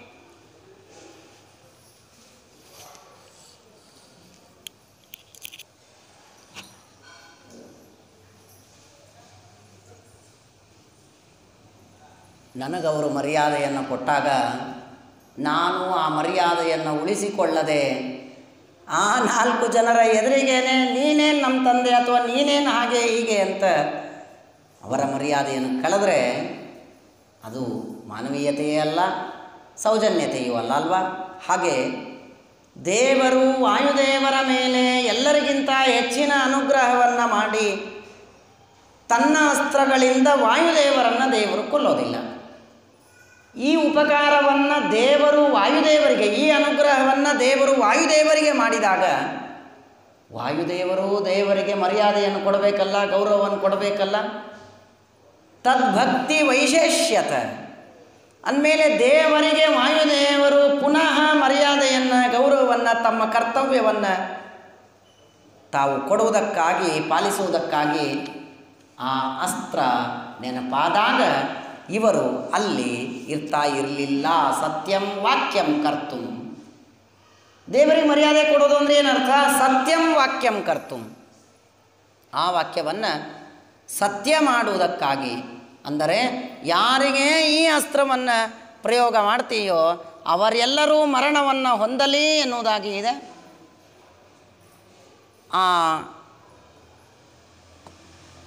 ನನಗವರು ಮರ್ಯಾದೆಯನ್ನು ಕೊಟ್ಟಾಗ ನಾನು ಆ ಮರ್ಯಾದೆಯನ್ನು ಉಳಿಸಿಕೊಳ್ಳದೆ ಆ ನಾಲ್ಕು ಜನರ ಎದುರಿಗೇನೆ ನೀನೇನು ನಮ್ಮ ತಂದೆ ಅಥವಾ ನೀನೇನು ಹಾಗೆ ಹೀಗೆ ಅಂತ ಅವರ ಮರ್ಯಾದೆಯನ್ನು ಕಳೆದ್ರೆ ಅದು ಮಾನವೀಯತೆಯೇ ಅಲ್ಲ, ಸೌಜನ್ಯತೆಯೂ ಅಲ್ಲ ಅಲ್ವಾ? ಹಾಗೆ ದೇವರು ವಾಯುದೇವರ ಮೇಲೆ ಎಲ್ಲರಿಗಿಂತ ಹೆಚ್ಚಿನ ಅನುಗ್ರಹವನ್ನು ಮಾಡಿ ತನ್ನ ಅಸ್ತ್ರಗಳಿಂದ ವಾಯುದೇವರನ್ನು ದೇವರು ಕೊಲ್ಲೋದಿಲ್ಲ. ಈ ಉಪಕಾರವನ್ನು ದೇವರು ವಾಯುದೇವರಿಗೆ, ಈ ಅನುಗ್ರಹವನ್ನು ದೇವರು ವಾಯುದೇವರಿಗೆ ಮಾಡಿದಾಗ ವಾಯುದೇವರು ದೇವರಿಗೆ ಮರ್ಯಾದೆಯನ್ನು ಕೊಡಬೇಕಲ್ಲ, ಗೌರವವನ್ನು ಕೊಡಬೇಕಲ್ಲ. ತದ್ಭಕ್ತಿ ವೈಶೇಷ್ಯತ ಅಂದಮೇಲೆ ದೇವರಿಗೆ ವಾಯುದೇವರು ಪುನಃ ಮರ್ಯಾದೆಯನ್ನು, ಗೌರವವನ್ನು, ತಮ್ಮ ಕರ್ತವ್ಯವನ್ನು ತಾವು ಕೊಡುವುದಕ್ಕಾಗಿ, ಪಾಲಿಸುವುದಕ್ಕಾಗಿ ಆ ಅಸ್ತ್ರ ನೆನಪಾದಾಗ ಇವರು ಅಲ್ಲಿ ಇರ್ತಾ ಇರಲಿಲ್ಲ. ಸತ್ಯಂ ವಾಕ್ಯಂ ಕರ್ತುಂ. ದೇವರಿಗೆ ಮರ್ಯಾದೆ ಕೊಡೋದು ಅಂದರೆ ಏನರ್ಥ? ಸತ್ಯಂ ವಾಕ್ಯಂ ಕರ್ತುಂ. ಆ ವಾಕ್ಯವನ್ನು ಸತ್ಯ ಮಾಡುವುದಕ್ಕಾಗಿ, ಅಂದರೆ ಯಾರಿಗೆ ಈ ಅಸ್ತ್ರವನ್ನು ಪ್ರಯೋಗ ಮಾಡ್ತೀಯೋ ಅವರೆಲ್ಲರೂ ಮರಣವನ್ನು ಹೊಂದಲಿ ಎನ್ನುವುದಾಗಿ ಇದೆ. ಆ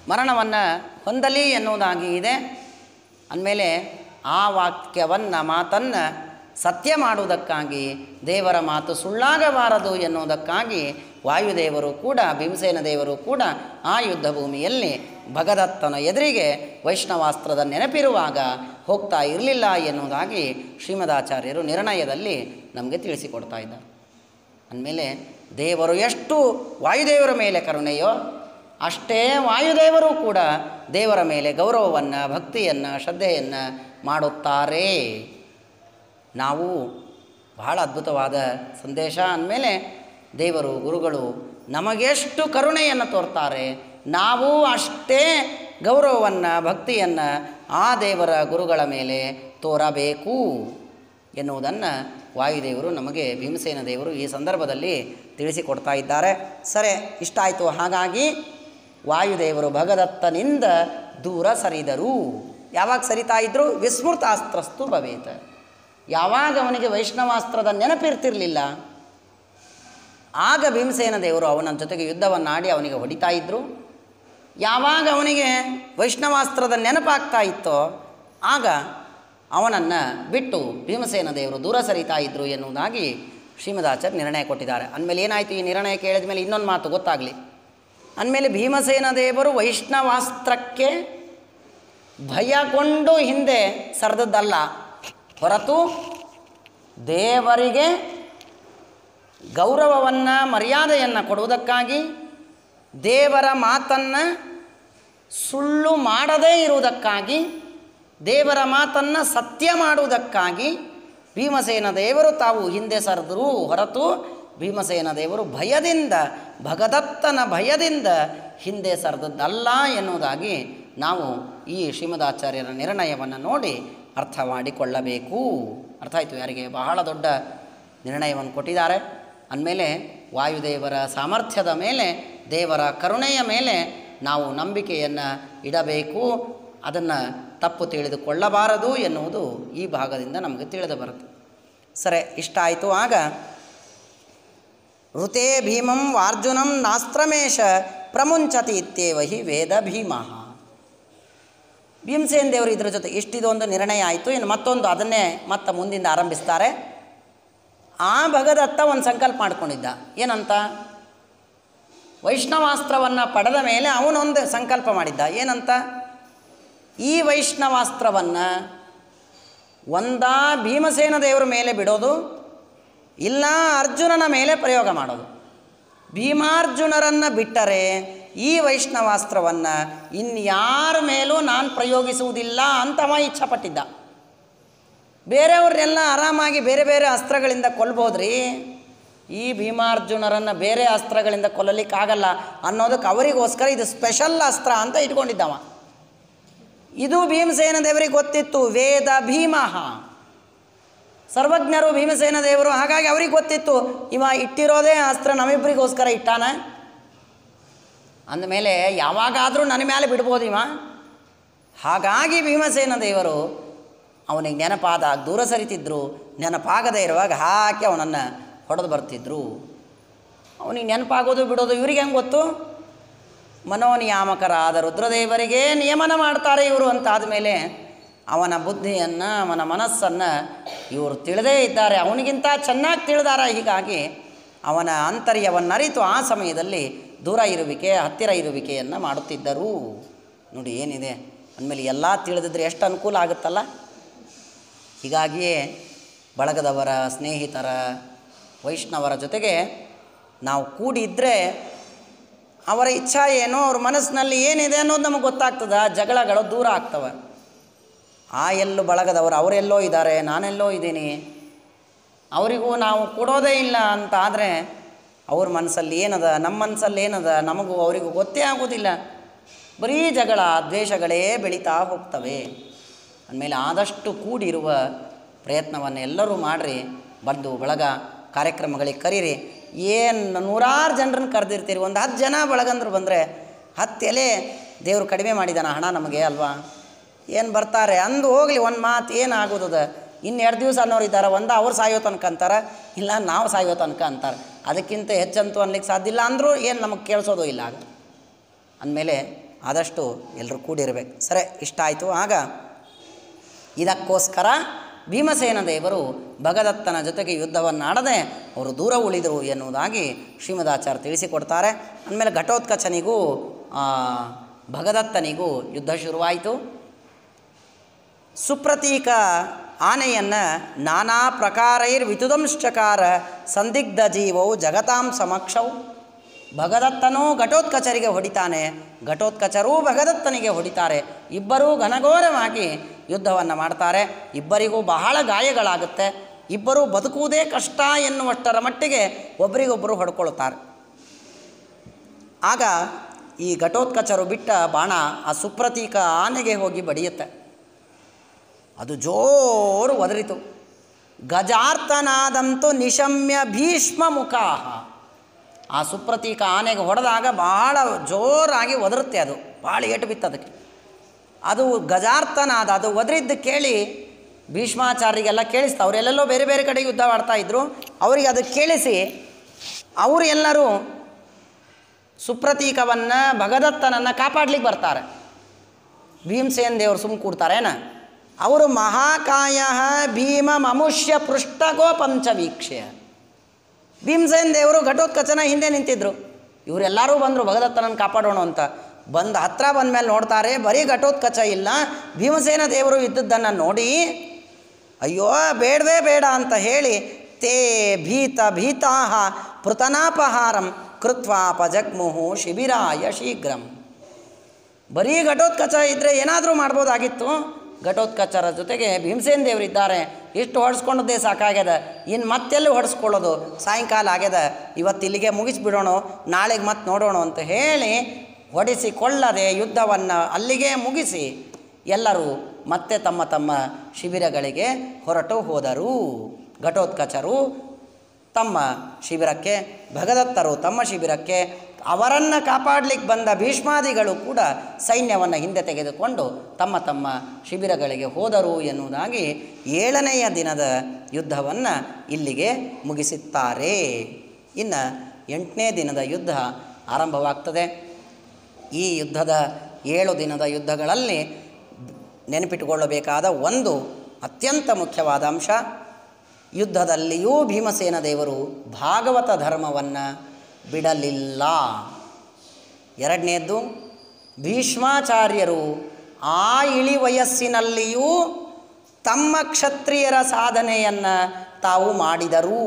ಮರಣವನ್ನು ಹೊಂದಲಿ ಎನ್ನುವುದಾಗಿ ಇದೆ. ಅಂದಮೇಲೆ ಆ ವಾಕ್ಯವನ್ನು ಮಾತನ್ನು ಸತ್ಯ ಮಾಡುವುದಕ್ಕಾಗಿ ದೇವರ ಮಾತು ಸುಳ್ಳಾಗಬಾರದು ಎನ್ನುವುದಕ್ಕಾಗಿ ವಾಯುದೇವರು ಕೂಡ ಭೀಮಸೇನ ದೇವರು ಕೂಡ ಆ ಯುದ್ಧ ಭೂಮಿಯಲ್ಲಿ ಭಗದತ್ತನ ಎದುರಿಗೆ ವೈಷ್ಣವಾಸ್ತ್ರದ ನೆನಪಿರುವಾಗ ಹೋಗ್ತಾ ಇರಲಿಲ್ಲ ಎನ್ನುವುದಾಗಿ ಶ್ರೀಮದಾಚಾರ್ಯರು ನಿರ್ಣಯದಲ್ಲಿ ನಮಗೆ ತಿಳಿಸಿಕೊಡ್ತಾ ಇದ್ದಾರೆ. ಅಂದಮೇಲೆ ದೇವರು ಎಷ್ಟು ವಾಯುದೇವರ ಮೇಲೆ ಕರುಣೆಯೋ ಅಷ್ಟೇ ವಾಯುದೇವರು ಕೂಡ ದೇವರ ಮೇಲೆ ಗೌರವವನ್ನು, ಭಕ್ತಿಯನ್ನು, ಶ್ರದ್ಧೆಯನ್ನು ಮಾಡುತ್ತಾರೆ. ನಾವು ಬಹಳ ಅದ್ಭುತವಾದ ಸಂದೇಶ. ಅಂದಮೇಲೆ ದೇವರು ಗುರುಗಳು ನಮಗೆಷ್ಟು ಕರುಣೆಯನ್ನು ತೋರ್ತಾರೆ, ನಾವು ಅಷ್ಟೇ ಗೌರವವನ್ನು, ಭಕ್ತಿಯನ್ನು ಆ ದೇವರ ಗುರುಗಳ ಮೇಲೆ ತೋರಬೇಕು ಎನ್ನುವುದನ್ನು ವಾಯುದೇವರು ನಮಗೆ ಭೀಮಸೇನ ದೇವರು ಈ ಸಂದರ್ಭದಲ್ಲಿ ತಿಳಿಸಿಕೊಡ್ತಾ ಇದ್ದಾರೆ. ಸರಿ, ಇಷ್ಟ ಆಯಿತು. ಹಾಗಾಗಿ ವಾಯುದೇವರು ಭಗದತ್ತನಿಂದ ದೂರ ಸರಿದರು. ಯಾವಾಗ ಸರಿತಾ ಇದ್ದರು? ವಿಸ್ಮೃತಾಸ್ತ್ರಸ್ತು ಭವೇತ್. ಯಾವಾಗ ಅವನಿಗೆ ವೈಷ್ಣವಾಸ್ತ್ರದ ನೆನಪಿರ್ತಿರಲಿಲ್ಲ ಆಗ ಭೀಮಸೇನ ದೇವರು ಅವನ ಜೊತೆಗೆ ಯುದ್ಧವನ್ನು ಆಡಿ ಅವನಿಗೆ ಹೊಡಿತಾ ಇದ್ದರು. ಯಾವಾಗ ಅವನಿಗೆ ವೈಷ್ಣವಾಸ್ತ್ರದ ನೆನಪಾಗ್ತಾ ಇತ್ತೋ ಆಗ ಅವನನ್ನು ಬಿಟ್ಟು ಭೀಮಸೇನ ದೇವರು ದೂರ ಸರಿತಾ ಇದ್ದರು ಎನ್ನುವುದಾಗಿ ಶ್ರೀಮದಾಚಾರ್ಯ ನಿರ್ಣಯ ಕೊಟ್ಟಿದ್ದಾರೆ. ಅಂದಮೇಲೆ ಏನಾಯಿತು? ಈ ನಿರ್ಣಯ ಕೇಳಿದ ಮೇಲೆ ಇನ್ನೊಂದು ಮಾತು ಗೊತ್ತಾಗಲಿ. ಅಂದಮೇಲೆ ಭೀಮಸೇನ ದೇವರು ವೈಷ್ಣವಾಸ್ತ್ರಕ್ಕೆ ಭಯಗೊಂಡು ಹಿಂದೆ ಸರಿದದ್ದಲ್ಲ, ಹೊರತು ದೇವರಿಗೆ ಗೌರವವನ್ನು, ಮರ್ಯಾದೆಯನ್ನು ಕೊಡುವುದಕ್ಕಾಗಿ, ದೇವರ ಮಾತನ್ನು ಸುಳ್ಳು ಮಾಡದೇ ಇರುವುದಕ್ಕಾಗಿ, ದೇವರ ಮಾತನ್ನು ಸತ್ಯ ಮಾಡುವುದಕ್ಕಾಗಿ ಭೀಮಸೇನ ದೇವರು ತಾವು ಹಿಂದೆ ಸರಿದರು, ಹೊರತು ಭೀಮಸೇನ ದೇವರು ಭಯದಿಂದ, ಭಗದತ್ತನ ಭಯದಿಂದ ಹಿಂದೆ ಸರಿದದ್ದಲ್ಲ ಎನ್ನುವುದಾಗಿ ನಾವು ಈ ಶ್ರೀಮದಾಚಾರ್ಯರ ನಿರ್ಣಯವನ್ನು ನೋಡಿ ಅರ್ಥ ಮಾಡಿಕೊಳ್ಳಬೇಕು. ಅರ್ಥ ಆಯಿತು ಯಾರಿಗೆ? ಬಹಳ ದೊಡ್ಡ ನಿರ್ಣಯವನ್ನು ಕೊಟ್ಟಿದ್ದಾರೆ. ಅಂದಮೇಲೆ ವಾಯುದೇವರ ಸಾಮರ್ಥ್ಯದ ಮೇಲೆ, ದೇವರ ಕರುಣೆಯ ಮೇಲೆ ನಾವು ನಂಬಿಕೆಯನ್ನು ಇಡಬೇಕು, ಅದನ್ನು ತಪ್ಪು ತಿಳಿದುಕೊಳ್ಳಬಾರದು ಎನ್ನುವುದು ಈ ಭಾಗದಿಂದ ನಮಗೆ ತಿಳಿದು ಬರುತ್ತೆ. ಸರಿ, ಇಷ್ಟ ಆಯಿತು. ಆಗ ಋತೇ ಭೀಮಂ ವಾರ್ಜುನಂ ನಾಸ್ತ್ರಮೇಶ ಪ್ರಮುಂಚತಿ ಇತ್ಯೇವ ಹಿ ವೇದ ಭೀಮಃ. ಭೀಮಸೇನ ದೇವರು ಇದರ ಜೊತೆ ಇಷ್ಟಿದೊಂದು ನಿರ್ಣಯ ಆಯಿತು. ಇನ್ನು ಮತ್ತೊಂದು ಅದನ್ನೇ ಮತ್ತೆ ಮುಂದಿಂದ ಆರಂಭಿಸ್ತಾರೆ. ಆ ಭಗದತ್ತ ಒಂದು ಸಂಕಲ್ಪ ಮಾಡಿಕೊಂಡಿದ್ದ. ಏನಂತ? ವೈಷ್ಣವಾಸ್ತ್ರವನ್ನು ಪಡೆದ ಮೇಲೆ ಅವನೊಂದು ಸಂಕಲ್ಪ ಮಾಡಿದ್ದ. ಏನಂತ? ಈ ವೈಷ್ಣವಾಸ್ತ್ರವನ್ನು ಒಂದಾ ಭೀಮಸೇನ ದೇವರ ಮೇಲೆ ಬಿಡೋದು, ಇಲ್ಲ ಅರ್ಜುನನ ಮೇಲೆ ಪ್ರಯೋಗ ಮಾಡೋದು. ಭೀಮಾರ್ಜುನರನ್ನು ಬಿಟ್ಟರೆ ಈ ವೈಷ್ಣವಾಸ್ತ್ರವನ್ನು ಇನ್ಯಾರ ಮೇಲೂ ನಾನು ಪ್ರಯೋಗಿಸುವುದಿಲ್ಲ ಅಂತ ಅವ ಇಚ್ಛಪಟ್ಟಿದ್ದ. ಬೇರೆಯವ್ರನ್ನೆಲ್ಲ ಆರಾಮಾಗಿ ಬೇರೆ ಬೇರೆ ಅಸ್ತ್ರಗಳಿಂದ ಕೊಲ್ಬೋದ್ರಿ, ಈ ಭೀಮಾರ್ಜುನರನ್ನು ಬೇರೆ ಅಸ್ತ್ರಗಳಿಂದ ಕೊಲ್ಲಲಿಕ್ಕಾಗಲ್ಲ ಅನ್ನೋದಕ್ಕೆ ಅವರಿಗೋಸ್ಕರ ಇದು ಸ್ಪೆಷಲ್ ಅಸ್ತ್ರ ಅಂತ ಇಟ್ಕೊಂಡಿದ್ದವ. ಇದು ಭೀಮಸೇನ ದೇವರಿಗೆ ಗೊತ್ತಿತ್ತು. ವೇದ ಭೀಮಃ, ಸರ್ವಜ್ಞರು ಭೀಮಸೇನ ದೇವರು. ಹಾಗಾಗಿ ಅವ್ರಿಗೆ ಗೊತ್ತಿತ್ತು ಇವ ಇಟ್ಟಿರೋದೇ ಅಸ್ತ್ರ ನಮ್ಮಿಬ್ಬರಿಗೋಸ್ಕರ ಇಟ್ಟಾನ. ಅಂದಮೇಲೆ ಯಾವಾಗಾದರೂ ನನ್ನ ಮೇಲೆ ಬಿಡ್ಬೋದು ಇವ. ಹಾಗಾಗಿ ಭೀಮಸೇನ ದೇವರು ಅವನಿಗೆ ನೆನಪಾದಾಗ ದೂರ ಸರಿತಿದ್ರು, ನೆನಪಾಗದೇ ಇರುವಾಗ ಹಾಕಿ ಅವನನ್ನು ಹೊಡೆದು ಬರ್ತಿದ್ರು. ಅವನಿಗೆ ನೆನಪಾಗೋದು ಬಿಡೋದು ಇವ್ರಿಗೆ ಹೆಂಗೆ ಗೊತ್ತು? ಮನೋನಿಯಾಮಕರಾದ ರುದ್ರದೇವರಿಗೆ ನಿಯಮನ ಮಾಡ್ತಾರೆ ಇವರು ಅಂತಾದ ಮೇಲೆ ಅವನ ಬುದ್ಧಿಯನ್ನು, ಅವನ ಮನಸ್ಸನ್ನು ಇವರು ತಿಳಿದೇ ಇದ್ದಾರೆ, ಅವನಿಗಿಂತ ಚೆನ್ನಾಗಿ ತಿಳಿದಾರ. ಹೀಗಾಗಿ ಅವನ ಆಂತರ್ಯವನ್ನು ಅರಿತು ಆ ಸಮಯದಲ್ಲಿ ದೂರ ಇರುವಿಕೆ, ಹತ್ತಿರ ಇರುವಿಕೆಯನ್ನು ಮಾಡುತ್ತಿದ್ದರು. ನೋಡಿ ಏನಿದೆ ಅಂದಮೇಲೆ ಎಲ್ಲ ತಿಳಿದಿದ್ರೆ ಎಷ್ಟು ಅನುಕೂಲ ಆಗುತ್ತಲ್ಲ. ಹೀಗಾಗಿಯೇ ಬಳಗದವರ, ಸ್ನೇಹಿತರ, ವೈಷ್ಣವರ ಜೊತೆಗೆ ನಾವು ಕೂಡಿದ್ದರೆ ಅವರ ಇಚ್ಛಾ ಏನು, ಅವ್ರ ಮನಸ್ಸಿನಲ್ಲಿ ಏನಿದೆ ಅನ್ನೋದು ನಮಗೆ ಗೊತ್ತಾಗ್ತದೆ. ಜಗಳಗಳು ದೂರ ಆಗ್ತವೆ. ಆ ಎಲ್ಲೂ ಬಳಗದವರು ಅವರೆಲ್ಲೋ ಇದ್ದಾರೆ, ನಾನೆಲ್ಲೋ ಇದ್ದೀನಿ, ಅವರಿಗೂ ನಾವು ಕೊಡೋದೇ ಇಲ್ಲ ಅಂತ ಆದರೆ ಅವ್ರ ಮನಸ್ಸಲ್ಲಿ ಏನದ, ನಮ್ಮ ಮನಸ್ಸಲ್ಲಿ ಏನದ ನಮಗೂ ಅವರಿಗೂ ಗೊತ್ತೇ ಆಗೋದಿಲ್ಲ. ಬರೀ ಜಗಳ, ದ್ವೇಷಗಳೇ ಬೆಳೀತಾ ಹೋಗ್ತವೆ. ಅಂದಮೇಲೆ ಆದಷ್ಟು ಕೂಡಿರುವ ಪ್ರಯತ್ನವನ್ನು ಎಲ್ಲರೂ ಮಾಡಿರಿ. ಬಂದು ಬಳಗ ಕಾರ್ಯಕ್ರಮಗಳಿಗೆ ಕರೀರಿ. ಏನು ನೂರಾರು ಜನರನ್ನು ಕರೆದಿರ್ತೀರಿ, ಒಂದು ಹತ್ತು ಜನ ಬಳಗಂದ್ರು ಬಂದರೆ ಹತ್ತು ಎಲೆ ದೇವರು ಕಡಿಮೆ ಮಾಡಿದಾನ ಹಣ ನಮಗೆ ಅಲ್ವಾ? ಏನು ಬರ್ತಾರೆ ಅಂದು ಹೋಗಲಿ, ಒಂದು ಮಾತು ಏನು ಆಗೋದದ. ಇನ್ನು ಎರಡು ದಿವಸ ಅನ್ನೋರು ಇದ್ದಾರೆ, ಒಂದು ಅವ್ರು ಸಾಯೋ ತನಕ ಅಂತಾರೆ, ಇಲ್ಲ ನಾವು ಸಾಯೋ ತನಕ ಅಂತಾರೆ. ಅದಕ್ಕಿಂತ ಹೆಚ್ಚಂತೂ ಅನ್ಲಿಕ್ಕೆ ಸಾಧ್ಯ ಇಲ್ಲ ಅಂದರೂ ಏನು ನಮಗೆ ಕೇಳಿಸೋದು ಇಲ್ಲ. ಆಗ ಅಂದಮೇಲೆ ಆದಷ್ಟು ಎಲ್ಲರೂ ಕೂಡಿರಬೇಕು. ಸರಿ, ಇಷ್ಟ ಆಯಿತು. ಆಗ ಇದಕ್ಕೋಸ್ಕರ ಭೀಮಸೇನ ದೇವರು ಭಗದತ್ತನ ಜೊತೆಗೆ ಯುದ್ಧವನ್ನು ಆಡದೆ ಅವರು ದೂರ ಉಳಿದರು ಎನ್ನುವುದಾಗಿ ಶ್ರೀಮದಾಚಾರ್ಯ ತಿಳಿಸಿಕೊಡ್ತಾರೆ. ಅಂದಮೇಲೆ ಘಟೋತ್ಕಚನಿಗೂ ಭಗದತ್ತನಿಗೂ ಯುದ್ಧ ಶುರುವಾಯಿತು. ಸುಪ್ರತೀಕ ಆನೆಯನ್ನು ನಾನಾ ಪ್ರಕಾರೈರ್ ವಿತುದಂಶ್ಚಕಾರ ಸಂದಿಗ್ಧ ಜೀವವು ಜಗತಾಂ ಸಮಕ್ಷವು. ಭಗದತ್ತನೂ ಘಟೋತ್ಕಚರಿಗೆ ಹೊಡಿತಾನೆ, ಘಟೋತ್ಕಚರೂ ಭಗದತ್ತನಿಗೆ ಹೊಡಿತಾರೆ. ಇಬ್ಬರೂ ಘನಘೋರವಾಗಿ ಯುದ್ಧವನ್ನು ಮಾಡ್ತಾರೆ. ಇಬ್ಬರಿಗೂ ಬಹಳ ಗಾಯಗಳಾಗುತ್ತೆ. ಇಬ್ಬರೂ ಬದುಕುವುದೇ ಕಷ್ಟ ಎನ್ನುವಷ್ಟರ ಮಟ್ಟಿಗೆ ಒಬ್ಬರಿಗೊಬ್ಬರು ಹೊಡ್ಕೊಳ್ತಾರೆ. ಆಗ ಈ ಘಟೋತ್ಕಚರು ಬಿಟ್ಟ ಬಾಣ ಆ ಸುಪ್ರತೀಕ ಆನೆಗೆ ಹೋಗಿ ಬಡಿಯುತ್ತೆ. ಅದು ಜೋರು ಒದರಿತು. ಗಜಾರ್ತನಾದಂತೂ ನಿಶಮ್ಯ ಭೀಷ್ಮ ಮುಖಾಹ. ಆ ಸುಪ್ರತೀಕ ಆನೆಗೆ ಹೊಡೆದಾಗ ಭಾಳ ಜೋರಾಗಿ ಒದರುತ್ತೆ. ಅದು ಭಾಳ ಏಟು ಬಿತ್ತದಕ್ಕೆ. ಅದು ಗಜಾರ್ತನಾದ, ಅದು ಒದರಿದ್ದು ಕೇಳಿ ಭೀಷ್ಮಾಚಾರ್ಯರಿಗೆಲ್ಲ ಕೇಳಿಸ್ತಾ. ಅವರೆಲ್ಲೆಲ್ಲೋ ಬೇರೆ ಬೇರೆ ಕಡೆ ಯುದ್ಧ ಮಾಡ್ತಾಯಿದ್ರು. ಅವರಿಗೆ ಅದು ಕೇಳಿಸಿ ಅವರು ಎಲ್ಲರೂ ಸುಪ್ರತೀಕವನ್ನು ಭಗದತ್ತನನ್ನು ಕಾಪಾಡ್ಲಿಕ್ಕೆ ಬರ್ತಾರೆ. ಭೀಮಸೇನ ದೇವರು ಸುಮ್ಮ ಕೂಡ್ತಾರೇನ? ಅವರು ಮಹಾಕಾಯ ಭೀಮ ಮಮುಷ್ಯ ಪೃಷ್ಠಗೋ ಪಂಚವೀಕ್ಷ್ಯ. ಭೀಮಸೇನ ದೇವರು ಘಟೋತ್ಕಚನ ಹಿಂದೆ ನಿಂತಿದ್ರು. ಇವರೆಲ್ಲರೂ ಬಂದರು ಭಗದತ್ತನನ್ನು ಕಾಪಾಡೋಣ ಅಂತ. ಬಂದು ಹತ್ರ ಬಂದ ಮೇಲೆ ನೋಡ್ತಾರೆ, ಬರೀ ಘಟೋತ್ಕಚ ಇಲ್ಲ, ಭೀಮಸೇನ ದೇವರು ಇದ್ದದ್ದನ್ನು ನೋಡಿ ಅಯ್ಯೋ ಬೇಡವೇ ಬೇಡ ಅಂತ ಹೇಳಿ ತೇ ಭೀತ ಭೀತಾಹ ಪೃತನಾಪಹಾರಂ ಕೃತ್ವಾಪ ಜಗ್ಮುಹು ಶಿಬಿರಾಯ ಶೀಘ್ರಂ. ಬರೀ ಘಟೋತ್ಕಚ ಇದ್ದರೆ ಏನಾದರೂ ಮಾಡ್ಬೋದಾಗಿತ್ತು. ಘಟೋತ್ಕಚರ ಜೊತೆಗೆ ಭೀಮಸೇನ ದೇವರಿದ್ದಾರೆ, ಇಷ್ಟು ಹೊಡೆಸ್ಕೊಂಡದ್ದೇ ಸಾಕಾಗ್ಯದ, ಇನ್ನು ಮತ್ತೆಲ್ಲಿ ಹೊಡೆಸ್ಕೊಳ್ಳೋದು, ಸಾಯಂಕಾಲ ಆಗ್ಯದ, ಇವತ್ತು ಇಲ್ಲಿಗೆ ಮುಗಿಸ್ಬಿಡೋಣ, ನಾಳೆಗೆ ಮತ್ತೆ ನೋಡೋಣ ಅಂತ ಹೇಳಿ ಹೊಡೆಸಿಕೊಳ್ಳದೆ ಯುದ್ಧವನ್ನು ಅಲ್ಲಿಗೆ ಮುಗಿಸಿ ಎಲ್ಲರೂ ಮತ್ತೆ ತಮ್ಮ ತಮ್ಮ ಶಿಬಿರಗಳಿಗೆ ಹೊರಟು ಹೋದರು. ಘಟೋತ್ಕಚರು ತಮ್ಮ ಶಿಬಿರಕ್ಕೆ, ಭಗದತ್ತರು ತಮ್ಮ ಶಿಬಿರಕ್ಕೆ, ಅವರನ್ನು ಕಾಪಾಡಲಿಕ್ಕೆ ಬಂದ ಭೀಷ್ಮಾದಿಗಳು ಕೂಡ ಸೈನ್ಯವನ್ನು ಹಿಂದೆ ತೆಗೆದುಕೊಂಡು ತಮ್ಮ ತಮ್ಮ ಶಿಬಿರಗಳಿಗೆ ಹೋದರು ಎನ್ನುವುದಾಗಿ ಏಳನೆಯ ದಿನದ ಯುದ್ಧವನ್ನು ಇಲ್ಲಿಗೆ ಮುಗಿಸುತ್ತಾರೆ. ಇನ್ನು ಎಂಟನೇ ದಿನದ ಯುದ್ಧ ಆರಂಭವಾಗ್ತದೆ. ಈ ಯುದ್ಧದ ಏಳು ದಿನದ ಯುದ್ಧಗಳಲ್ಲಿ ನೆನಪಿಟ್ಟುಕೊಳ್ಳಬೇಕಾದ ಒಂದು ಅತ್ಯಂತ ಮುಖ್ಯವಾದ ಅಂಶ, ಯುದ್ಧದಲ್ಲಿಯೂ ಭೀಮಸೇನ ದೇವರು ಭಾಗವತ ಧರ್ಮವನ್ನು ಬಿಡಲಿಲ್ಲ. ಎರಡನೇದ್ದು, ಭೀಷ್ಮಾಚಾರ್ಯರು ಆ ಇಳಿ ವಯಸ್ಸಿನಲ್ಲಿಯೂ ತಮ್ಮ ಕ್ಷತ್ರಿಯರ ಸಾಧನೆಯನ್ನು ತಾವು ಮಾಡಿದರು.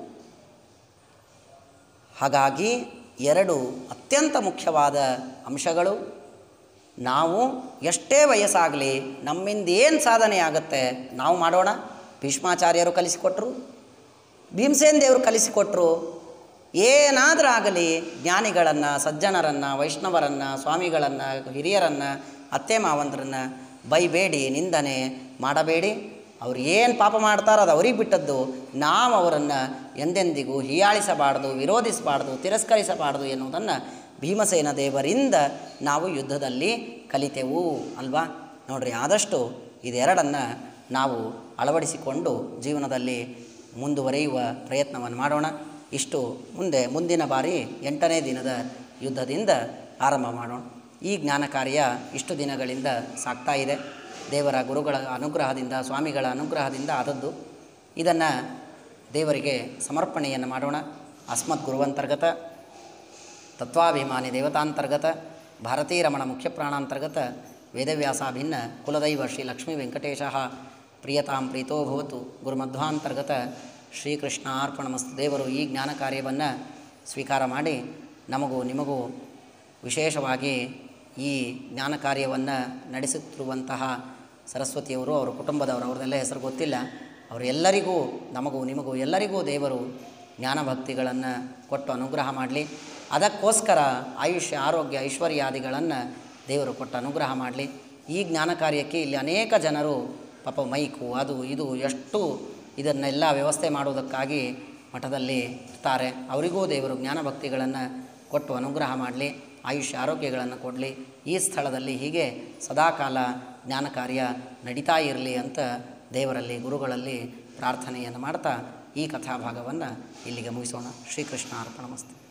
ಹಾಗಾಗಿ ಎರಡು ಅತ್ಯಂತ ಮುಖ್ಯವಾದ ಅಂಶಗಳು. ನಾವು ಎಷ್ಟೇ ವಯಸ್ಸಾಗಲಿ ನಮ್ಮಿಂದ ಏನು ಸಾಧನೆ ಆಗುತ್ತೆ ನಾವು ಮಾಡೋಣ. ಭೀಷ್ಮಾಚಾರ್ಯರು ಕಲಿಸಿಕೊಟ್ರು, ಭೀಮಸೇನ ದೇವರು ಕಲಿಸಿಕೊಟ್ರು. ಏನಾದರೂ ಆಗಲಿ ಜ್ಞಾನಿಗಳನ್ನು, ಸಜ್ಜನರನ್ನು, ವೈಷ್ಣವರನ್ನು, ಸ್ವಾಮಿಗಳನ್ನು, ಹಿರಿಯರನ್ನು, ಅತ್ತೆ ಮಾವಂದ್ರನ್ನು ಬೈಬೇಡಿ, ನಿಂದನೆ ಮಾಡಬೇಡಿ. ಅವ್ರು ಏನು ಪಾಪ ಮಾಡ್ತಾರೋ ಅದು ಅವ್ರಿಗೆ ಬಿಟ್ಟದ್ದು. ನಾವು ಅವರನ್ನು ಎಂದೆಂದಿಗೂ ಹೀಯಾಳಿಸಬಾರ್ದು, ವಿರೋಧಿಸಬಾರ್ದು, ತಿರಸ್ಕರಿಸಬಾರ್ದು ಎನ್ನುವುದನ್ನು ಭೀಮಸೇನ ದೇವರಿಂದ ನಾವು ಯುದ್ಧದಲ್ಲಿ ಕಲಿತೆವು ಅಲ್ವಾ. ನೋಡ್ರಿ, ಆದಷ್ಟು ಇದೆರಡನ್ನು ನಾವು ಅಳವಡಿಸಿಕೊಂಡು ಜೀವನದಲ್ಲಿ ಮುಂದುವರಿಯುವ ಪ್ರಯತ್ನವನ್ನು ಮಾಡೋಣ. ಇಷ್ಟು ಮುಂದೆ ಮುಂದಿನ ಬಾರಿ ಎಂಟನೇ ದಿನದ ಯುದ್ಧದಿಂದ ಆರಂಭ ಮಾಡೋಣ. ಈ ಜ್ಞಾನ ಕಾರ್ಯ ಇಷ್ಟು ದಿನಗಳಿಂದ ಸಾಗ್ತಾ ಇದೆ. ದೇವರ ಗುರುಗಳ ಅನುಗ್ರಹದಿಂದ, ಸ್ವಾಮಿಗಳ ಅನುಗ್ರಹದಿಂದ ಆದದ್ದು. ಇದನ್ನು ದೇವರಿಗೆ ಸಮರ್ಪಣೆಯನ್ನು ಮಾಡೋಣ. ಅಸ್ಮದ್ ಗುರುವಂತರ್ಗತ, ತತ್ವಾಭಿಮಾನಿ ದೇವತಾಂತರ್ಗತ, ಭಾರತೀ ರಮಣ ಮುಖ್ಯ ಪ್ರಾಣಾಂತರ್ಗತ, ವೇದವ್ಯಾಸಾಭಿನ್ನ ಕುಲದೈವ ಶ್ರೀ ಲಕ್ಷ್ಮೀ ವೆಂಕಟೇಶ ಪ್ರಿಯತಾಂ ಪ್ರೀತೋ ಭವತು ಗುರುಮಧ್ವಾಂತರ್ಗತ ಶ್ರೀಕೃಷ್ಣ ಅರ್ಪಣಮಸ್ತು. ದೇವರು ಈ ಜ್ಞಾನ ಕಾರ್ಯವನ್ನು ಸ್ವೀಕಾರ ಮಾಡಿ ನಮಗೂ ನಿಮಗೂ ವಿಶೇಷವಾಗಿ ಈ ಜ್ಞಾನ ಕಾರ್ಯವನ್ನು ನಡೆಸುತ್ತಿರುವಂತಹ ಸರಸ್ವತಿಯವರು, ಅವರ ಕುಟುಂಬದವರು, ಅವ್ರದ್ದೆಲ್ಲ ಹೆಸರು ಗೊತ್ತಿಲ್ಲ, ಅವರೆಲ್ಲರಿಗೂ ನಮಗೂ ನಿಮಗೂ ಎಲ್ಲರಿಗೂ ದೇವರು ಜ್ಞಾನಭಕ್ತಿಗಳನ್ನು ಕೊಟ್ಟು ಅನುಗ್ರಹ ಮಾಡಲಿ. ಅದಕ್ಕೋಸ್ಕರ ಆಯುಷ್ಯ, ಆರೋಗ್ಯ, ಐಶ್ವರ್ಯಾದಿಗಳನ್ನು ದೇವರು ಕೊಟ್ಟು ಅನುಗ್ರಹ ಮಾಡಲಿ. ಈ ಜ್ಞಾನ ಕಾರ್ಯಕ್ಕೆ ಇಲ್ಲಿ ಅನೇಕ ಜನರು ಪಾಪ ಮೈಕು ಅದು ಇದು ಎಷ್ಟು ಇದನ್ನೆಲ್ಲ ವ್ಯವಸ್ಥೆ ಮಾಡುವುದಕ್ಕಾಗಿ ಮಠದಲ್ಲಿ ಇರ್ತಾರೆ. ಅವರಿಗೂ ದೇವರು ಜ್ಞಾನಭಕ್ತಿಗಳನ್ನು ಕೊಟ್ಟು ಅನುಗ್ರಹ ಮಾಡಲಿ, ಆಯುಷ್ಯ ಆರೋಗ್ಯಗಳನ್ನು ಕೊಡಲಿ. ಈ ಸ್ಥಳದಲ್ಲಿ ಹೀಗೆ ಸದಾಕಾಲ ಜ್ಞಾನ ಕಾರ್ಯ ನಡೀತಾ ಇರಲಿ ಅಂತ ದೇವರಲ್ಲಿ, ಗುರುಗಳಲ್ಲಿ ಪ್ರಾರ್ಥನೆಯನ್ನು ಮಾಡ್ತಾ ಈ ಕಥಾಭಾಗವನ್ನು ಇಲ್ಲಿಗೆ ಮುಗಿಸೋಣ. ಶ್ರೀಕೃಷ್ಣ ಅರ್ಪಣಮಸ್ತು.